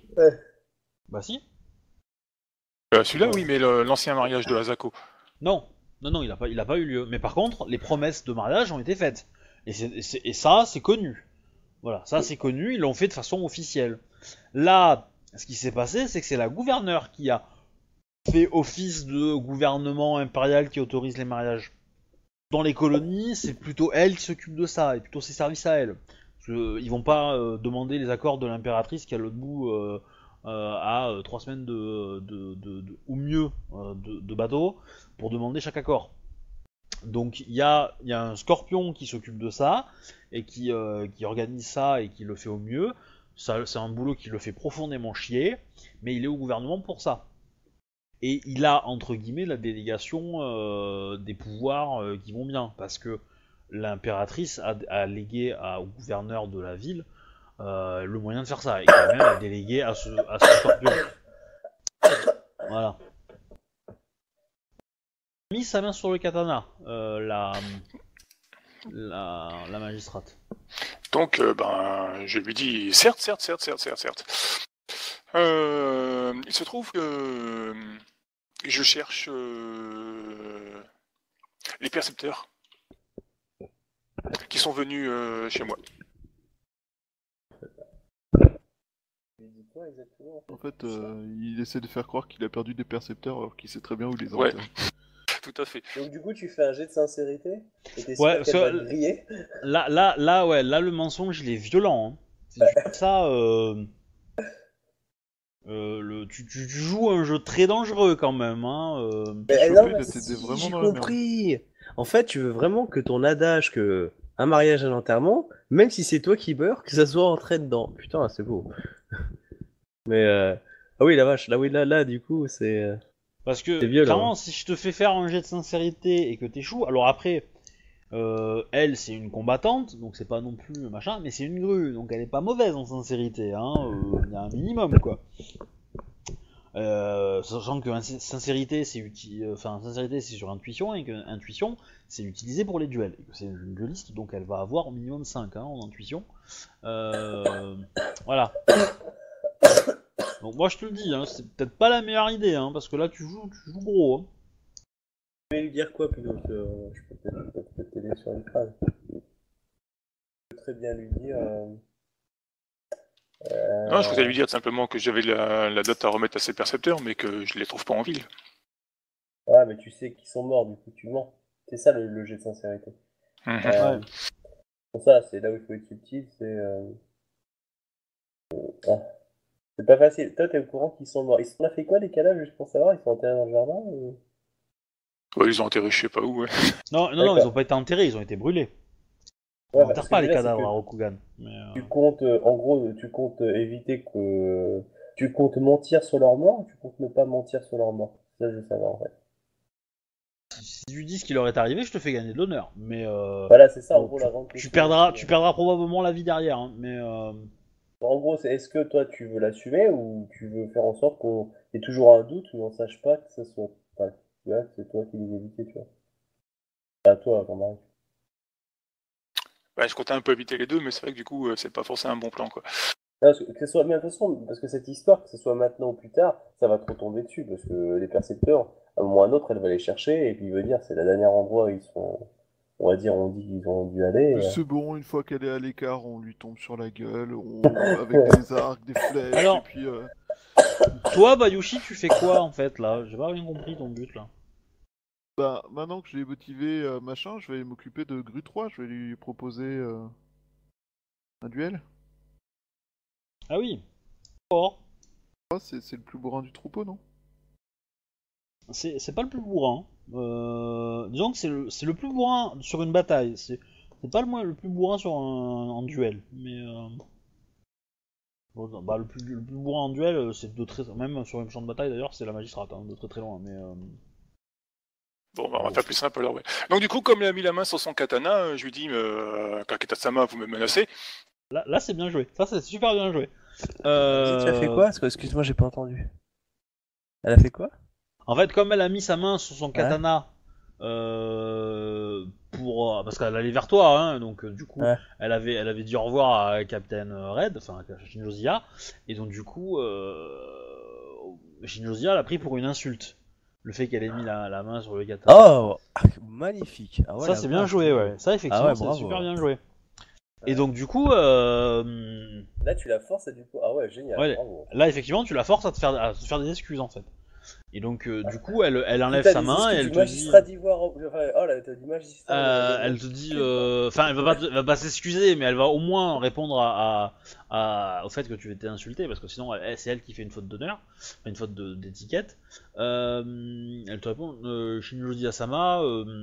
Bah si. Celui-là, oui, mais l'ancien mariage de Asako. Non, il a pas eu lieu. Mais par contre, les promesses de mariage ont été faites. Et ça, c'est connu. Voilà, ça c'est connu, ils l'ont fait de façon officielle. Là, ce qui s'est passé, c'est que c'est la gouverneure qui a fait office de gouvernement impérial qui autorise les mariages. Dans les colonies, c'est plutôt elle qui s'occupe de ça, et plutôt ses services à elle. Ils vont pas demander les accords de l'impératrice qui est à l'autre bout à 3 semaines ou mieux de bateau pour demander chaque accord. Donc il y a un scorpion qui s'occupe de ça et qui organise ça et qui le fait au mieux. Ça, c'est un boulot qui le fait profondément chier, mais il est au gouvernement pour ça. Et il a entre guillemets la délégation des pouvoirs qui vont bien, parce que l'impératrice a légué au gouverneur de la ville le moyen de faire ça, et quand même a délégué à ce scorpion. Voilà. Mis sa main sur le katana, la magistrate. Donc, je lui dis, certes. Il se trouve que je cherche les percepteurs qui sont venus chez moi. lui dis quoi exactement En fait, il essaie de faire croire qu'il a perdu des percepteurs alors qu'il sait très bien où les Ouais. enterre. Tout à fait. Donc du coup, tu fais un jet de sincérité et t'es Ouais, sûr qu'elle va ça- te griller. Ouais, là, le mensonge, il est violent. Hein. Si tu fais ça, tu joues un jeu très dangereux quand même. Hein, Chopé, Non, là, mais t'étais si, vraiment j'ai dans la merde. compris. En fait, tu veux vraiment que ton adage que un mariage, un enterrement, même si c'est toi qui meurs, que ça soit entré dedans. Putain, c'est beau. Mais ah oui, la vache. Là, oui, là, du coup, c'est. Parce que, C'est violent. clairement, si je te fais faire un jet de sincérité et que t'échoues, alors après, elle, c'est une combattante, donc c'est pas non plus machin, mais c'est une grue, donc elle est pas mauvaise en sincérité, hein, y a un minimum, quoi. Sachant que sincérité, sincérité, c'est sur intuition, et que intuition, c'est utilisé pour les duels. Et que c'est une dueliste, donc elle va avoir au minimum 5 hein, en intuition. Voilà. Donc moi je te le dis, hein, c'est peut-être pas la meilleure idée, hein, parce que là tu joues gros. Hein. Je vais lui dire quoi plutôt que je peux peut-être t'aider sur une phrase. Je peux très bien lui dire. Non, je voulais lui dire simplement que j'avais la dot à remettre à ses percepteurs, mais que je les trouve pas en ville. Ouais, mais tu sais qu'ils sont morts, du coup tu mens. C'est ça le jet de sincérité. Mhm. Ouais. Pour ça, c'est là où il faut être subtil, c'est. Ah. C'est pas facile. Toi, t'es au courant qu'ils sont morts. Ils s'en a fait quoi, les cadavres, juste pour savoir? Ils sont enterrés dans le jardin ou... Ouais, ils ont enterré je sais pas où, ouais. Non, D'accord. ils ont pas été enterrés, ils ont été brûlés. Ouais, On bah, enterre ce que pas je les veux dire, c'est cadavres que à Rokugan. Mais, tu comptes, en gros, tu comptes éviter que. Tu comptes mentir sur leur mort ou tu comptes ne pas mentir sur leur mort? Ça, je veux savoir en fait. si tu dis ce qui leur est arrivé, je te fais gagner de l'honneur. Mais Voilà, c'est ça, en bon, gros, la grande tu question. perdras probablement la vie derrière. Hein, mais En gros, c'est est-ce que toi, tu veux l'assumer ou tu veux faire en sorte qu'on ait toujours un doute ou on sache pas que ce soit pas. Tu vois, que c'est toi qui les évitais, tu vois. Pas toi, ton mari. Ouais, je comptais un peu éviter les deux, mais c'est vrai que du coup, c'est pas forcément un bon plan, quoi. Non, que ce soit, mais de toute façon, parce que cette histoire, que ce soit maintenant ou plus tard, ça va te retomber dessus, parce que les percepteurs, à un moment ou à un autre, elle va les chercher, et puis il veut dire, c'est le dernier endroit où ils sont, on va dire, on dit qu'ils ont dû aller. C'est bon, une fois qu'elle est à l'écart, on lui tombe sur la gueule, avec des arcs, des flèches, Alors- et puis... toi, Bayushi, tu fais quoi en fait là? J'ai pas bien compris ton but là. Bah, maintenant que je l'ai motivé, machin, je vais m'occuper de Gru 3, je vais lui proposer un duel. Ah oui. Fort. Ah, c'est le plus bourrin du troupeau, non? C'est pas le plus bourrin. Disons que c'est le plus bourrin sur une bataille. C'est pas le plus bourrin sur un duel. Mais bon, bah, le plus bourrin en duel, c'est de très même sur un champ de bataille d'ailleurs, c'est la magistrate, hein, de très très loin. Mais Bon, bah, on va faire plus simple alors, ouais. Donc du coup, comme il a mis la main sur son katana, je lui dis, Kaketa-sama, vous me menacez. là c'est bien joué. Ça c'est super bien joué. Tu as fait quoi? Parce que, excuse-moi, j'ai pas entendu. Elle a fait quoi? En fait, comme elle a mis sa main sur son Ouais. katana parce qu'elle allait vers toi, hein, donc du coup, Ouais. elle avait dit au revoir à Captain Red, enfin à Shinjozia, et donc du coup, Shinjozia l'a pris pour une insulte, le fait qu'elle ait mis la main sur le katana. Oh, magnifique. Ah ouais, Ça la c'est bien vache. joué, ouais. Ça effectivement, Ah ouais, c'est bravo. super bien joué. Et donc du coup, Là, tu la forces à du coup. Ah ouais, génial, Ouais. bravo. là effectivement, tu la forces à te faire des excuses en fait. Et donc du coup, elle enlève Putain, sa des main et excuses elle du te dit. magistrat d'Ivoire. Oh là, t'as du magistrat. Elle te dit, enfin, elle va pas s'excuser, mais elle va au moins répondre au fait que tu étais insulté, parce que sinon, c'est elle qui fait une faute d'honneur, enfin, une faute d'étiquette. Elle te répond, Shinjoji Asama,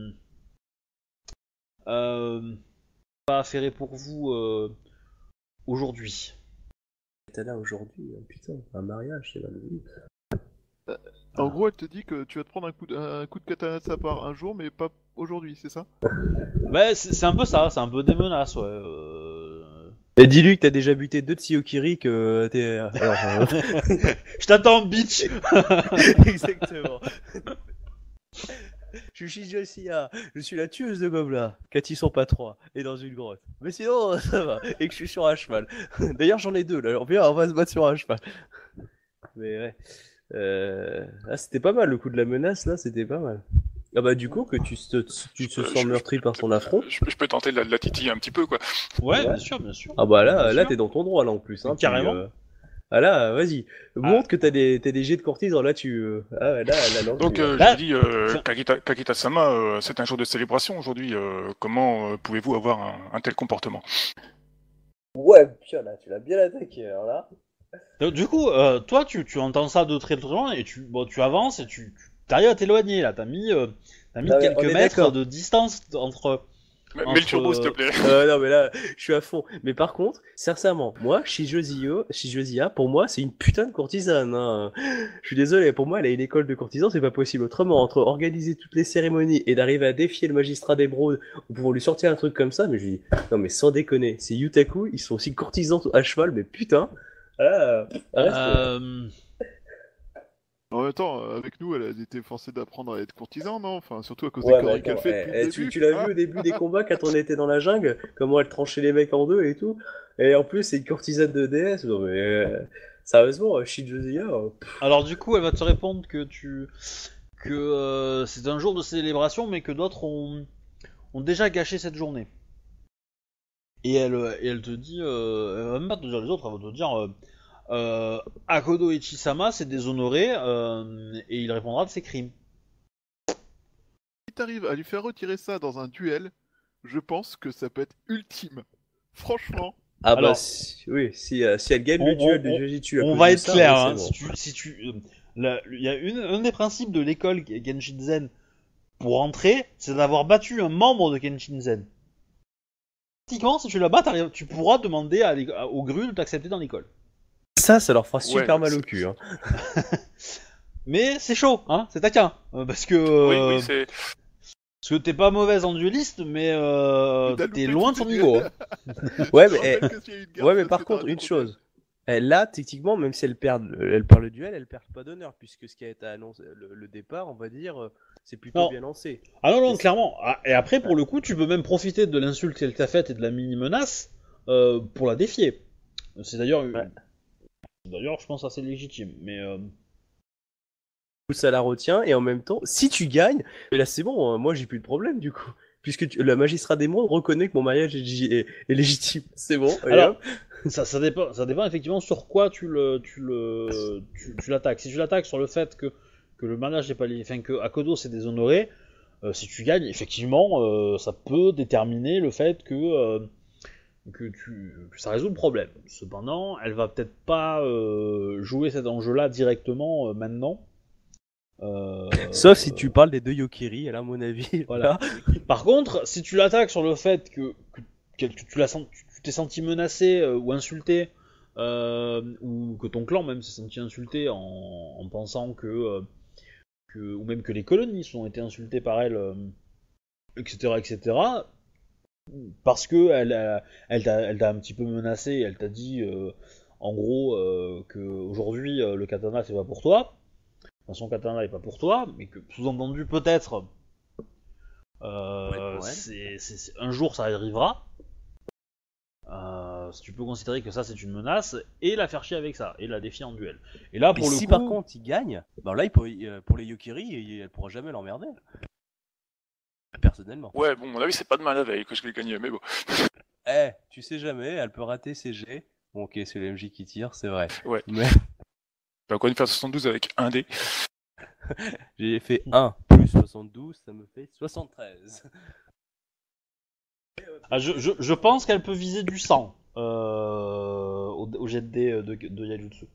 pas affairé pour vous aujourd'hui. T'es là aujourd'hui, hein, putain, un mariage, c'est mal vu. En gros, elle te dit que tu vas te prendre un coup de katana de sa part un jour, mais pas aujourd'hui, c'est ça? Ouais, c'est un peu ça, c'est un peu des menaces, ouais. Et dis-lui que t'as déjà buté 2 Tsuyokiri, que t'es. Alors, Je t'attends, bitch. exactement. Je suis Josiah, je suis la tueuse de gobelins, Cathy son pas 3, et dans une grotte. Mais sinon, ça va, et que je suis sur un cheval. D'ailleurs, j'en ai 2, là, alors viens, on va se battre sur un cheval. Mais ouais. Ah, c'était pas mal, le coup de la menace, là, c'était pas mal. Ah bah du coup, que tu te sens meurtri par son affront. Je peux tenter de la titiller un petit peu, quoi. Ouais, Ouais. bien sûr, bien sûr. Ah bah là, Bien là sûr. t'es dans ton droit, là, en plus. Hein, Carrément. puis, Ah là, vas-y. Montre que t'as des jets de courtisan. Là, Ah ouais, là, la langue. Donc, Là, je dis, Kakita-sama, c'est un jour de célébration aujourd'hui. Comment pouvez-vous avoir un tel comportement? Ouais, putain, là, tu l'as bien attaqué, alors là. du coup, toi, tu entends ça de très loin et tu avances et tu arrives à t'éloigner là. T'as mis Non, mais quelques on est mètres d'accord. de distance entre. Mets le turbo, s'il te plaît. Non, mais là, je suis à fond. Mais par contre, sincèrement, moi, Shijoziya, pour moi, c'est une putain de courtisane. Hein. Je suis désolé, pour moi, elle a une école de courtisans, c'est pas possible. Autrement, entre organiser toutes les cérémonies et d'arriver à défier le magistrat d'émeraude pour lui sortir un truc comme ça, mais je dis, non, mais sans déconner, c'est Yutaku, ils sont aussi courtisans à cheval, mais putain. Ah, reste. Euh, En même temps, avec nous, elle a été forcée d'apprendre à être courtisan, non? Enfin, surtout à cause des Ouais, mais conneries qu'elle attends, fait depuis le tu, début. tu l'as Ah, vu au début des combats quand on était dans la jungle, comment elle tranchait les mecs en deux et tout. Et en plus, c'est une courtisane de DS. Non, mais sérieusement, Shijoziya, alors du coup, elle va te répondre que c'est un jour de célébration, mais que d'autres ont déjà gâché cette journée. Et elle te dit, elle va même pas te dire les autres, elle va te dire Akodo Ichisama s'est déshonoré et il répondra de ses crimes. si t'arrives à lui faire retirer ça dans un duel, je pense que ça peut être ultime. Franchement. ah bah Alors, oui, si elle gagne on, le duel on- de on- Jiu-Jitsu à on cause va de être ça, clair, oui, c'est hein, bon. il y a un des principes de l'école Genshin Zen pour entrer, c'est d'avoir battu un membre de Genshin Zen. Pratiquement, si tu la bats, tu pourras demander au GRU de t'accepter dans l'école. Ça leur fera Ouais, super mal au cul. Hein. Mais c'est chaud, hein, c'est taquin. Parce que oui, c'est. t'es pas mauvaise en dueliste, mais T'as t'es loupé loin tous de son tes niveau. duels. Hein. Ouais, Je te mais, rappelle que s'il y a une eh, garde, ouais, mais c'est parce par que t'as contre, raté une ton chose. Là, techniquement, même si elle perd le duel, elle perd pas d'honneur, puisque ce qui a été annoncé, le départ, on va dire, c'est plutôt Non. bien lancé. Ah non, Mais non, clairement. Ah, et après, pour le coup, tu peux même profiter de l'insulte qu'elle t'a faite et de la mini-menace pour la défier. C'est Ouais. d'ailleurs, je pense assez légitime. Mais Ça la retient, et en même temps, si tu gagnes, et là c'est bon, hein, moi j'ai plus de problème du coup. Puisque le magistrat des mondes reconnaît que mon mariage est légitime. C'est bon, et alors, hop. ça dépend effectivement sur quoi tu l'attaques. Si tu l'attaques sur le fait que le mariage n'est pas enfin que Akodo s'est déshonoré, si tu gagnes, effectivement, ça peut déterminer le fait que ça résout le problème. Cependant, elle va peut-être pas jouer cet enjeu-là directement maintenant. Sauf si tu parles des deux Yokiri, elle à mon avis. Voilà. Par contre, si tu l'attaques sur le fait que tu t'es senti menacé ou insulté, ou que ton clan même s'est senti insulté en pensant ou même que les colonies ont été insultées par elle, etc., etc., parce que elle t'a un petit peu menacé, elle t'a dit en gros que aujourd'hui le katana c'est pas pour toi, enfin son katana est pas pour toi, mais que sous-entendu peut-être Pour elle. un jour ça arrivera. Si tu peux considérer que ça c'est une menace et la faire chier avec ça et la défier en duel. Et là Mais pour le si coup, par contre il gagne, bah là pour les Yokiri, elle pourra jamais l'emmerder. Personnellement. Ouais, bon, à mon avis, c'est pas de mal la veille que je l'ai gagné, mais bon. Tu sais jamais, elle peut rater ses jets. Bon, ok, c'est le MJ qui tire, c'est vrai. Ouais. Mais J'ai encore une faire 72 avec un dé. j'ai fait 1 plus 72, ça me fait 73. je pense qu'elle peut viser du 100 au jet de dés de Yajutsu.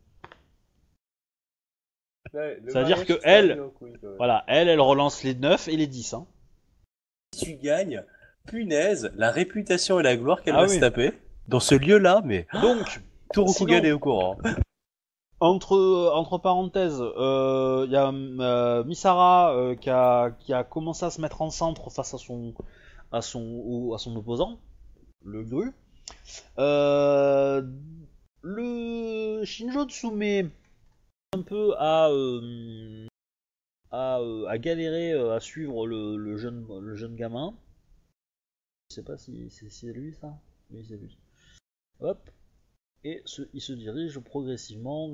Ça veut dire que voilà, elle relance les 9 et les 10. Hein. Si tu gagnes, punaise, la réputation et la gloire qu'elle Ah va oui. se taper dans ce lieu-là, mais Donc, tout Rokugan sinon- est au courant. entre parenthèses, il y a Misara qui a commencé à se mettre en centre face à son opposant, le Gru. Le Shinjo Tsume un peu à galérer à suivre le jeune gamin. Je sais pas si c'est lui ça. Oui, c'est lui. Hop. Et il se dirige progressivement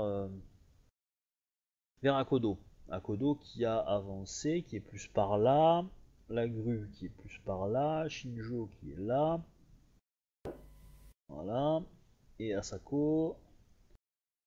vers Akodo. Akodo qui a avancé, qui est plus par là. La grue qui est plus par là. Shinjo qui est là. Voilà. Et Asako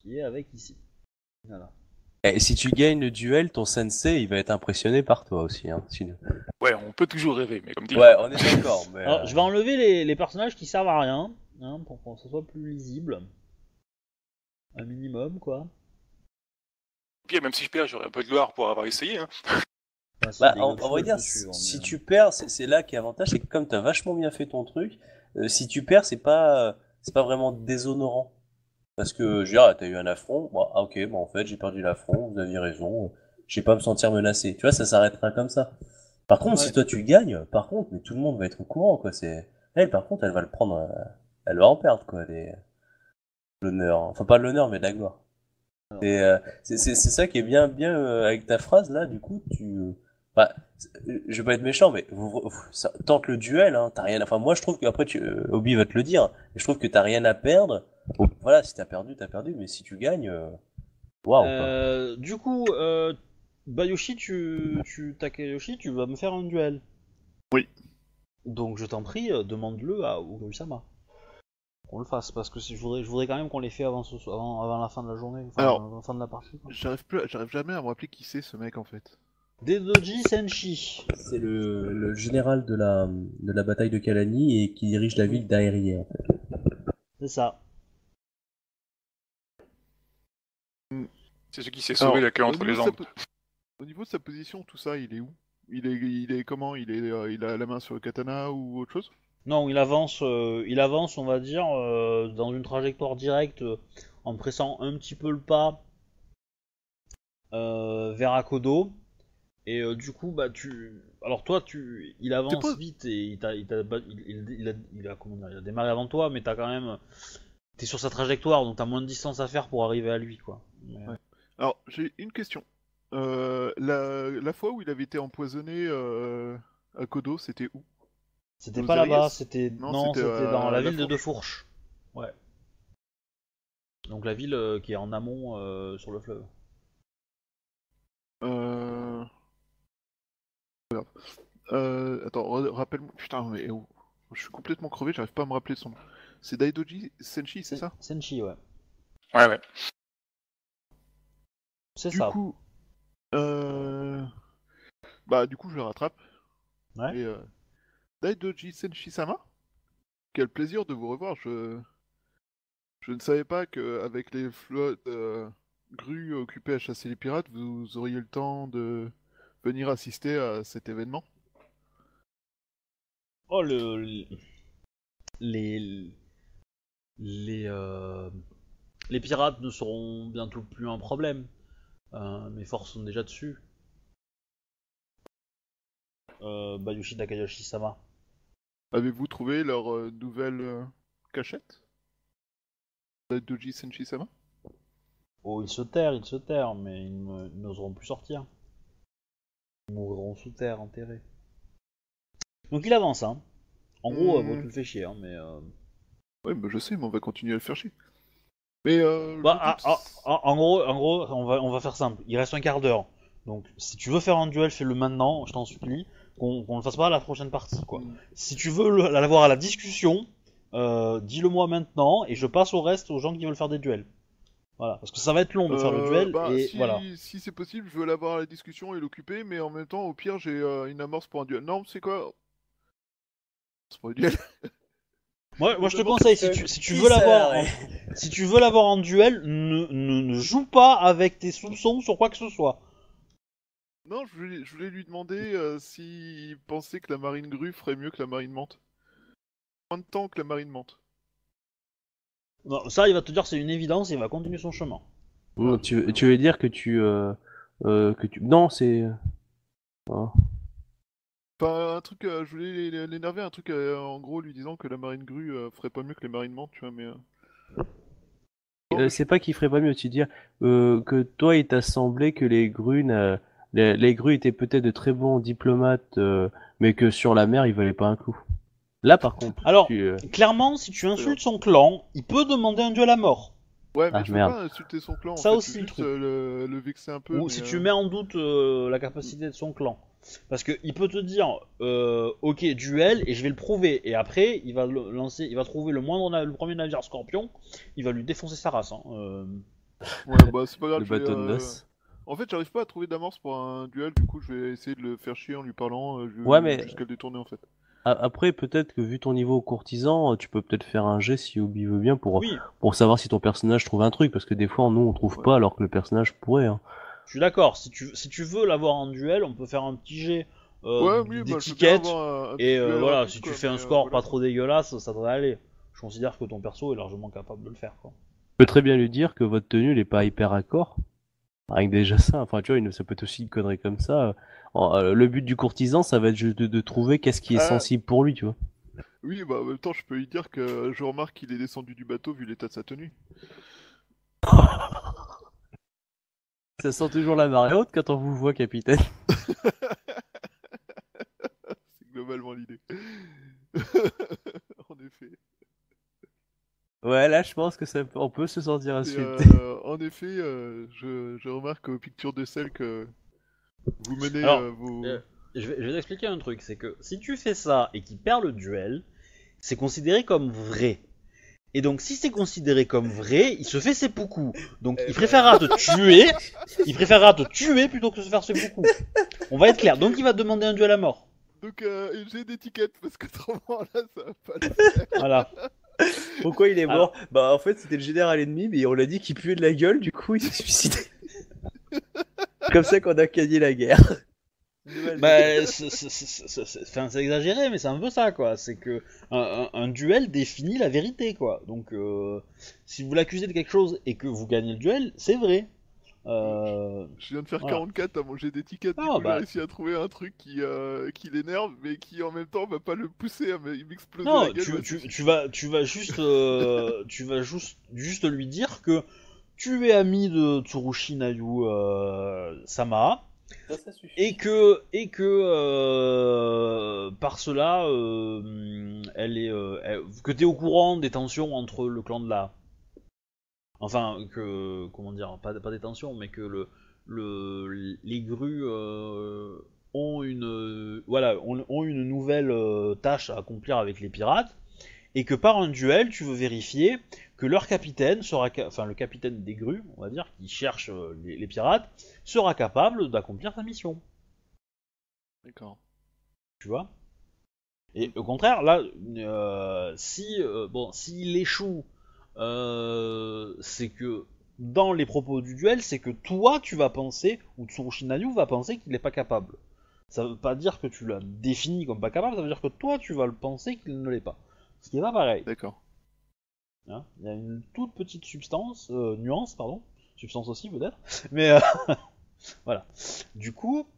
qui est avec ici. Voilà. Et si tu gagnes le duel, ton sensei, il va être impressionné par toi aussi. Hein, sinon. Ouais, on peut toujours rêver, mais comme dit. Ouais, on est d'accord. Mais, Alors, je vais enlever les personnages qui servent à rien, hein, pour que ça soit plus lisible. Un minimum, quoi. Puis même si je perds, j'aurai un peu de gloire pour avoir essayé. Hein. Enfin, c'est Bah, des on gros va feux dire, dessus, si mais, tu perds, c'est là qui est avantage, c'est que comme t'as vachement bien fait ton truc, si tu perds, c'est pas vraiment déshonorant. Parce que, je veux dire, t'as eu un affront, bon, ah, ok, bon, en fait, j'ai perdu l'affront, vous aviez raison, je vais pas me sentir menacé. Tu vois, ça s'arrêtera comme ça. Par contre, Ouais. si toi tu gagnes, par contre, mais tout le monde va être au courant, quoi, elle, par contre, elle va le prendre, elle va en perdre, quoi, l'honneur. Enfin, pas l'honneur, mais de la gloire. Alors. Et c'est ça qui est bien avec ta phrase là, du coup, bah, je vais pas être méchant, mais ça tente le duel, hein, t'as rien. Enfin, moi je trouve qu'après, Obi va te le dire, mais je trouve que t'as rien à perdre. Bon, voilà, si t'as perdu, mais si tu gagnes, waouh, quoi. Du coup, Bayoshi, Takayoshi, tu vas me faire un duel. Oui. Donc je t'en prie, demande-le à Uguru-sama. Qu'on le fasse, parce que je voudrais quand même qu'on les fait avant la fin de la journée, enfin, Alors, avant la fin de la partie. Quoi. J'arrive jamais à me rappeler qui c'est ce mec en fait. Dedoji Senshi. C'est le général de la bataille de Kalani et qui dirige la ville d'Aerie, en fait. C'est ça. C'est celui qui s'est sauvé la queue entre les jambes. Au niveau de sa position, tout ça, il est où? Il est comment? Il a la main sur le katana ou autre chose? Non, il avance, on va dire, dans une trajectoire directe, en pressant un petit peu le pas vers Akodo. Et du coup, bah alors toi, il avance vite et il a démarré avant toi, mais t'es sur sa trajectoire, donc t'as moins de distance à faire pour arriver à lui, quoi. Mais... Ouais. Alors, j'ai une question. La fois où il avait été empoisonné à Kodo, c'était où? C'était Aux pas là-bas, Ariès c'était Non, c'était c'était dans la La ville de Fourche. Deux-Fourches. Ouais. Donc la ville qui est en amont sur le fleuve. Attends, rappelle-moi. Putain, mais oh, je suis complètement crevé, j'arrive pas à me rappeler son nom. C'est Daidoji Senshi, c'est ça? Senshi, ouais. Ouais. C'est Du ça. coup, bah du coup, je le rattrape. Ouais. Et Daidoji Senshi-sama? Quel plaisir de vous revoir. Je ne savais pas qu'avec les flottes grues occupées à chasser les pirates, vous auriez le temps de venir assister à cet événement. Oh, les pirates ne seront bientôt plus un problème. Mes forces sont déjà dessus. Bayushi Takayoshi-sama. Avez-vous trouvé leur nouvelle cachette? Daidoji Senshi-sama? Oh, ils se terrent, mais ils n'oseront plus sortir. Ils mourront sous terre, enterrés. Donc il avance, hein. En gros, bon, tu le fais chier, hein, mais... Ouais, bah je sais, mais on va continuer à le faire chier. Mais Bah, en gros, on va faire simple. Il reste un quart d'heure. Donc, si tu veux faire un duel, fais-le maintenant, je t'en supplie. Qu'on le fasse pas à la prochaine partie, quoi. Si tu veux l'avoir à la discussion, dis-le moi maintenant, et je passe au reste aux gens qui veulent faire des duels. Voilà, parce que ça va être long de faire le duel, bah, et si, voilà. si c'est possible, je veux l'avoir à la discussion et l'occuper, mais en même temps, au pire, j'ai une amorce pour un duel. Non, c'est quoi? C'est pas un duel. Moi je te conseille, si tu veux l'avoir en duel, ne joue pas avec tes soupçons sur quoi que ce soit. Non, je voulais lui demander s'il pensait que la marine grue ferait mieux que la marine menthe. Moins de temps que la marine menthe. Non, ça, il va te dire c'est une évidence, et il va continuer son chemin. Tu veux dire que Non, c'est... Oh. Enfin, un truc, je voulais l'énerver, un truc en gros lui disant que la marine grue ferait pas mieux que les marines menthe, tu vois, mais... C'est pas qu'il ferait pas mieux, tu veux dire que toi, il t'a semblé que les grues, les grues étaient peut-être de très bons diplomates, mais que sur la mer, ils valaient pas un coup. Là, par contre, alors, clairement, si tu insultes son clan, il peut demander un duel à mort. Ouais, mais Ah, je veux merde. pas insulter son clan, Ça en fait, aussi, je veux le juste truc. le vexer un peu. Ou mais, si tu mets en doute la capacité de son clan. Parce que il peut te dire, ok, duel, et je vais le prouver. Et après, il va trouver le premier navire Scorpion, il va lui défoncer sa race. Hein. Ouais, bah c'est pas grave, Le je vais, bateau de noces. En fait, j'arrive pas à trouver d'amorce pour un duel, du coup je vais essayer de le faire chier en lui parlant Ouais, mais jusqu'à le détourner en fait. après, peut-être que vu ton niveau courtisan, tu peux peut-être faire un jet si Obi veut bien Oui, pour savoir si ton personnage trouve un truc, parce que des fois, nous, on trouve Ouais. pas alors que le personnage pourrait, hein. je suis d'accord. Si tu veux l'avoir en duel, on peut faire un petit jet Ouais, oui, bah je veux bien d'étiquette. avoir un Et petit duel voilà, rapide si tu quoi, fais un mais score voilà pas quoi. trop dégueulasse, ça devrait aller. Je considère que ton perso est largement capable de le faire, quoi. Tu peux très bien lui dire que votre tenue n'est pas hyper accord. Avec déjà ça, enfin, tu vois, ça peut être aussi une connerie comme ça. Le but du courtisan, ça va être juste de trouver qu'est-ce qui est Ah, sensible pour lui, tu vois. oui, bah en même temps je peux lui dire que je remarque qu'il est descendu du bateau vu l'état de sa tenue. Ça sent toujours la marée haute quand on vous voit, capitaine. C'est globalement l'idée. En effet. Ouais, là, je pense que on peut se sentir Et insulté. en effet, je remarque aux pictures de sel que vous menez Alors, vos... je vais t'expliquer un truc, c'est que si tu fais ça et qu'il perd le duel, c'est considéré comme vrai. Et donc, si c'est considéré comme vrai, il se fait seppuku. Donc, il préférera te tuer. Il préférera te tuer plutôt que de se faire seppuku. On va être clair. Donc, il va te demander un duel à mort. Donc j'ai d'étiquette parce qu'autrement là ça va pas le faire. Voilà. Pourquoi il est Alors- mort? Bah en fait c'était le général ennemi, mais on l'a dit qu'il puait de la gueule, du coup il s'est suicidé. Comme ça qu'on a gagné la guerre. Bah, c'est exagéré, mais c'est un peu ça, quoi. C'est que un duel définit la vérité, quoi. Donc, si vous l'accusez de quelque chose et que vous gagnez le duel, c'est vrai. Je viens de faire Voilà. 44 à mon jet d'étiquette, du Ah, coup j'ai bah. réussi à trouver un truc qui l'énerve mais qui en même temps va pas le pousser à m'exploser la Non, gueule. Bah, tu vas juste lui dire que tu es ami de Tsurushi Nayu Sama Ça suffit. et que par cela que t'es au courant des tensions entre le clan de la enfin que comment dire pas des tensions mais que les grues ont ont une nouvelle tâche à accomplir avec les pirates et que par un duel, tu veux vérifier que leur capitaine enfin le capitaine des grues, on va dire, qui cherche les pirates, sera capable d'accomplir sa mission. D'accord. Tu vois. Et au contraire, là, s'il échoue, c'est que dans les propos du duel, c'est que toi, tu vas penser, ou Tsurushi Nayu va penser qu'il n'est pas capable. Ça veut pas dire que tu l'as défini comme pas capable, ça veut dire que toi, tu vas le penser qu'il ne l'est pas. Ce qui est pas pareil. D'accord. Hein, il y a une toute petite nuance, pardon, substance aussi peut-être, mais voilà. Du coup,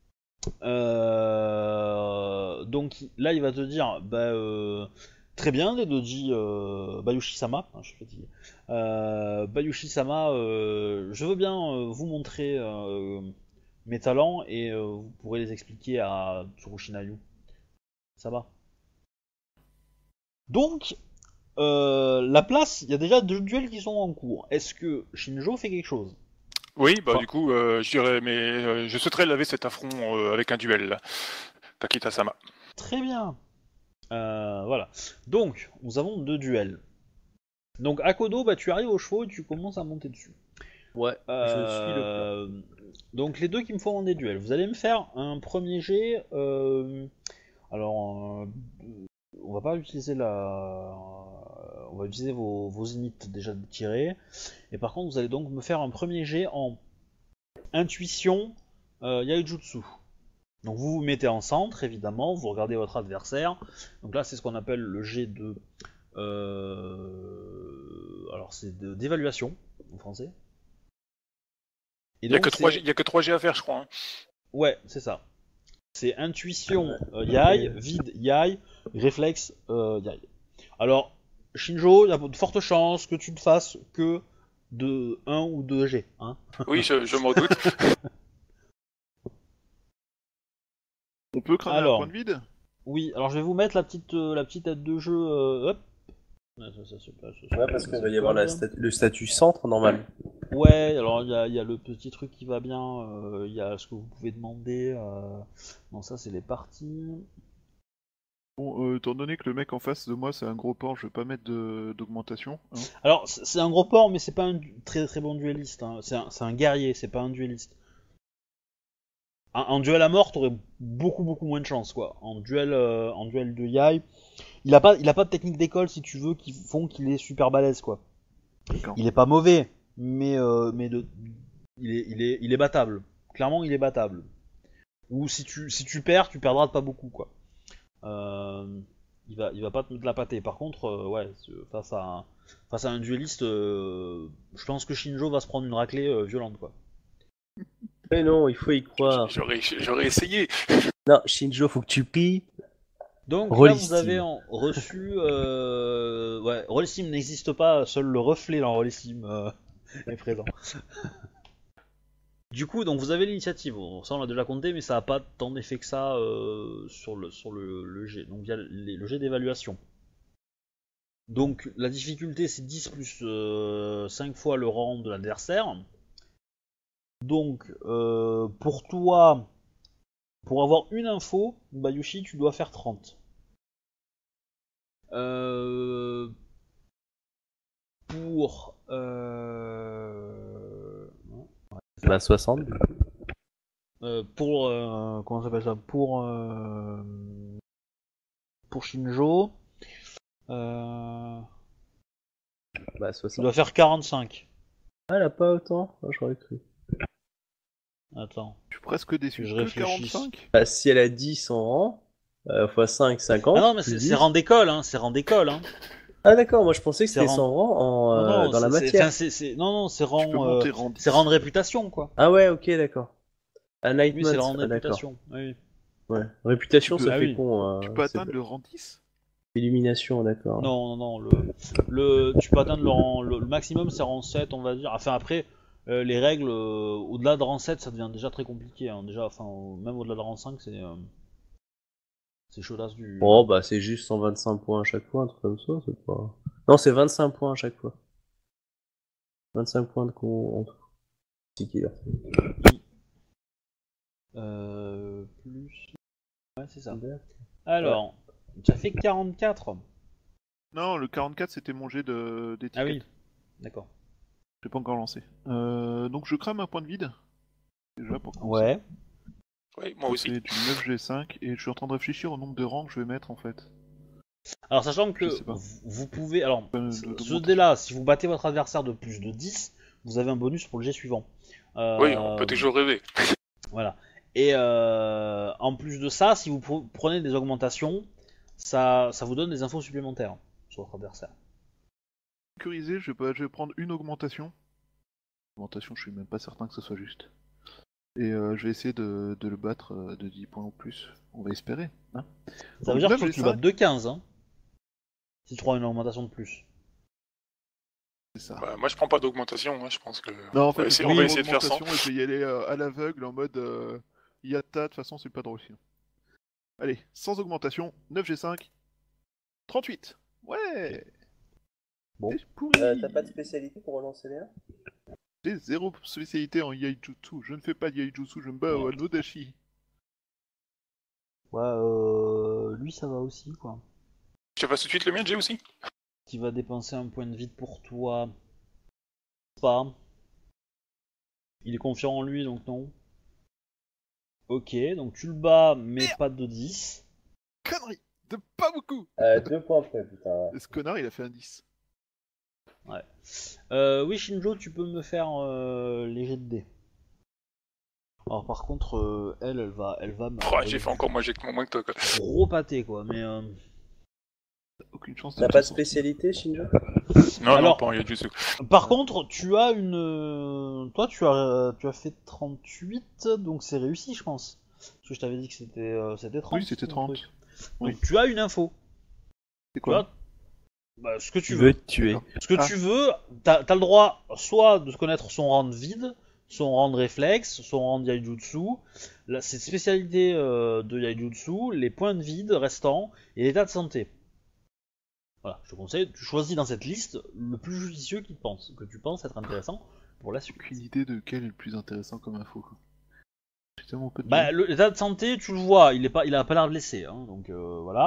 donc là il va te dire, très bien, les doji Bayushi-sama, hein, je suis fatigué. Bayushi-sama, je veux bien vous montrer mes talents et vous pourrez les expliquer à Tsurushi Nayu. Ça va. Donc, la place, il y a déjà 2 duels qui sont en cours. Est-ce que Shinjo fait quelque chose? Oui, bah Enfin, du coup, je dirais, mais je souhaiterais laver cet affront avec un duel, là. Takita-sama. Très bien. Voilà. Donc, nous avons 2 duels. Donc, Akodo, bah, tu arrives au chevaux et tu commences à monter dessus. Ouais, je suis le plan. Donc, les deux qui me font des duels. Vous allez me faire un premier jet. Alors, on va pas utiliser on va utiliser vos inits déjà tirés. Et par contre, vous allez donc me faire un premier jet en intuition Yaijutsu. Donc vous vous mettez en centre, évidemment, vous regardez votre adversaire. Donc là, c'est ce qu'on appelle le jet de... alors c'est d'évaluation, en français. Et Il y a donc, que 3 G à faire, je crois. Hein. Ouais, c'est ça. C'est intuition Yai, vide Yai, réflexe Yai. Alors, Shinjo, il y a de fortes chances que tu ne fasses que de 1 ou 2 G. Hein. Oui, je m'en doute. On peut cramer Alors. un point de vide? Oui, alors je vais vous mettre la petite aide de jeu. Hop. Ouais, parce qu'il va y avoir le statut centre normal. Ouais, alors il y a le petit truc qui va bien. Il y a ce que vous pouvez demander. Non, ça c'est les parties. Bon, étant donné que le mec en face de moi c'est un gros porc, je vais pas mettre d'augmentation. Hein. Alors, c'est un gros porc, mais c'est pas un très très bon dueliste. Hein. C'est un guerrier, c'est pas un dueliste. En duel à mort, t'aurais beaucoup moins de chance, quoi. En duel de Yai, il a pas de technique d'école, si tu veux, qui font qu'il est super balèze, quoi. D'accord. Il est pas mauvais, mais il est battable. Clairement, il est battable. Ou si tu perds, tu perdras de pas beaucoup, quoi. Il va pas te mettre la pâtée. Par contre, ouais, face à un dueliste, je pense que Shinjo va se prendre une raclée violente, quoi. Mais non, il faut y croire. J'aurais essayé. Non, Shinjo, faut que tu pries. Donc là, Rollistime. vous avez reçu. Ouais, Rollistime n'existe pas, seul le reflet dans Rollistime est présent. Du coup, donc vous avez l'initiative. Bon, ça, on l'a déjà compté, mais ça n'a pas tant d'effet que ça sur le jet. Donc, il y a le jet d'évaluation. Donc, la difficulté, c'est 10 plus 5 fois le rang de l'adversaire. Donc, pour toi, pour avoir une info, Bayushi, tu dois faire 30. Pour... Bah, 60. Pour... comment ça s'appelle ça? Pour Shinjo, Bah, tu 60. dois faire 45. Ah, elle a pas autant. Ah, j'aurais cru. Attends. Je suis presque déçu. Je Que réfléchisse. 45 Bah, si elle a 10 en rang, x 5, 50. Ah non, mais plus c'est 10. rang d'école, hein, c'est rang d'école, hein. Ah, d'accord, moi je pensais que C'est c'était rang- 100 rangs Non, non, dans la c'est- matière. non, c'est Tu peux rang, monter rang 10. c'est rang de réputation, quoi. Ah, ouais, ok, d'accord. Un Oui, Nightmare, c'est le rang de ah, d'accord. réputation. Oui. Ouais. Réputation, Tu peux- ça Ah fait oui. con. Tu peux c'est atteindre le rang 10 Illumination, d'accord. Non, tu peux atteindre le maximum, c'est rang 7, on va dire. Enfin, après, les règles, au-delà de rang 7, ça devient déjà très compliqué. Hein. Déjà, enfin, même au-delà de rang 5, c'est chaudasse du. Oh, bah c'est juste 125 points à chaque fois, un truc comme ça, c'est pas... Non, c'est 25 points à chaque fois. 25 points de con en tout. C'est qui, là Plus. Ouais, c'est ça. Alors, tu as fait 44. Non, le 44 c'était mon jet d'étiquette. Ah oui, d'accord. Je l'ai pas encore lancé. Donc je crame un point de vide. Déjà pour commencer. Ouais. Oui, moi aussi. C'est du 9G5 et je suis en train de réfléchir au nombre de rangs que je vais mettre en fait. Alors, sachant que Je sais pas. vous pouvez. Alors, d'augmentation. ce dé-là, si vous battez votre adversaire de plus de 10, vous avez un bonus pour le jet suivant. Oui, on peut toujours rêver. Voilà. Et en plus de ça, si vous prenez des augmentations, ça vous donne des infos supplémentaires sur votre adversaire. Sécurisé, je vais prendre une augmentation. Augmentation, je suis même pas certain que ce soit juste. Et je vais essayer de le battre de 10 points ou plus. On va espérer. Hein. Ça veut dire qu'il faut que tu le battes de 15, hein, si tu prends une augmentation de plus. C'est ça. Bah, moi, je prends pas d'augmentation, hein, je pense que. Non, en fait, on va essayer de faire ça. et je vais y aller à l'aveugle en mode Yatta, de toute façon, c'est pas drôle sinon. Allez, sans augmentation, 9G5, 38. Ouais. Bon. C'est pourri. T'as pas de spécialité pour relancer l'air? J'ai zéro spécialité en Yaijutsu. Je ne fais pas de Yaijutsu, je me bats au Nodashi. Ouais, lui ça va aussi, quoi. Je te fasse tout de suite le mien, j'ai aussi. Qui va dépenser un point de vide pour toi. Pas. Il est confiant en lui, donc non. Ok, donc tu le bats, mais pas de 10. Connerie. De pas beaucoup. 2 points après, putain. Et ce connard, il a fait un 10. Oui, Shinjo, tu peux me faire les jets de dés. Alors par contre, elle va me... Oh, j'ai fait encore moins que toi, quoi. Gros pâté, quoi, mais... Aucune chance de T'as me pas de sortir. spécialité, Shinjo? Non, Alors- non, pas en Yajutsu. Par contre, tu as une... Toi, tu as fait 38, donc c'est réussi, je pense. Parce que je t'avais dit que c'était 30. Oui, c'était ton 30. truc. Oui. Donc tu as une info. C'est Tu quoi vois, bah, ce que tu Tu veux. veux te tuer. Ce que Ah. tu veux, t'as le droit soit de connaître son rang de vide, son rang de réflexe, son rang de Yaijutsu, cette spécialité de Yaijutsu, les points de vide restants et l'état de santé. Voilà, je te conseille, tu choisis dans cette liste le plus judicieux que tu penses être intéressant pour la suite. Aucune idée de quel est le plus intéressant comme info. Quoi. J'ai tellement peu de Bah, temps. l'état de santé, tu le vois, il a pas l'air blessé, hein, donc voilà.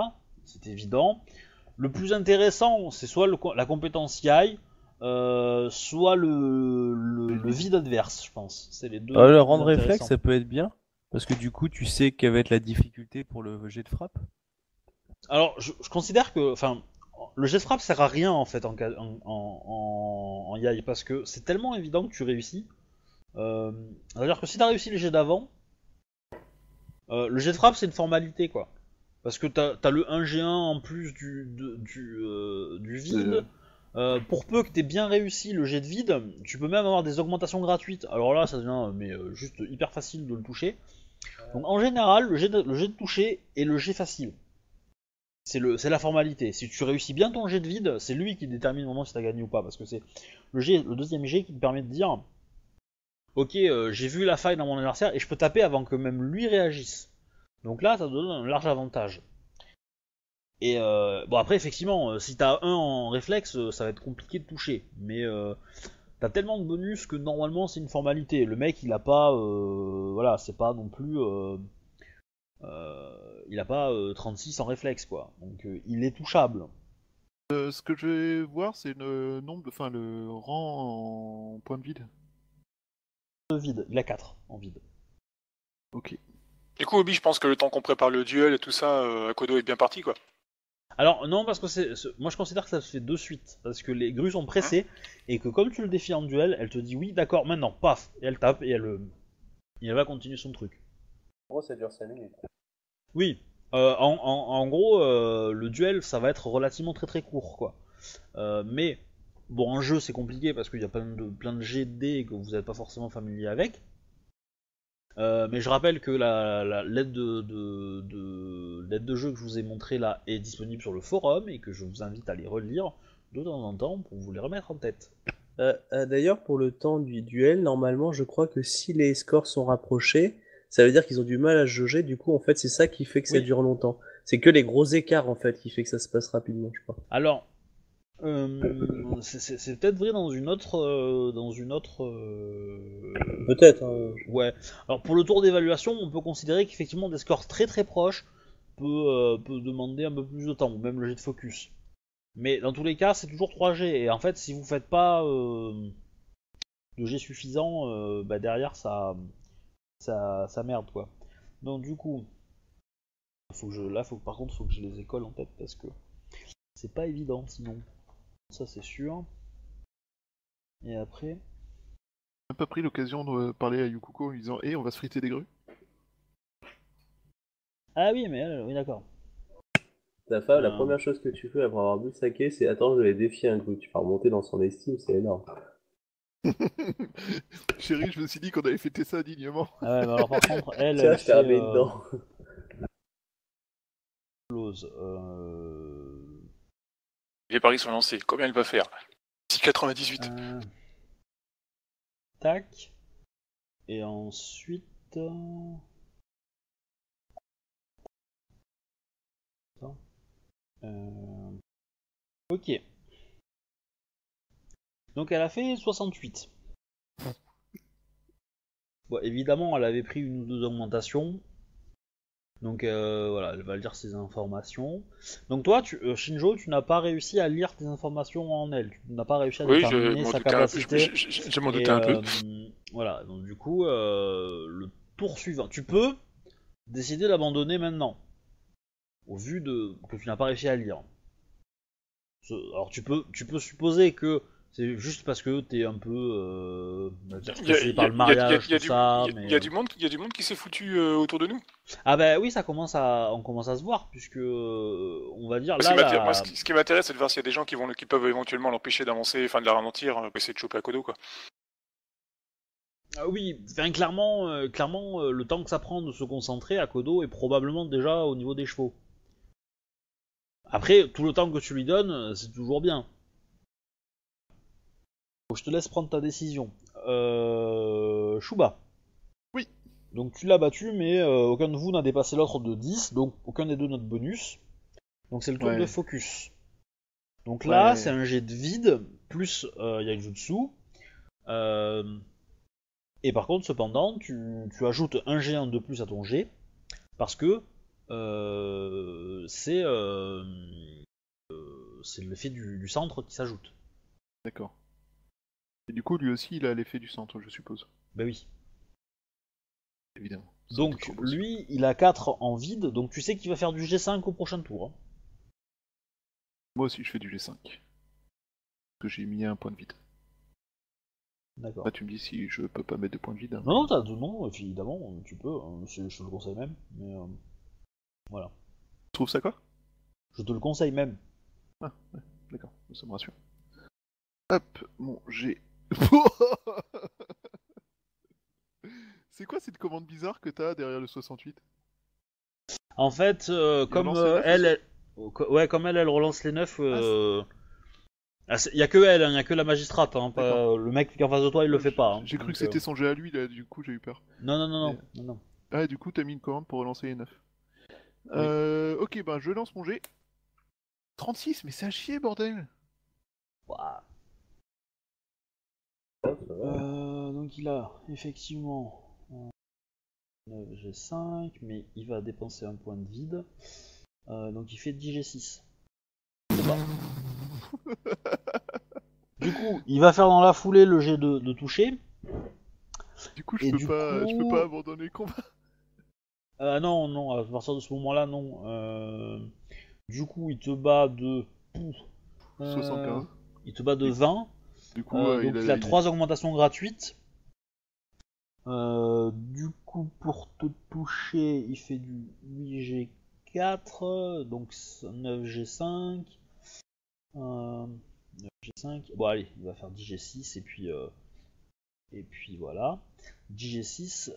c'est évident. Le plus intéressant, c'est soit la compétence YAI, soit le vide adverse, je pense. C'est les deux. Le plus rendre réflexe, intéressants. ça peut être bien. Parce que du coup, tu sais quelle va être la difficulté pour le jet de frappe. Alors, je considère que, enfin, le jet de frappe sert à rien en fait en YAI parce que c'est tellement évident que tu réussis. C'est-à-dire que si t'as réussi le jet d'avant, le jet de frappe c'est une formalité quoi. Parce que t'as le 1G1 en plus du vide. Pour peu que t'aies bien réussi le jet de vide, tu peux même avoir des augmentations gratuites. Alors là, ça devient juste hyper facile de le toucher. Donc en général, le jet de toucher est le jet facile. C'est la formalité. Si tu réussis bien ton jet de vide, c'est lui qui détermine le moment si t'as gagné ou pas. Parce que c'est le deuxième jet qui te permet de dire ok, j'ai vu la faille dans mon adversaire et je peux taper avant que même lui réagisse. Donc là, ça te donne un large avantage. Et bon après effectivement, si t'as un en réflexe, ça va être compliqué de toucher. Mais t'as tellement de bonus que normalement c'est une formalité. Le mec il a pas, voilà, c'est pas non plus, il a pas 36 en réflexe quoi. Donc il est touchable. Ce que je vais voir, c'est le rang en point de vide. De vide, il a 4 en vide. Ok. Du coup, Obi, je pense que le temps qu'on prépare le duel et tout ça, Akodo est bien parti, quoi. Alors non parce que moi je considère que ça se fait de suite parce que les grues sont pressées et que comme tu le défies en duel, elle te dit oui d'accord maintenant paf et elle tape et elle va continuer son truc. En gros, ça dure 5 minutes. Oui, en gros le duel ça va être relativement très très court quoi. Mais bon en jeu c'est compliqué parce qu'il y a plein de jets de dés que vous n'êtes pas forcément familier avec. Mais je rappelle que l'aide l'aide de jeu que je vous ai montré là est disponible sur le forum et que je vous invite à les relire de temps en temps pour vous les remettre en tête. D'ailleurs, pour le temps du duel, normalement, je crois que si les scores sont rapprochés, ça veut dire qu'ils ont du mal à se jauger. Du coup, en fait, c'est ça qui fait que ça Oui. dure longtemps. C'est que les gros écarts, en fait, qui fait que ça se passe rapidement, je crois. Alors, c'est peut-être vrai dans une autre, Peut-être. Hein. ouais. Alors pour le tour d'évaluation, on peut considérer qu'effectivement des scores très très proches peut demander un peu plus de temps, ou même le jet de focus. Mais dans tous les cas, c'est toujours 3 G. Et en fait, si vous faites pas de G suffisant, bah derrière ça merde quoi. Donc du coup, par contre, faut que je les école en tête parce que c'est pas évident sinon. Ça c'est sûr. Et après. J'ai même pas pris l'occasion de parler à Yukuko en lui disant on va se friter des grues. Ah oui, mais oui, d'accord. Ta femme, la première chose que tu fais après avoir bu le saké, c'est attends, je vais défier un coup. Tu vas remonter dans son estime, c'est énorme. Chérie, je me suis dit qu'on avait fêté ça dignement. Ah ouais, mais alors par contre, elle. Tiens, elle je t'ai remis dedans. Les paris sont lancés. Combien elle va faire 6,98. Tac. Et ensuite. Ok. Donc elle a fait 68. Bon, évidemment, elle avait pris une ou deux augmentations. Donc voilà, elle va lire ses informations. Donc toi, Shinjo, tu n'as pas réussi à lire tes informations en elle. Tu n'as pas réussi à déterminer sa capacité. Je m'en doutais un peu. Voilà, donc du coup, le tour suivant. Tu peux décider d'abandonner maintenant. Au vu que tu n'as pas réussi à lire. Alors tu peux supposer que c'est juste parce que t'es un peu stressé par le mariage, tout ça. Il y a du monde qui s'est foutu autour de nous. Ah bah oui, on commence à se voir puisque on va dire moi, ce qui m'intéresse, c'est de voir s'il y a des gens qui peuvent éventuellement l'empêcher d'avancer, enfin de la ralentir, pour essayer de choper Akodo quoi. Ah oui, enfin, clairement, le temps que ça prend de se concentrer, Akodo est probablement déjà au niveau des chevaux. Après, tout le temps que tu lui donnes, c'est toujours bien. Je te laisse prendre ta décision. Shuba. Oui. Donc tu l'as battu, mais aucun de vous n'a dépassé l'autre de 10, donc aucun des deux n'a de bonus. Donc c'est le tour de focus. Donc là, c'est un jet de vide, plus Yaijutsu. Et par contre, cependant, tu ajoutes un G1 de plus à ton G, parce que c'est l'effet du centre qui s'ajoute. D'accord. Et du coup, lui aussi, il a l'effet du centre, je suppose. Ben oui. Évidemment. Donc lui, il a 4 en vide, donc tu sais qu'il va faire du G5 au prochain tour. Hein. Moi aussi, je fais du G5. Parce que j'ai mis un point de vide. D'accord. Là, tu me dis si je peux pas mettre de points de vide. Hein, Non, non, évidemment, tu peux, hein, je te le conseille même, mais voilà. Tu trouves ça quoi? Je te le conseille même. Ah, ouais, d'accord, ça me rassure. Hop, mon G. C'est quoi cette commande bizarre que t'as derrière le 68? En fait, comme relance les neufs elle, ouais, comme elle relance les 9, y a que elle, hein, y a que la magistrate, hein, pas, le mec qui est en face de toi, il le fait pas. Hein, J'ai cru donc, que c'était son jet à lui, là, du coup j'ai eu peur. Non. Ah, du coup t'as mis une commande pour relancer les 9. Oui. Ok, ben je lance mon G. 36, mais c'est à chier, bordel! Ouah. Donc il a effectivement 9 G5, mais il va dépenser un point de vide. Donc il fait 10 G6. Du coup, il va faire dans la foulée le jet de toucher. Du coup, Et je peux pas abandonner le combat. Non, à partir de ce moment-là, non. Du coup, il te bat de... 75. Il te bat de 20. Du coup, donc il a 3 augmentations gratuites. Du coup, pour te toucher, il fait du 8G4, donc 9G5. 9G5. Bon, allez, il va faire 10G6 et puis voilà. 10G6.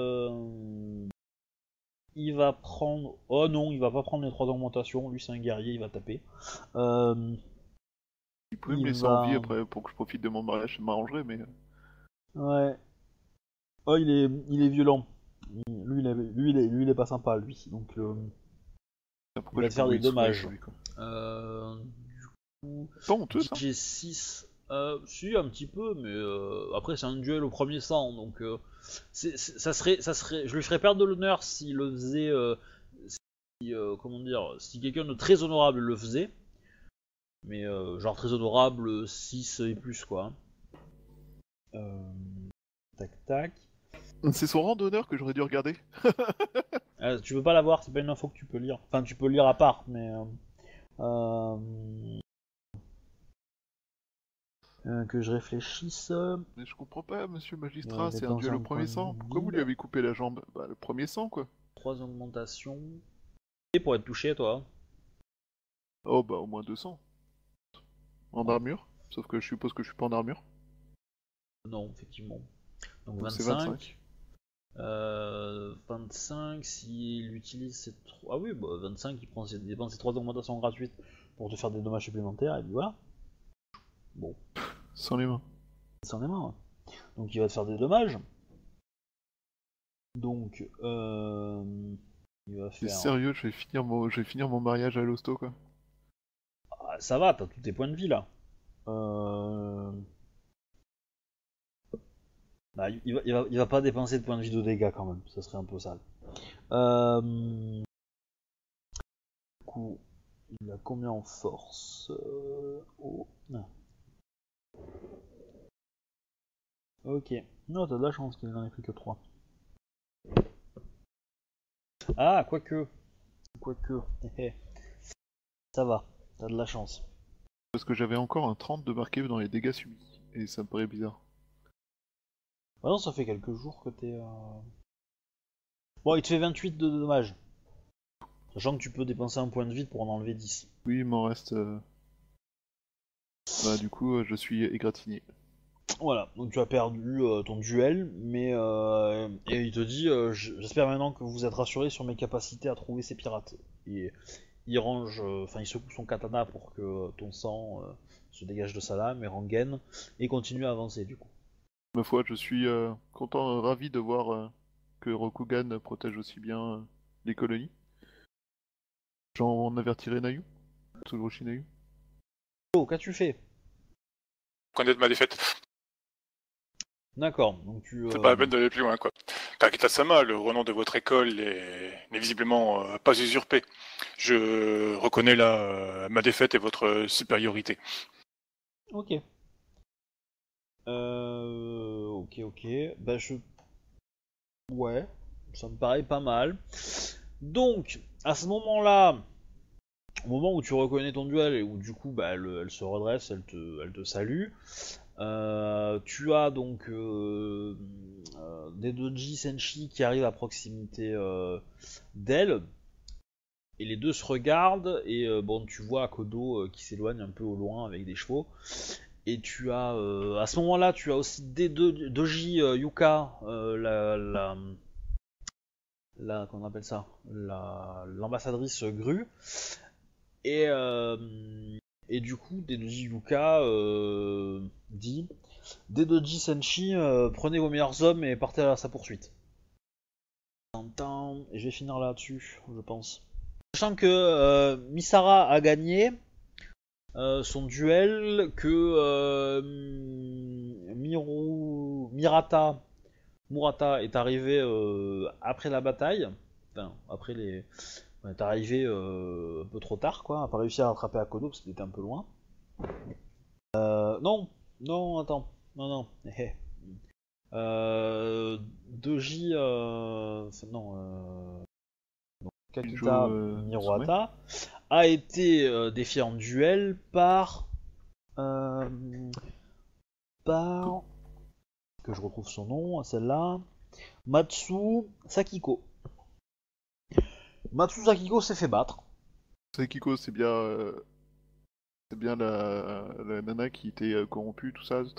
Il va prendre. Oh non, il va pas prendre les 3 augmentations. Lui, c'est un guerrier, il va taper. Il pouvait me laisser en vie après pour que je profite de mon mariage, ça m'arrangerait, mais. Ouais. Oh, il est violent. Lui, il est pas sympa, lui. Donc, il va te faire des dommages. Du coup, pas honteux, ça? G6. Si, un petit peu, mais après, c'est un duel au premier sang, donc ça serait, je lui ferais perdre de l'honneur s'il le faisait. Comment dire, si quelqu'un de très honorable le faisait, mais genre très honorable 6 et plus quoi. Tac tac. C'est son rang d'honneur que j'aurais dû regarder. Tu veux pas l'avoir, c'est pas une info que tu peux lire. Enfin, tu peux lire à part, mais que je réfléchisse. Mais je comprends pas, monsieur le magistrat, c'est un duel au premier sang. Pourquoi vous lui avez coupé la jambe? Bah, le premier sang, quoi. 3 augmentations. Et pour être touché, toi. Oh, bah, au moins 200. En armure. Sauf que je suppose que je suis pas en armure. Non, effectivement. Donc Donc 25. 25, s'il utilise ses 3... Ah oui, bah 25, il dépense ses 3 augmentations gratuites pour te faire des dommages supplémentaires, et puis voilà. Bon. Sans les mains. Sans les mains, ouais. Donc il va te faire des dommages. Donc, il va faire... C'est sérieux, je vais finir mon mariage à l'hosto, quoi. Ah, ça va, t'as tous tes points de vie, là. Bah, il va pas dépenser de points de vie de dégâts, quand même. Ça serait un peu sale. Du coup, il a combien en force? Oh. Ok. Non, t'as de la chance qu'il n'en ait plus que 3. Ah, quoique. Ça va, t'as de la chance. Parce que j'avais encore un 30 de marqué dans les dégâts subis. Et ça me paraît bizarre. Bah non, ça fait quelques jours que t'es... Bon, il te fait 28 de dommages. Sachant que tu peux dépenser un point de vie pour en enlever 10. Oui, il m'en reste... Bah, du coup, je suis égratigné. Voilà, donc tu as perdu ton duel, mais et il te dit j'espère maintenant que vous êtes rassuré sur mes capacités à trouver ces pirates. Et il range, il secoue son katana pour que ton sang se dégage de sa lame et rengaine et continue à avancer du coup. Ma foi, je suis content, ravi de voir que Rokugan protège aussi bien les colonies. J'en avertirai Nayu, Tsurushi Nayu. Oh, qu'as-tu fait? Connaître ma défaite. D'accord, donc C'est pas la peine d'aller plus loin, quoi. Kakita-sama, le renom de votre école n'est visiblement pas usurpé. Je reconnais là ma défaite et votre supériorité. Ok. Ok. Bah ouais, ça me paraît pas mal. Donc, à ce moment-là, au moment où tu reconnais ton duel et où du coup, bah, elle se redresse, elle te salue. Tu as donc des doji senshi qui arrivent à proximité d'elle. Et les deux se regardent et bon, tu vois Akodo qui s'éloigne un peu au loin avec des chevaux. Et tu as à ce moment-là, tu as aussi des doji Yuka, qu'on appelle ça, l'ambassadrice Gru. Et du coup, des doji Yuka dit des doji Senshi, prenez vos meilleurs hommes et partez à sa poursuite. Et je vais finir là-dessus, je pense. Sachant que Misara a gagné son duel, que Murata est arrivé après la bataille. Enfin, après les. On est arrivé un peu trop tard, quoi. On n'a pas réussi à rattraper Akodo parce qu'il était un peu loin. Non, attends. Non. Doji. Kakita Mirohata a été défié en duel par que je retrouve son nom, celle-là, Matsu Sakiko. Matsu Sakiko s'est fait battre. Sakiko, c'est bien la nana qui était corrompue, tout ça?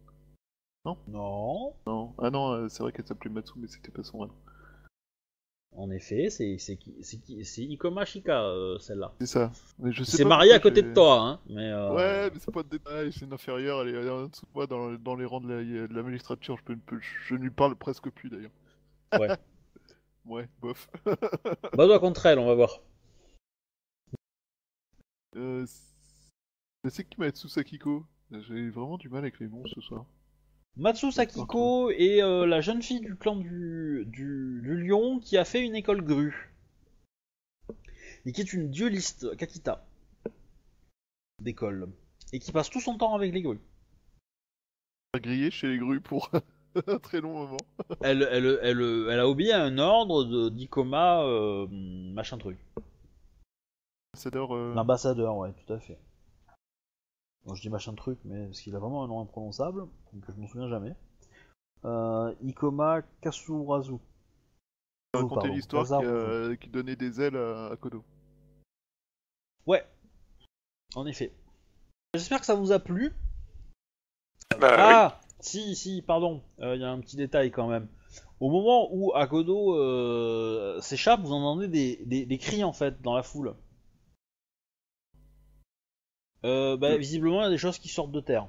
Non. Non. Ah non, c'est vrai qu'elle s'appelait Matsu, mais c'était pas son nom. En effet, c'est Ikoma Shika, celle-là. C'est ça. Mais je sais C'est pas marié à pourquoi côté de toi, hein. Mais Ouais, mais c'est pas de détail, c'est une inférieure, elle est en dessous de moi dans les rangs de la magistrature, je ne lui parle presque plus d'ailleurs. Ouais. Ouais, bof. Bah, contre elle, on va voir. C'est qui Matsu Sakiko? J'ai vraiment du mal avec les noms ce soir. Matsu Sakiko est la jeune fille du clan du lion qui a fait une école grue. Et qui est une dueliste Kakita d'école. Et qui passe tout son temps avec les grues. Grillé chez les grues pour un très long moment. Elle a obéi à un ordre d'Ikoma machin truc. L'ambassadeur, ouais, tout à fait. Bon, je dis machin truc, mais parce qu'il a vraiment un nom imprononçable, donc je m'en souviens jamais. Ikoma Kasurazu. Raconter l'histoire qui donnait des ailes à Kodo. Ouais, en effet. J'espère que ça vous a plu. Bah, oui. Si, pardon, il y a un petit détail quand même. Au moment où Akodo s'échappe, vous entendez des cris en fait dans la foule. Visiblement, il y a des choses qui sortent de terre.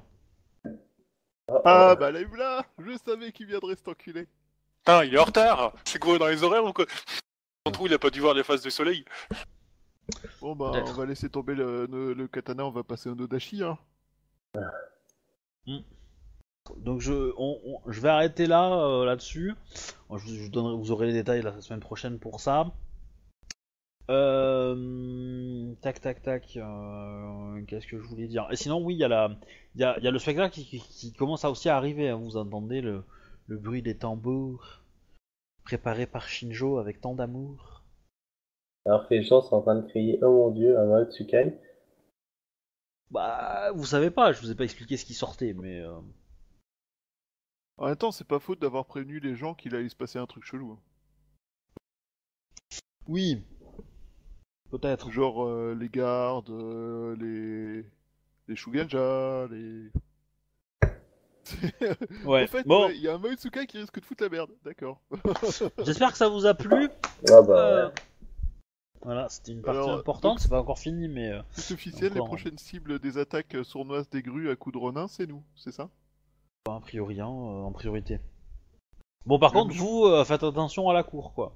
Ah bah là, je savais qu'il viendrait cet enculé. Putain, il est en retard. C'est quoi dans les horaires ou quoi? Son trou, il a pas dû voir les phases de soleil. Bon bah, on va laisser tomber le katana, on va passer au Nodashi, hein. Donc je vais arrêter là, là-dessus. Vous aurez les détails la semaine prochaine pour ça. Tac. Qu'est-ce que je voulais dire? Et sinon, oui, il y a le spectacle qui commence aussi à arriver, hein. Vous entendez le bruit des tambours préparés par Shinjo avec tant d'amour. Alors que les gens sont en train de crier « Oh mon dieu, un Maotsukai !» Bah, vous savez pas, je vous ai pas expliqué ce qui sortait, mais... En même temps, c'est pas faute d'avoir prévenu les gens qu'il allait se passer un truc chelou. Oui. Peut-être. Genre les gardes, les Shugenja, les... Ouais. En fait, bon, il y a un Maotsukai qui risque de foutre la merde, d'accord. J'espère que ça vous a plu. Ah bah ouais. Voilà, c'était une partie importante, c'est pas encore fini, mais... C'est officiel, les prochaines cibles des attaques sournoises des grues à coups de ronin, c'est nous, c'est ça? A priori, hein, en priorité. Bon, par contre, vous, faites attention à la cour, quoi.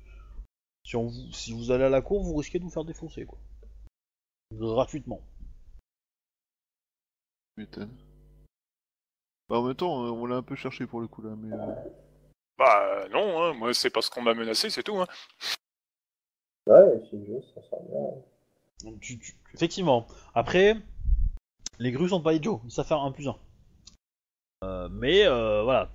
Si vous allez à la cour, vous risquez de vous faire défoncer, quoi. Gratuitement. M'étonne. Bah, en même temps, on l'a un peu cherché pour le coup là, mais. Bah non, hein, moi c'est parce qu'on m'a menacé, c'est tout. Hein. Ouais, c'est juste, ça sent bien. Effectivement. Après, les grues sont pas idiots, ils savent faire 1 plus 1. Mais voilà,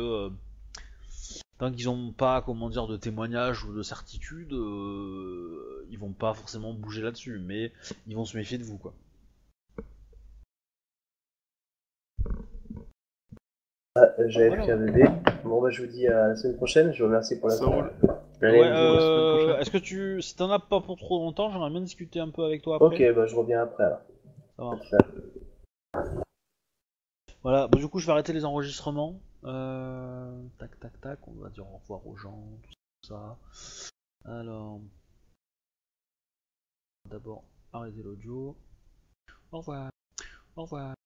tant qu'ils ont pas, comment dire, de témoignages ou de certitude, ils vont pas forcément bouger là-dessus, mais ils vont se méfier de vous, quoi. J'avais Voilà. pris un bébé. Bon, bah, je vous dis à la semaine prochaine. Je vous remercie pour la Ça roule. Allez, Ouais, bisous. semaine prochaine. est-ce que si t'en as pas pour trop longtemps, j'aimerais bien discuter un peu avec toi après. Ok, bah, je reviens après alors. Ça marche. Ça. Voilà, bon, du coup, je vais arrêter les enregistrements. Tac, tac, tac, on va dire au revoir aux gens, tout ça. Alors, d'abord, arrêter l'audio. Au revoir. Au revoir.